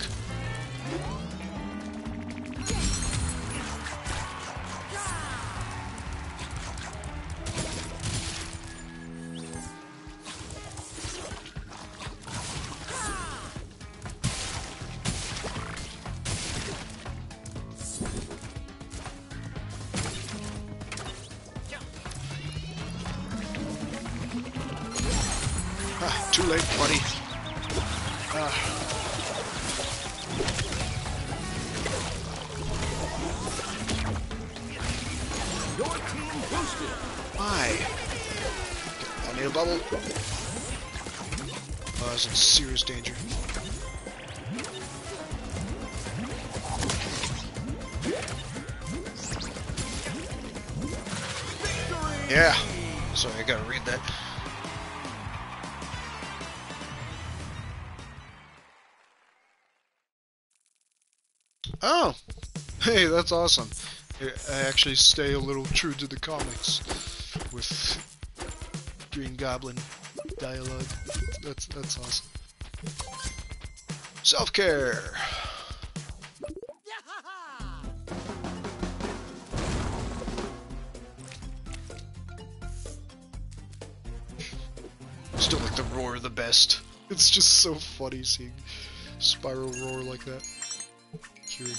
Ah, too late, buddy. Your team boosted. Why? I need a bubble. Oh, I was in serious danger. Yeah. Sorry, I gotta read that. Oh! Hey, that's awesome. I actually stay a little true to the comics with Green Goblin dialogue. That's awesome. Self-care! Still like the roar the best. It's just so funny seeing Spyro roar like that. Hearing.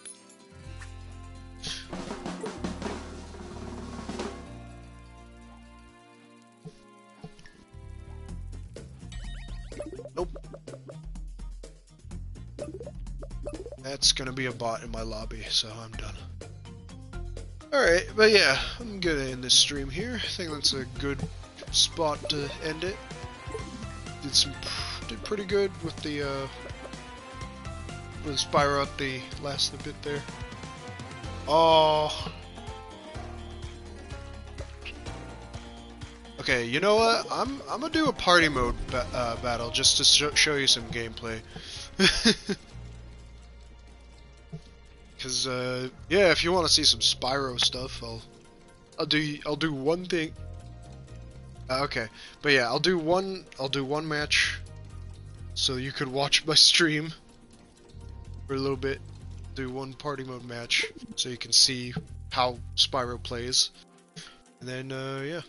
Nope. That's gonna be a bot in my lobby, so I'm done. Alright, but yeah, I'm gonna end this stream here. I think that's a good spot to end it. Did pretty good with the with Spyro at the last bit there. Oh. Okay, you know what? I'm gonna do a party mode battle just to show you some gameplay. Cause yeah, if you want to see some Spyro stuff, I'll do one thing. Okay, but yeah, I'll do one match, so you could watch my stream for a little bit. Do one party mode match, so you can see how Spyro plays, and then yeah.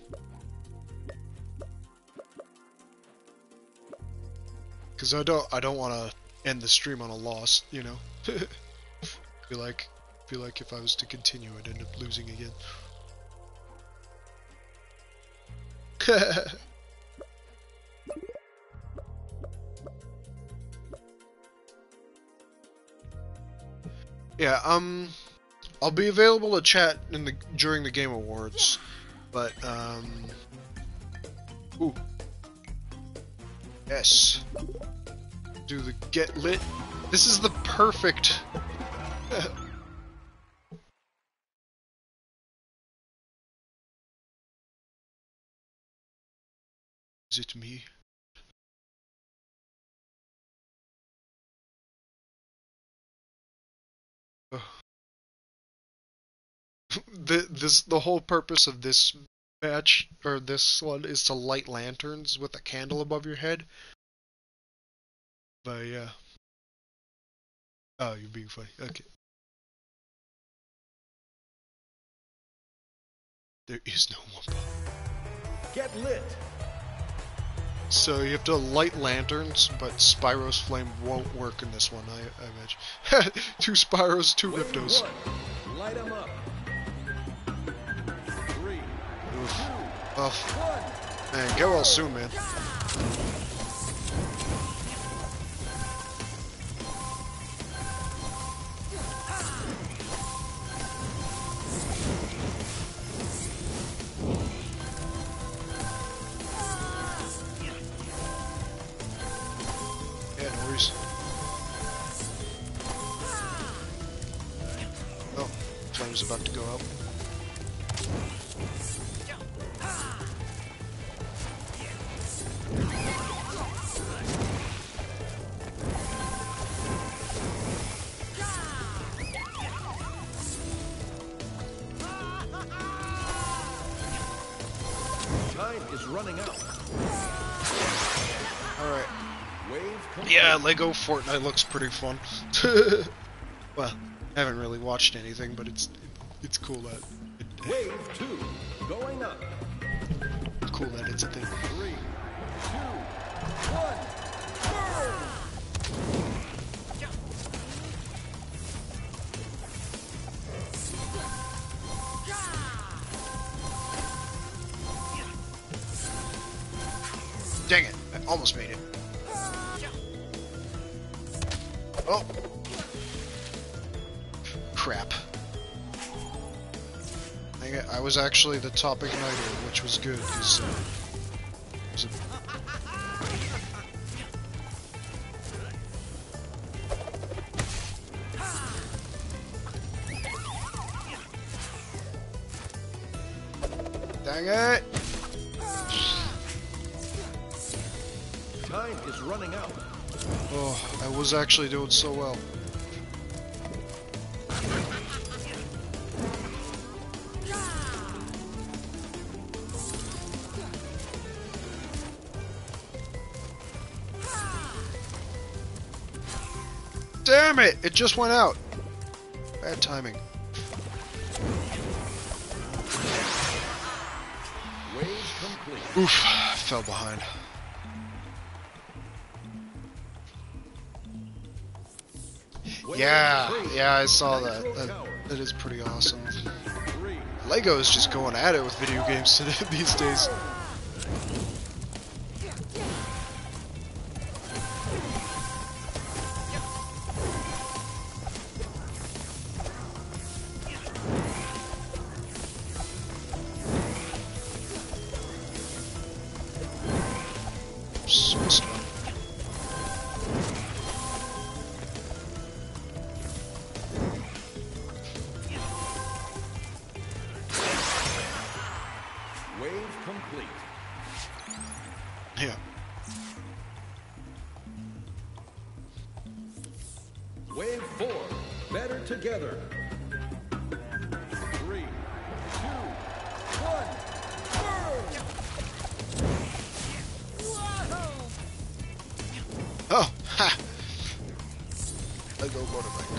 Cause I don't want to end the stream on a loss, you know. feel like if I was to continue, I'd end up losing again. Yeah, I'll be available to chat during the Game Awards, but ooh, yes, do the get lit. This is the perfect. Is it me? The whole purpose of this match, or this one, is to light lanterns with a candle above your head. But yeah. Oh, you're being funny. Okay. There is no one bomb. Get lit. So you have to light lanterns, but Spyro's flame won't work in this one, I imagine. 2 Spyros, 2 Riptos. Light 'em up. 3, Oof. 2, Oh, 1. man, get well soon, man. Yeah, no worries. Oh, flame's about to go out. Time is running out. Alright. Wave Yeah, Lego Fortnite looks pretty fun. Well, I haven't really watched anything, but it's cool that Wave 2, going up. it's a thing. 3, 2, 1, burn! Dang it! I almost made it. Oh! Crap. Dang it, I was actually the top igniter, which was good, because, dang it! Time is running out. Oh, I was actually doing so well. Damn it! It just went out. Bad timing. Wave complete. Oof, fell behind. Yeah, I saw that. That is pretty awesome. Lego is just going at it with video games today, these days. Wave complete. Yeah. Wave 4, better together. 3, 2, 1, burn! Oh, ha! Lego motorbike.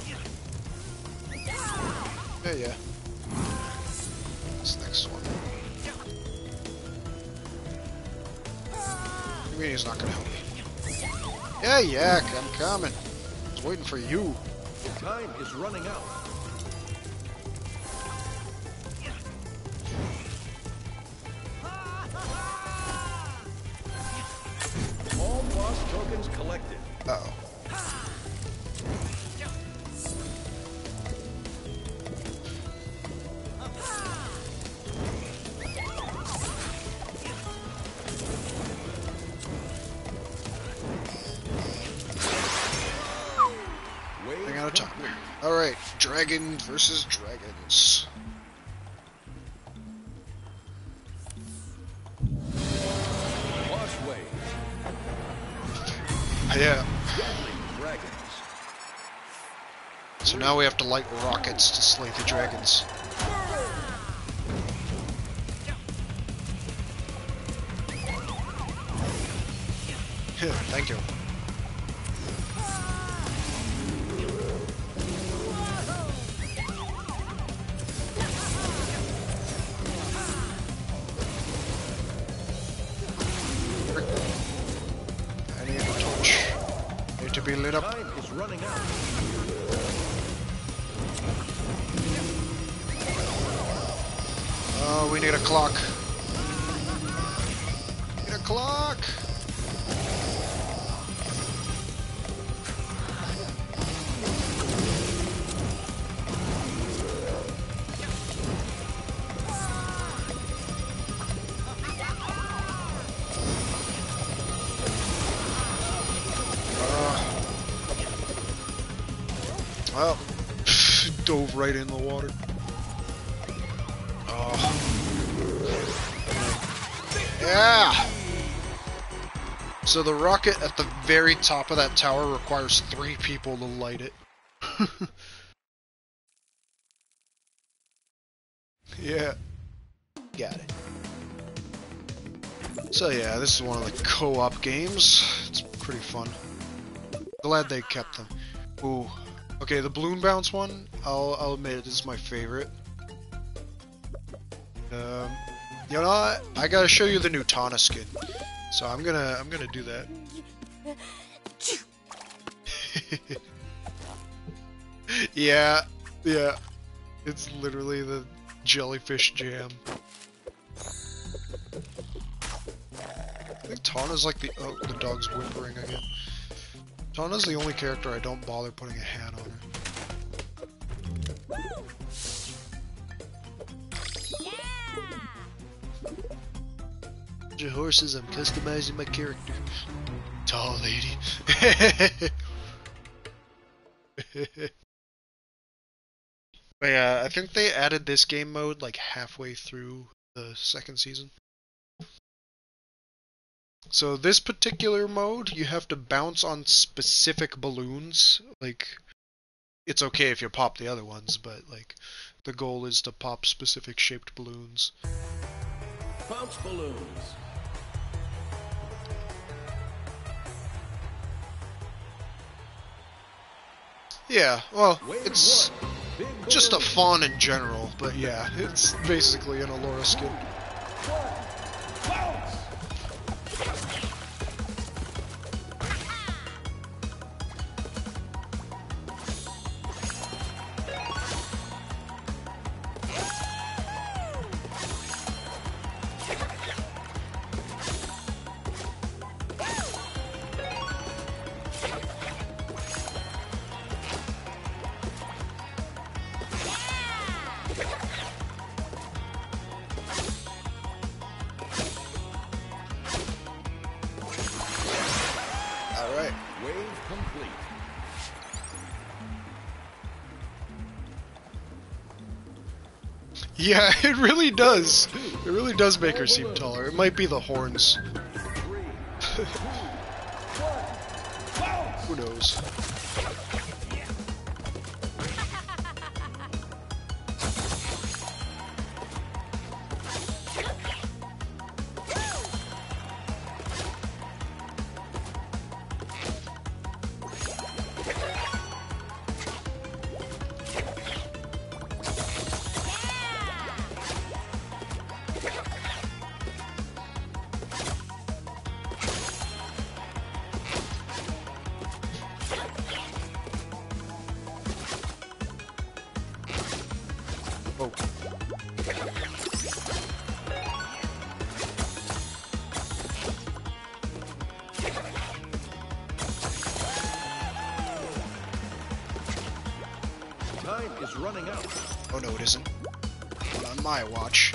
Yeah. This next one. You mean he's not gonna help me? Yeah, Yak, I'm coming. I was waiting for you. Time is running out. All boss tokens collected. Uh-oh. Running out of time. Alright, dragon versus dragons. Boss wave. Yeah. Deadly dragons. So now we have to light rockets to slay the dragons. Thank you. I need a torch. Need to be lit up. Time is running out. Oh, we need a clock. Need a clock. Well, dove right in the water. Oh. Yeah! So the rocket at the very top of that tower requires 3 people to light it. Yeah. Got it. So yeah, this is one of the co-op games. It's pretty fun. Glad they kept them. Ooh. Okay, the balloon bounce one, I'll admit it is my favorite. You know what? I gotta show you the new Tana skin. So I'm gonna do that. Yeah. It's literally the jellyfish jam. I think Tana's like the dog's whimpering again. Tana's the only character I don't bother putting a hat on her. Horses, I'm customizing my character. Tall lady. But yeah, I think they added this game mode like halfway through the second season. So this particular mode, you have to bounce on specific balloons. Like, it's okay if you pop the other ones, but like, the goal is to pop specific shaped balloons. Bounce balloons. Yeah, well, it's Big just a balloon. fawn in general, but yeah, it's basically an Allura skin. Bounce. Alright. Wave complete. Yeah, it really does. It really does make her seem taller. It might be the horns. 3, 2, 1. Bounce. Who knows? Oh. Time is running out. Oh no, it isn't. Not on my watch.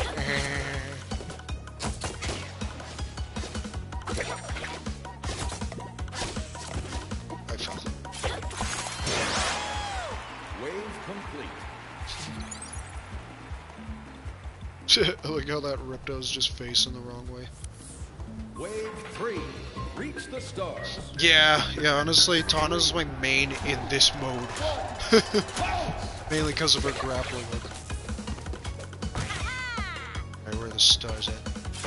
I fell. Wave complete. I like how that Ripto's just facing the wrong way. Wave 3. Reach the stars. Yeah, honestly, Tana's my main in this mode. Mainly because of her grappling hook. Alright, where are the stars at?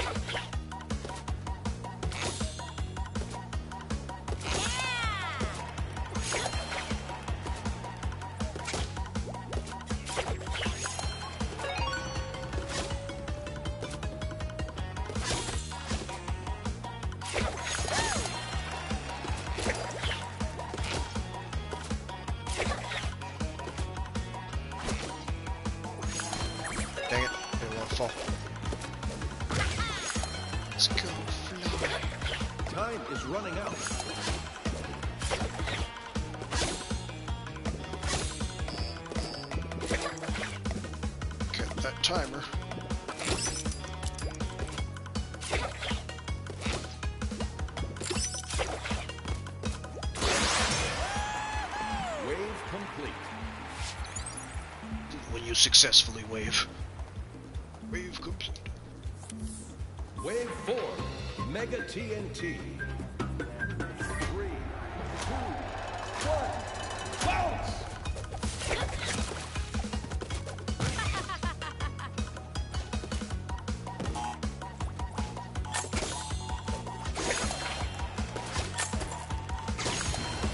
Dang it, I didn't want to fall. Let's go, fly. Time is running out. Get that timer. Wave complete. When you successfully wave. Wave complete. Wave 4. Mega TNT. 3, 2, 1. Bounce.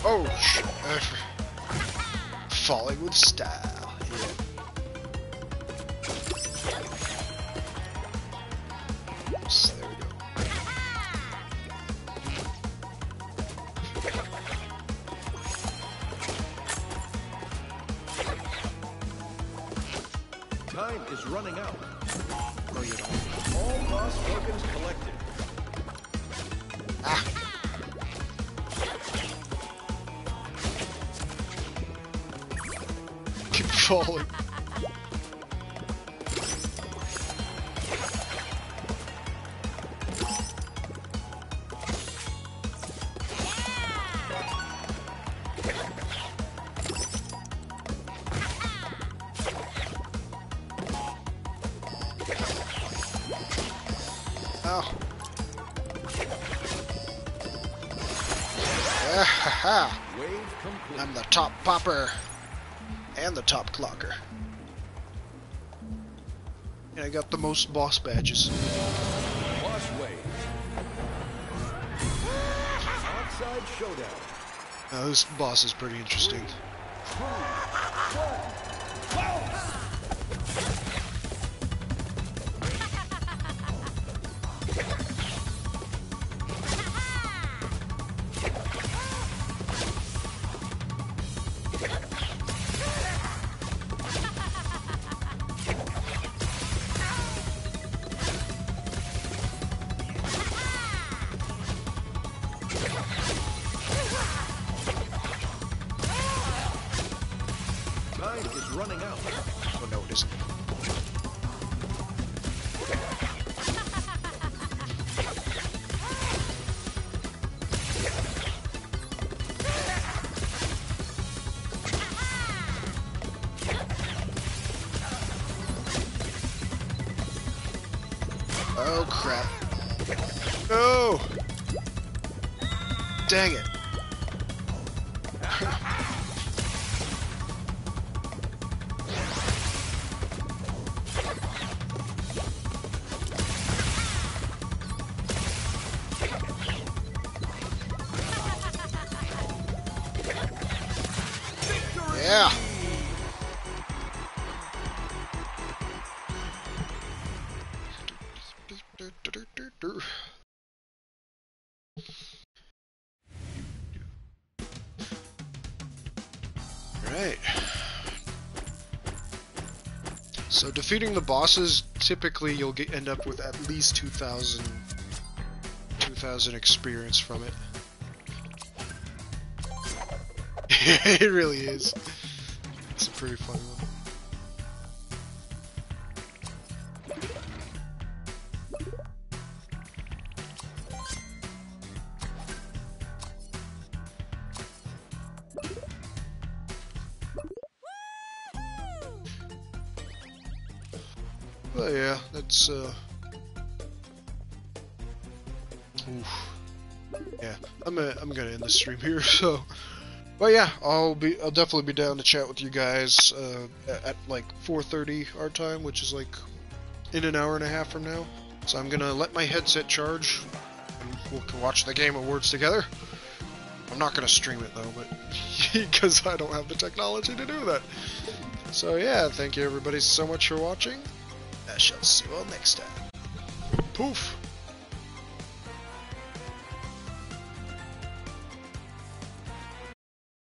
Oh, shit. Falling with style. Yeah. Oops, there we go. Time is running out. Oh, you don't. All boss tokens collected. Ah. Keep falling. Oh. Ah, Wave complete. I'm the top popper and the top clocker. And I got the most boss badges. Boss wave. Outside showdown. Now this boss is pretty interesting. 2, 1, bounce! Time is running out. Oh no, it isn't. Oh crap. No! Dang it. Yeah. Right. So defeating the bosses, typically you'll end up with at least 2,000 experience from it. It really is. It's a pretty funny one. But yeah, that's oof. Yeah, I'm gonna end the stream here. So, but yeah, I'll definitely be down to chat with you guys at like 4:30 our time, which is like in an hour and a half from now. So I'm gonna let my headset charge, and we can watch the Game Awards together. I'm not gonna stream it though, but because I don't have the technology to do that. So yeah, thank you everybody so much for watching. I shall see you all next time. Poof!